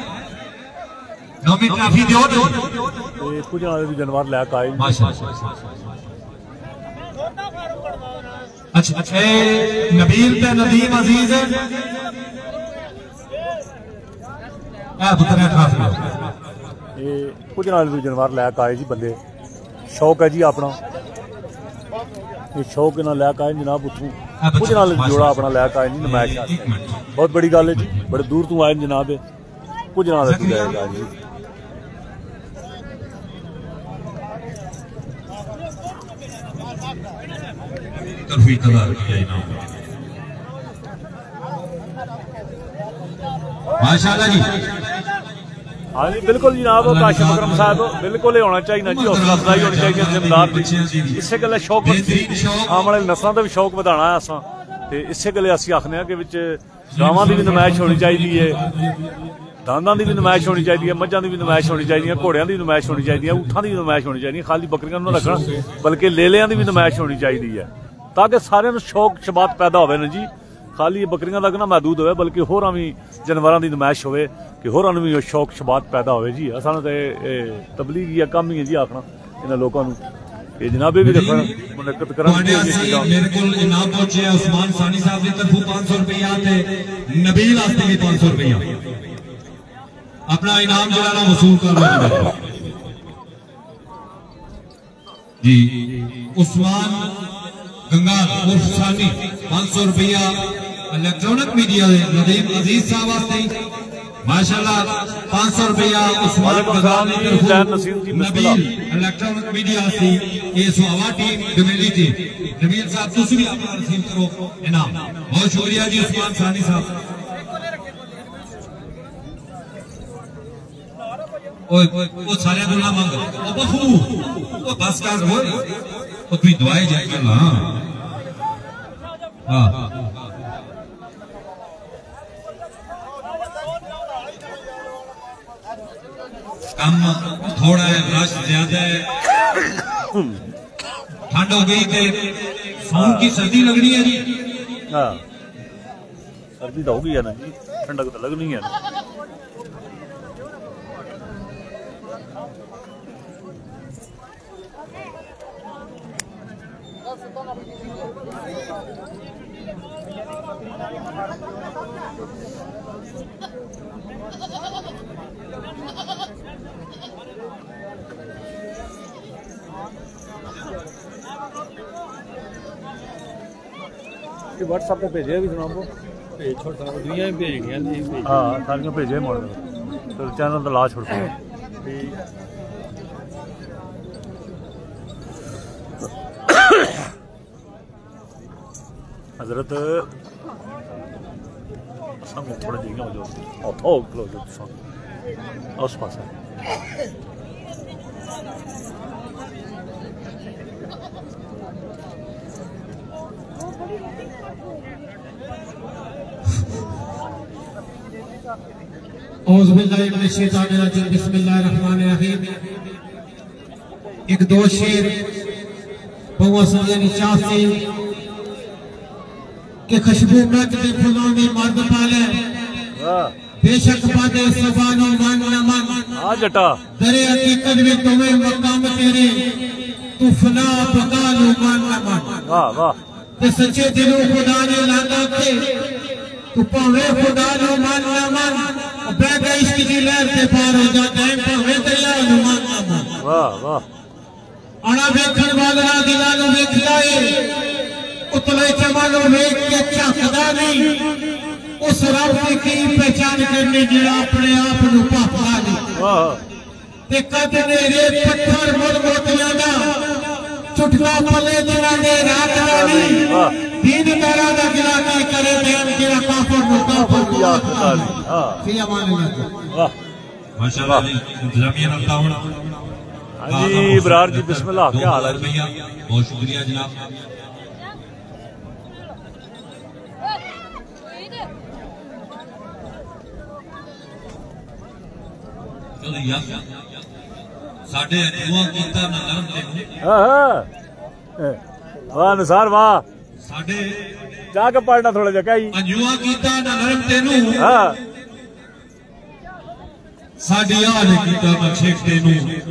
नौमी काफी दियो ते कुछ ना जानवर ला के आए माशाल्लाह। अच्छा अच्छा नबील ते नदीम अजीज आ पुत्र काफी ये कुछ ना जानवर ला के आए जी बंदे, शौक है जी अपना, ये शौक ना लैक आए जनाब उतों कुछ नाल जोड़ा अपना लैक आए जी नमैश, बहुत बड़ी गल है जी, बड़े दूर तू आए जनाब कुछ नाल लैक जी। माशाल्लाह जी हाँ जी बिल्कुल जनाब काशिम अकरम साहब बिल्कुल होना चाहिए जी, हौसला अफजाई होनी चाहिए जिम्मेदार की, इसे गल्ला शौक आने वाले नस्लों का भी शौक बढ़ाना है असा, ते इसे गल्ले असीं आखने कि विच गावां दी भी नमैश होनी चाहिए है, दांदां दी भी नमैश होनी चाहिए, मझां दी भी नमैश होनी चाहिए, घोड़ियां दी भी नमैश होनी चाहिए, ऊठां दी भी नमैश होनी चाहिए, खाली बकरियां नूं रखना बल्कि लेलियां दी भी नमैश होनी चाहिए है, ताकि सारिआं नूं शौक शबात पैदा होवे ना जी, खाली बकरियां तक ना महदूद होवे बल्कि होरां भी जानवरां दी नमैश होवे कि होरां नूं भी शौक शबात पैदा होवे जी। असां ते तबलीग या काम ही है जी आखना इन्हां लोकां नूं कि जनाबे भी रखण मुनक्कद करन। मेरे को इनाम पहुंचे उस्मान सानी साहब की तरफों पांच सौ रुपया ते नबील आस्ते भी पांच सौ रुपया अपना इनाम जो ना वसूल कर रहे जी। उस्मान गंगाल उर्फ सानी पांच सौ रुपया इलेक्ट्रॉनिक मीडिया नदीम अजीज साहब वास्ते माशाल्लाह पांच सौ रुपया उस्मान गंगाल नबील इलेक्ट्रॉनिक मीडिया से ये सुहावा टीम डमेली थी नबील साहब तुसी भी अपना रिसीव करो इनाम, बहुत शुक्रिया जी उस्मान सानी साहब। ओए वो सारे दुला मांग ओ बफू ओ बस कर हो ओ तू दुआएं जाएगा ना हां कम थोड़ा है रश ज्यादा है, ठंड हो गई थे साउंड की सर्दी लगनी है जी। हाँ सर्दी तो होगी है ना जी, ठंडक तो लगनी है ना। व्हाट्सएप पे भेजे भी सुना भेज छोड़ दुनिया भी भेज हाँ सारियां भेजे मोड़ फिर चैनल तो ला छोड़ हजरत थोड़ा जिया जो औथो खलो जो उस पास बिस्मिल्लाहिर्रहमानिर्रहीम। एक दो शेर चाहते कि खुशबू मत के फूलों में मर्द पाले बेशक बादे सुबानो मन न मन आ जटा दरे हकीकत में तुम्हें मकाम तेरे तू फना बका लो मन न मन। वाह वाह ते सच्चे दिलों खुदा ने लादा के तू पावे खुदा लो मन न मन बैठे इश्क की लहर से पार हो जाता है पावे दरिया लो मन न मन। वाह वाह अणा वेखण वाला दिला नो वेखदा है उतले चमन वेख के झकदा नहीं उस रब की पहचान करने जिहड़ा अपने आप नूं भापदा नहीं। वाह ते कद नेरे पत्थर मुड़ मोतियां दा चुटका पले जिन्हां दे रात दा नहीं दीन दारा दा गिला की करे देन जिहड़ा काफर नूं काफर या खुदा दी हां फी अमान अल्लाह। वाह माशाअल्लाह जी इंतजामिया नाल ताउन। हां जी इब्रार जी बिस्मिल्लाह क्या हाल है भैया बहुत शुक्रिया जनाब। साढ़े अजुआ कीता ना नरम तेनू। हां वाह निसार वाह साढ़े जाके पढ़ना थोड़ा जा क्या अजुआ कीता ना नरम तेनू। हां साडी हाल कीता ना शेख तेनू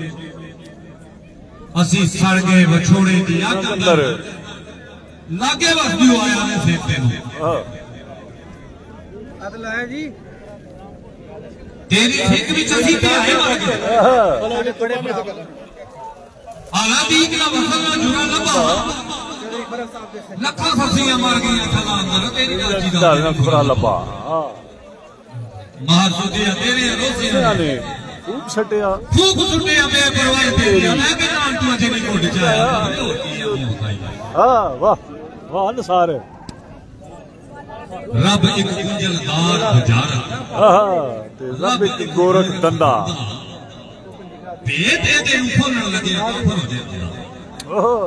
असी सड़ गए वछोड़े दी अग अंदर लागे वसदू आया ने शेख तेनू। हां अदल है जी तेरी ठीक विच असी ते आए मर गए। आला दीक दा वफा ना जुरा लबा लखा फसियां मर गईयां थला अंदर तेरी राजी दा ना खुरा लबा। हां मार सुदिया तेरे रोसे ने खूब छटिया खूब छटिया बेपरवाही तेरी मैं के नाम तू अजे नहीं कोड चाया। हां वाह वाह निसार रब एक गुंजलदार गुजारा हां ते रब एक गोरख दंदा भेद ए दे खोलण लगे काफर हो जाते। ओहो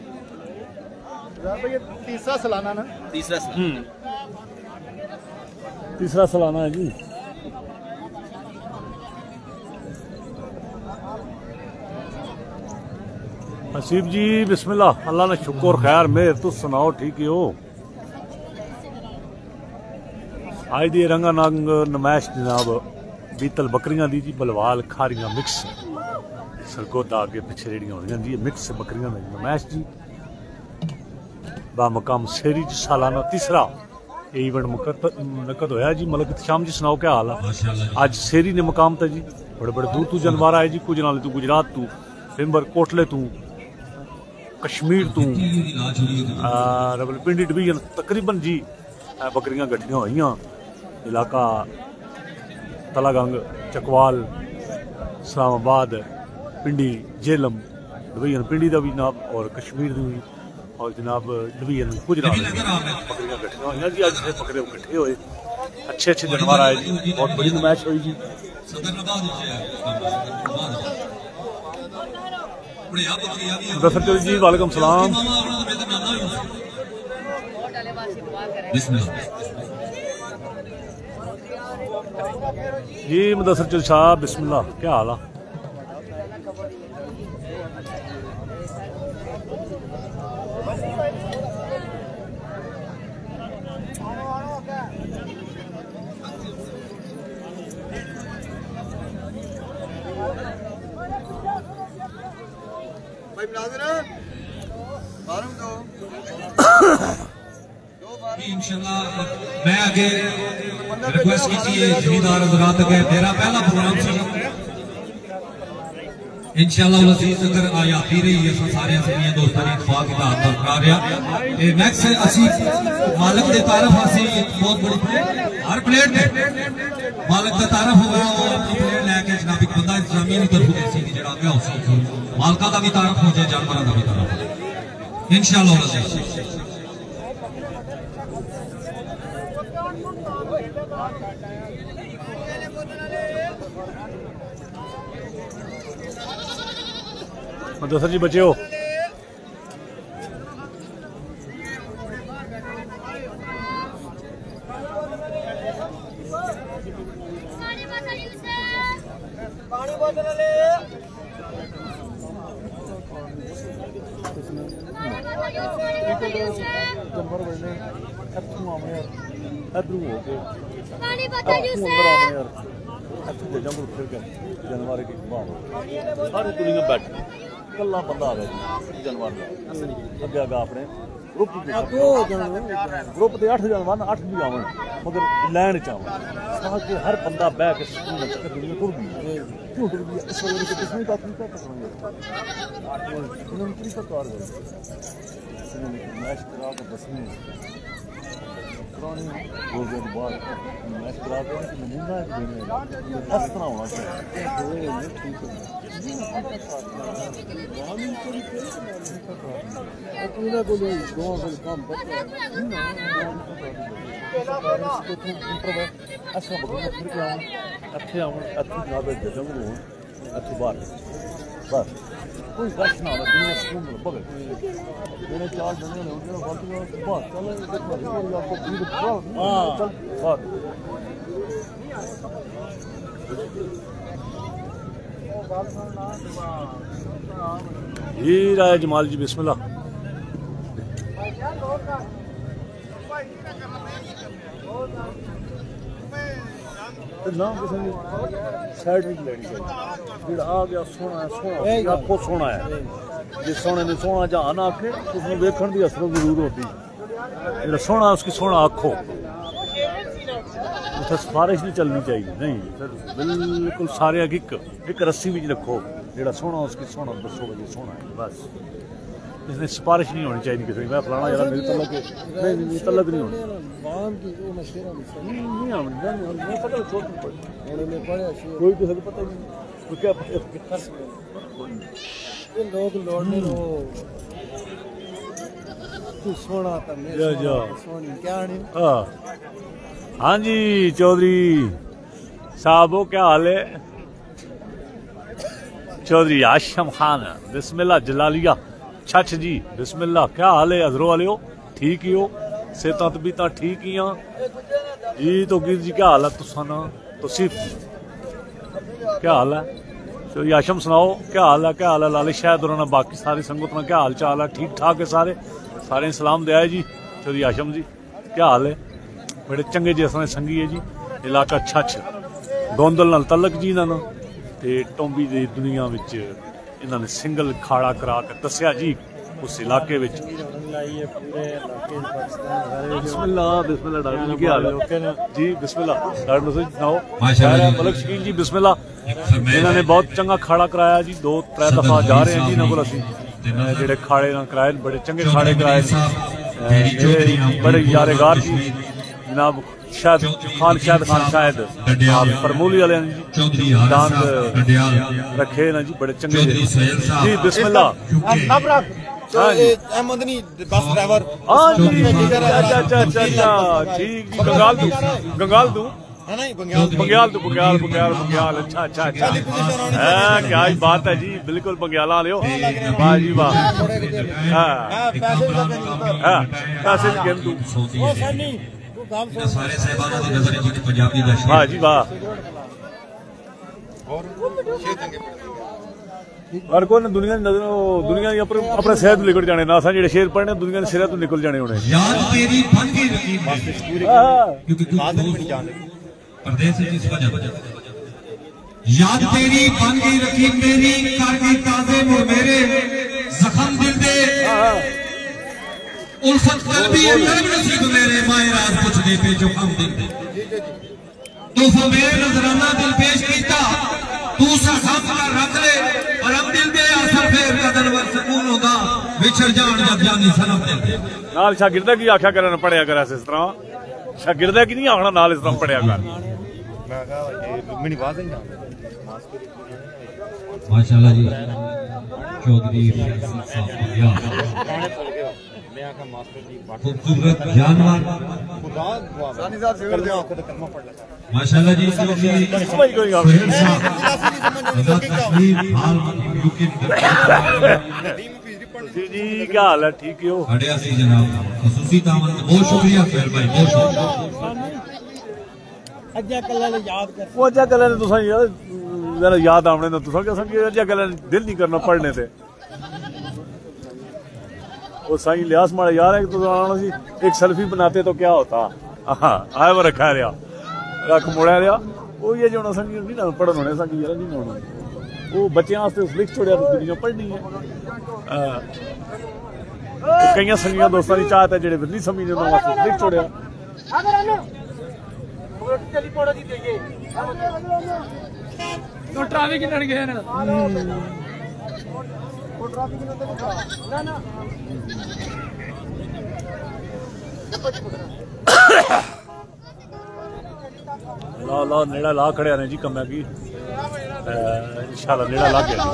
रब ये तीसरा सालाना ना तीसरा हम्म तीसरा सालाना है जी। हसीब जी बिस्मिल्लाह अल्लाह ने शुक्र खैर मेहर तुम सुनाओ ठीक ही हो। आज दी रंगा नंग नमैश जनाब बीतल बकरियां दी जी बलवाल खारियां मिक्स सरगोदा अगे पिछे रेड़ियां होंदियां जी मिक्स बकरियां दी नमैश जी बा मकाम शेरी जी सालाना तीसरा इवेंट मुनक़द होया जी। मलिक शाम जी सुनाओ क्या हाल है आज शेरी ने मकाम था जी बड़े बड़े दूर तू जानवर आए जी कुछ नाल तू गुजरात तू फिम्बर कोटले तू कश्मीर तू रवलपिंडी डिवीजन तकरीबन जी बकरियां गड्डियां हुई इलाका तलागंग चकवाल इस्लामाबाद पिंडी जेलम डिवीजन पिंडी का भी जनाब और कश्मीर भी और जनाब डिवीजन गुजरात बकरियां गड्डियां हुई जी। अज बकरे इकट्ठे हुए अच्छे अच्छे जानवर आए जी बहुत बड़ी नुमाइश हुई जी। मुदस्सिर चौधरी जी वालेकुम सलाम। जी मुदस्सिर चौधरी साहब बिस्मिल्लाह क्या हाल है। भाई ब्लाजर बारम दो इंशाल्लाह मैं आगे रिक्वेस्ट कीजिए जमींदार हजरात के मेरा पहला प्रोग्राम सी इंशाल्लाह अजीज अगर आयाती रही है सारे सभी दोस्तों ने इतफाक की दात बरकरार रहा ए नेक्स्ट असि मालिक दे तारफ असि बहुत बड़ी प्लेट हर प्लेट ने मालिक दा तारफ होगा और अपनी प्लेट लेके जनाब एक बंदा इंतजामिया की तरफ से जेड़ा आगे हो मालका का भी तारफ हो जाए जानवर का भी तारफ इंशाल्लाह अजीज। मुदस्सिर जी बचे हो जानवर बने इत्थों आवे यार इधरों हो के पानी पता यूसुफ यार इत्थों दे जंगल फिर के जानवर की बात सारी दुनिया बैठ कल्ला बंदा आवे जी जानवर अगे आगे अपने ग्रुप ग्रुप के अठ जानवर अठ भी आवन मगर लैन च आवन ताकि हर बंदा बह के सुकून से दुनिया टुर गई क्यों टुर गई इस वजह से किसने का तरीका करना इन्होंने तरीका कार कर इन्होंने मैच करा के बसने पुरानी रोजे के बाद मैच करा के नमूना एक देने इस तरह होना चाहिए ठीक है अपने को ले दो से काम करते हैं ऐसा बगल फिर के आऊं अच्छे आऊं अच्छी ज्यादा जंगल हो अच्छी बात बस कोई गश ना हो दुनिया सुकून में बगल मेरे चार जने ने उन्होंने बात की बात चलो देखो आपको भी हां चल बात हीर आया जमाल जी बिस्मिल्लाह ना किसी ने साइड नहीं लेनी चाहिए जो आ गया सोना है सोना आपको सोना है जिस सोने ने सोना जहान आखे उसमें वेखण की असर जरूर होती जो सोना उसकी सोना आखो उसे सिफारिश नहीं चलनी चाहिए नहीं फिर बिल्कुल सारे एक एक रस्सी भी रखो जो सोना उसकी सोना दसो जी सोना है बस इसने सिफारिश नहीं होनी चाहिए किसी मैं फलाना यार मेरी तलक नहीं नहीं तलक नहीं होनी नहीं आनी कोई किसी को पता नहीं कोई क्या लोग लौटने लो तू सोना सोनी क्या हाँ हाँ जी चौधरी साहब हो क्या हाल है चौधरी आशम खान बिस्मिल्लाह जलालिया छछ जी बिस्मिल्लाह क्या हाल है हजरों वाले हो ठीक ही हो सेहत तबीयत ठीक ही हाँ जी तो गिर जी क्या हाल है तुसाना तो सिर्फ क्या हाल है चौधरी आशम सुनाओ क्या हाल है क्या हाल है लालिश शायद और बाकी सारी संगत में क्या हाल चाल है ठीक ठाक है सारे सारे सलाम दिया जी चौधरी आशम जी क्या हाल है बड़े चंगे जी असने संगी है जी इलाका छछ गोंदल नाल तलक जी इन्होंने ते टोंबी दी दुनिया विच इन्होंने सिंगल खाड़ा करा के दस्या जी उस इलाके विच बिस्मिल्लाह बिस्मिल्लाह डॉक्टर जी क्या हाल है जी बिस्मिल्लाह डॉक्टर जी सुनाओ मलक शकीन जी बिस्मिल्लाह इन्होंने बहुत चंगा खाड़ा कराया जी दो त्रै दफा जा रहे हैं जी इन्होंने असीं जेड़े खाड़े ना कराए बड़े चंगे खाड़े कराए बड़े यारेगार जी जनाब शायद खान शायद खान शायद परमूली वाले दांत रखे ना जी बड़े चंगे जी बिस्मिल्लाह अहमद नहीं बस ड्राइवर हाँ जी अच्छा अच्छा अच्छा ठीक जी गंगाल दूं गंगाल दूं है नहीं बंगाल बंगाल तो बंगाल बंगाल बंगाल अच्छा अच्छा अच्छा हाँ क्या बात है जी बिल्कुल बंगाल आ लियो वाह जी वाह हाँ पैसे भी गेम दूं सारे साहिबानों की नजर जी पंजाबी दा वाह जी वाह और कौन दुनिया दुनिया अपने शहर तो निकल जाने ना जेडे शेर पढ़ने दुनिया के सिरे तो निकल जाने होने याद तेरी बन गई रकीब क्योंकि परदेस जी इस वजह याद तेरी बन गई रकीब मेरी कर गई ताजे मुड़ मेरे जख्म दिल दे उल्फत कल्बी नरम नसीब मेरे माए राज कुछ दे पे जो हम दिल दे तू मेरे नजराना दिल पेश कीता तू साहब का रख ले और हम दिल दे असर फेर कदर वर सुकून होगा विछड़ जान जब जानी सनम दिल दे नाल शागिर्दा की आख्या करन पढ़िया कर इस तरह शागिर्दा की नहीं आखना नाल इस तरह पढ़िया कर मैं कहा ये मेरी बात नहीं माशाल्लाह जी चौधरी साहब या खूबसूरत जानवर माशाल्लाह जी जी क्या हाल है ठीक हो जनाब खसूसी दावत बहुत शुक्रिया खैर भाई बहुत शुक्रिया अज्जा कल्ला ने याद कर वो अज्जा कल्ला ने तुसा यार जरा याद आने ना तुसा क्या समझे अज्जा कल्ला दिल नहीं करना पढ़ने से वो साई लिहाज माड़ा यार है तो आना सी एक सेल्फी बनाते तो क्या होता हाँ आया वो रखा रहा रख मुड़ा रहा वो ये जो संगी नहीं ना पढ़न होने संगी यार नहीं होना वो बच्चों वास्ते लिख छोड़िया तो दुनिया पढ़नी है कई संगियां दोस्तों की चाहत है जेडे नहीं समझते उन्होंने वास्ते लिख छोड़िया तो ट्रैफिक लड़ गए ना ला ला नेड़ा ला खड़े ने जी कम्या की इंशाल्लाह नेड़ा ला गया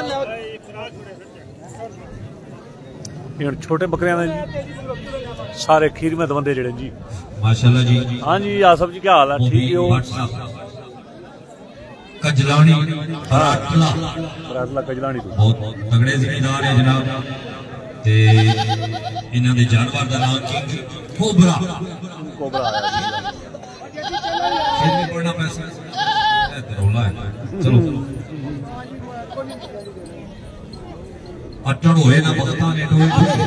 छोटे बकरियां ने जी सारे खीर में बंदे जेड़े जी माशाल्लाह जी। हाँ जी आसफ जी क्या हाल है ठीक हो कजलानी बरातला बरातला कजलानी तो बहुत तगड़े जिम्मेदार है जनाब ते इन्हां दे जानवर दा नाम किंग कोबरा कोबरा आया फिर भी पढ़ना पैसा रोला है चलो अटण होए ना बख्तां ने टोए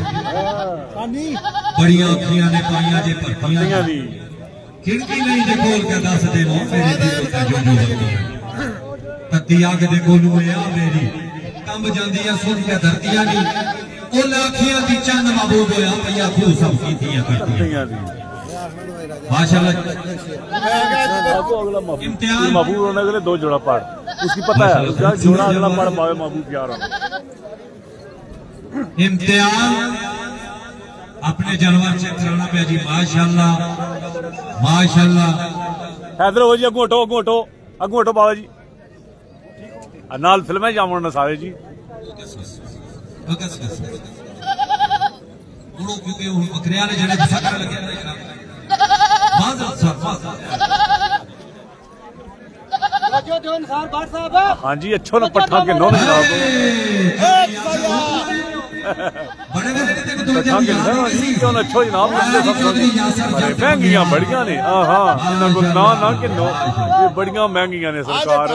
बड़ियां अखियां ने पाइयां जे भरतियां दी खिड़की नहीं जे खोल के दस दे नो मेरे दिल ते जो जो लगदी है तत्ती आग दे कोलू आ मेरी कंब जांदी है सुन के धरतियां दी ओ लाखियां दी चंद महबूब होया पईया खूब सब कीतियां करतियां दी माशाल्लाह इम्तिहान महबूब होने के लिए दो जोड़ा पढ़ उसकी पता है उसका जोड़ा अगला पढ़ पावे महबूब क्या रहा इम्तिहान अपने जानवर चेक कराना पे जी माशाल्लाह माशाल्लाह हैदर हो जी अगू हटो अगू हटो अगू हटो बाबा जी नाल फिल्में जावन ने सारे जी क्योंकि बकरियां ने जड़े गुस्सा करने लगे हाँ जी अच्छो ना पट्ठा के नो अच्छो जनाब महंगियां बड़िया ने हाँ ना ना किन्नो ये बड़िया महंगियां ने सरकार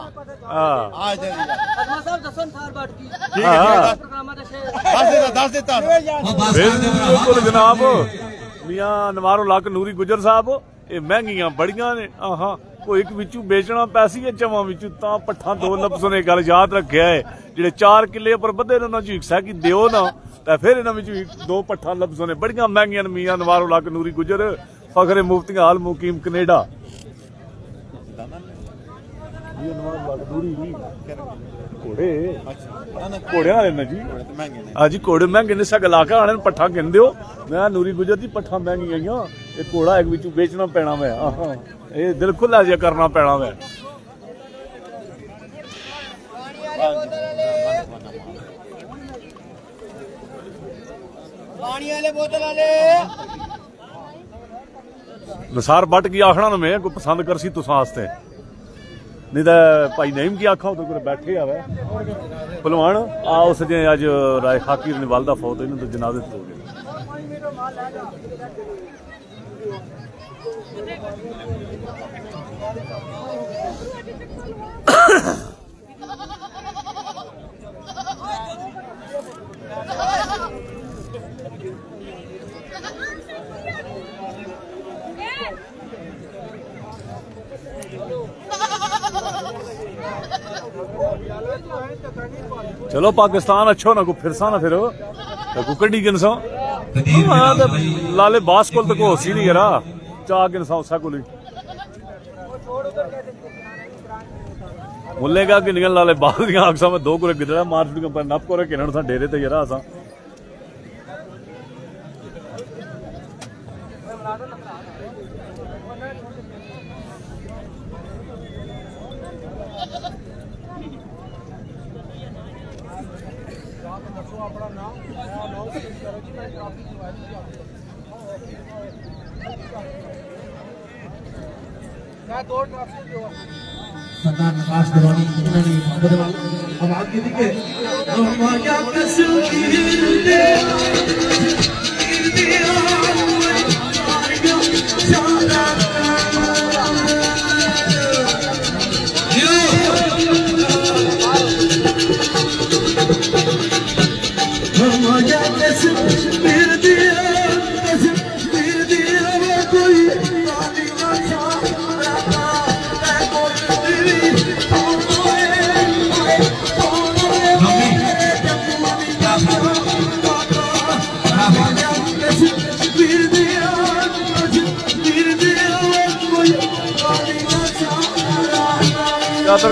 बिल्कुल जनाब मियां नवारो लाख नूरी गुजर साहब ये महंगियां बड़िया ने हाँ कोई एक विचू बेचना पैसी है चवा विचू ता पट्ठा दो लफ्ज़ों ने गल याद रखा है जेडे चार किले पर बधे ने उन्होंने हिस्सा की दियो ना तो फिर इन्होंने दो पट्ठा लफ्ज़ों ने बड़िया महंगिया मियां नवारो लाख नूरी गुजर फखरे मुफ्ती आल मुकीम कनेडा घोड़े घोड़े ने जी हाँ जी घोड़े महंगे ने सग ला के आने पट्ठा गिनते हो मैं नूरी गुजर की पट्ठा महंगी आई ये घोड़ा एक बिचू बेचना पैना मैं ये दिल खुला जिहा करना पैना मैं नसार बट की आखना ना मैं कोई पसंद कर सी तुसा आस्ते नहीं तो भाई नईम की आखा तो बैठे आवे भलवान आ उस जे अज राय खाकी ने वालदा फौत इन्होंने तो जनाजे हो गए चलो पाकिस्तान अच्छो ना को फिरसा ना फिर को कड्डी गिनसा लाले बास कोल तो होसी नहीं करा चा गिनसा उसा को मुल्लेगा कि निकल लाले बाल दियां अक्सा में दो कुरे गिदड़ा मार छुड़ियां पर नप करे किनन सा डेरे ते जरा असा सरदार नवाज दरवानी उन्होंने आवाज की थी कि हमारा कसूर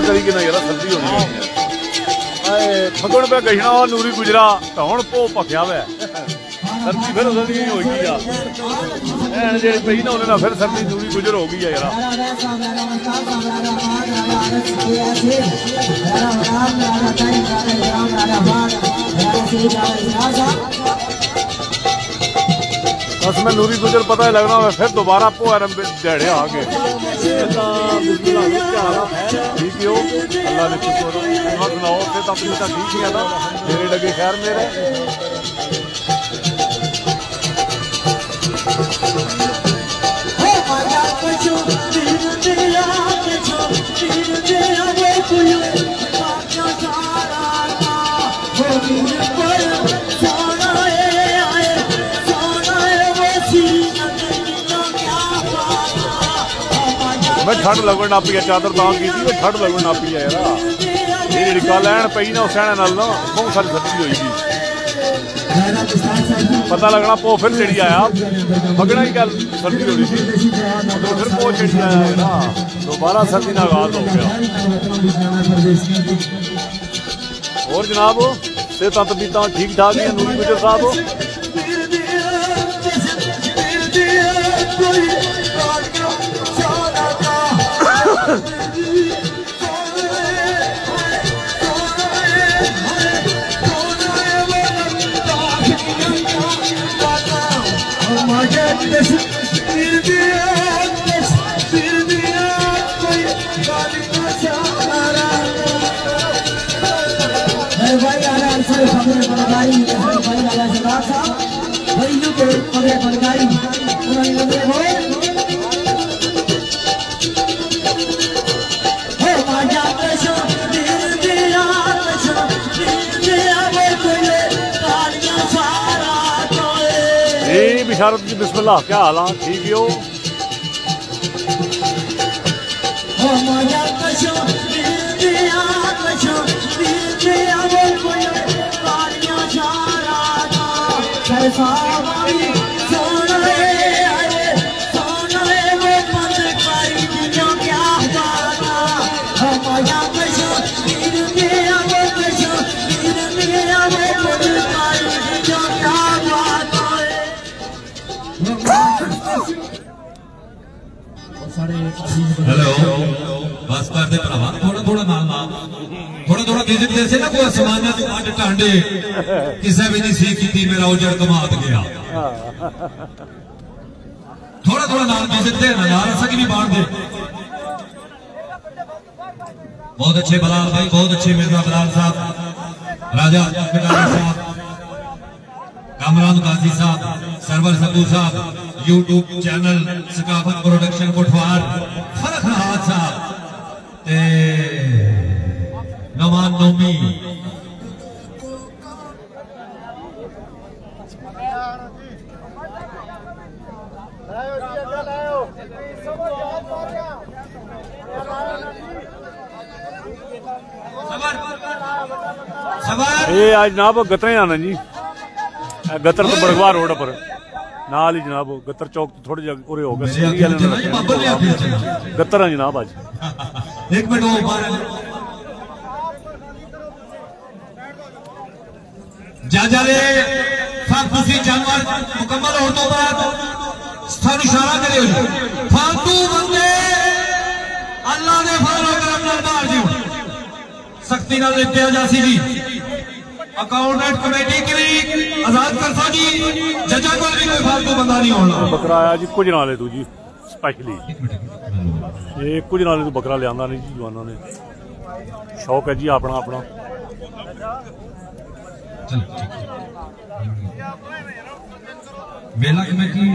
तरीके ना यार सर्दी होनी है फगण पे कहीं नूरी गुजरा तो हूँ भो पक्या हुआ सर्दी फिर सर्दी होगी आ जी पई ना उन्हें फिर सर्दी नूरी गुजर हो गई है यार बस मैं नूरी गुजर पता ही लगना है फिर दोबारा पोरम दिहाड़े आ गए ठीक हो अल्लाह ने शुक्र सुनाओ फिर तो अपनी तो ठीक है ना मेरे लगे खैर मेरे मैं ठंड लगन ना पी चादर तां की ठंड लगन ना पी यार ये जी कल ऐन पई ना सहने नाल ना बहुत सारी सर्दी हुई थी पता लगना पो फिर चिड़ी आया मगना ही गल सर्दी हो रही थी तो फिर पो चिड़ी आया है ना दोबारा सर्दी का आगाज हो गया और जनाब सेहत तबीयत ठीक ठाक है नूरी गुजर साहब बिशारत जी बिस्मिल्लाह क्या हाल है ठीक हो हेलो बस कर दे भरावा थोड़ा थोड़ा नाल नाल थोड़ा थोड़ा विजिट जैसे ना कोई समान्य तो अड टांडे किसे भी नहीं सीख की मेरा उजड़ कमात गया थोड़ा थोड़ा नाल विजिट दे ना यार ऐसा की भी बांट दे बहुत अच्छे बलाल भाई बहुत अच्छे मिर्जा बलाल साहब राजा साहब कामरान गाजी साहब सरवर सब्बू साहब यूट्यूब चैनल सकाफत प्रोडक्शन कोठवार फरक हाथ साहब ते नवान नोमी ये आज जनाब गतरे आना जी गतर तो बड़गवा रोड पर नाल ही जनाब गतर चौक तो थोड़ी जगह पूरे हो गए गतर है जनाब आज एक मिनट जाजाले फांसी जानवर मुकम्मल होने तो बाद स्थान इशारा करे फालतू बंदे अल्लाह ने फजल करम नाल मार दियो सख्ती नाल लिखिया जासी जी अकाउंटेंट कमेटी के लिए आजाद करसा जी जजा को भी कोई फालतू बंदा नहीं होना बकरा आया जी कुछ नाले तू जी स्पेशली ये कुछ नाले तू बकरा लिया नहीं जी जवानों ने शौक है जी अपना अपना मेला कमेटी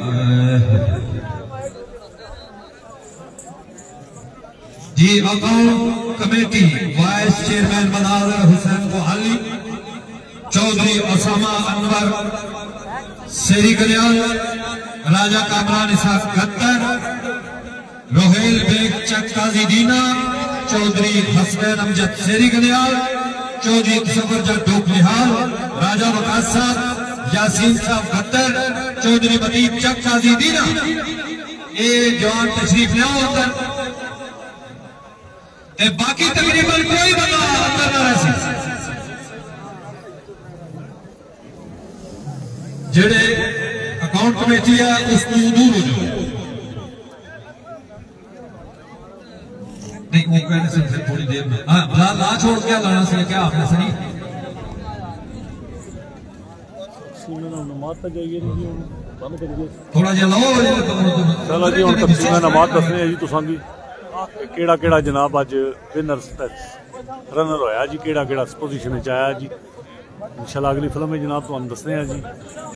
जी account committee vice chairman Manazir Hussain Kohali Chaudhry Osama Anwar Sheri Kalyan Raja Kamran Ishaq गद्दर रोहेल बेग चक्काजी दीना चौधरी हसनैन अमजद शेरी कल्याण चौधरी सफर जट डोकलिहाल राजा वकास साहब यासीन साहब गद्दर चौधरी मतीब चक्काजी दीना ये जवान तशरीफ लिया होता ते बाकी तकरीबन कोई बंदा अंदर ना रह सी जेड़े अकाउंट कमेटी है उसको दूर हो जाओ। नहीं वो कहने से फिर थोड़ी देर में हाँ भला ला छोड़ क्या लाना से क्या आपने सही नमाज तक जाइए थोड़ा जिहा लाओ चलो जी हुण तफसीलां नमाज दसने जी तुसां दी केड़ा केड़ा जनाब अज विनर रनर होया जी केड़ा केड़ा पोजीशन च आया जी इंशाल्लाह अगली फिल्म में जनाब तुहानूं दसने हैं जी।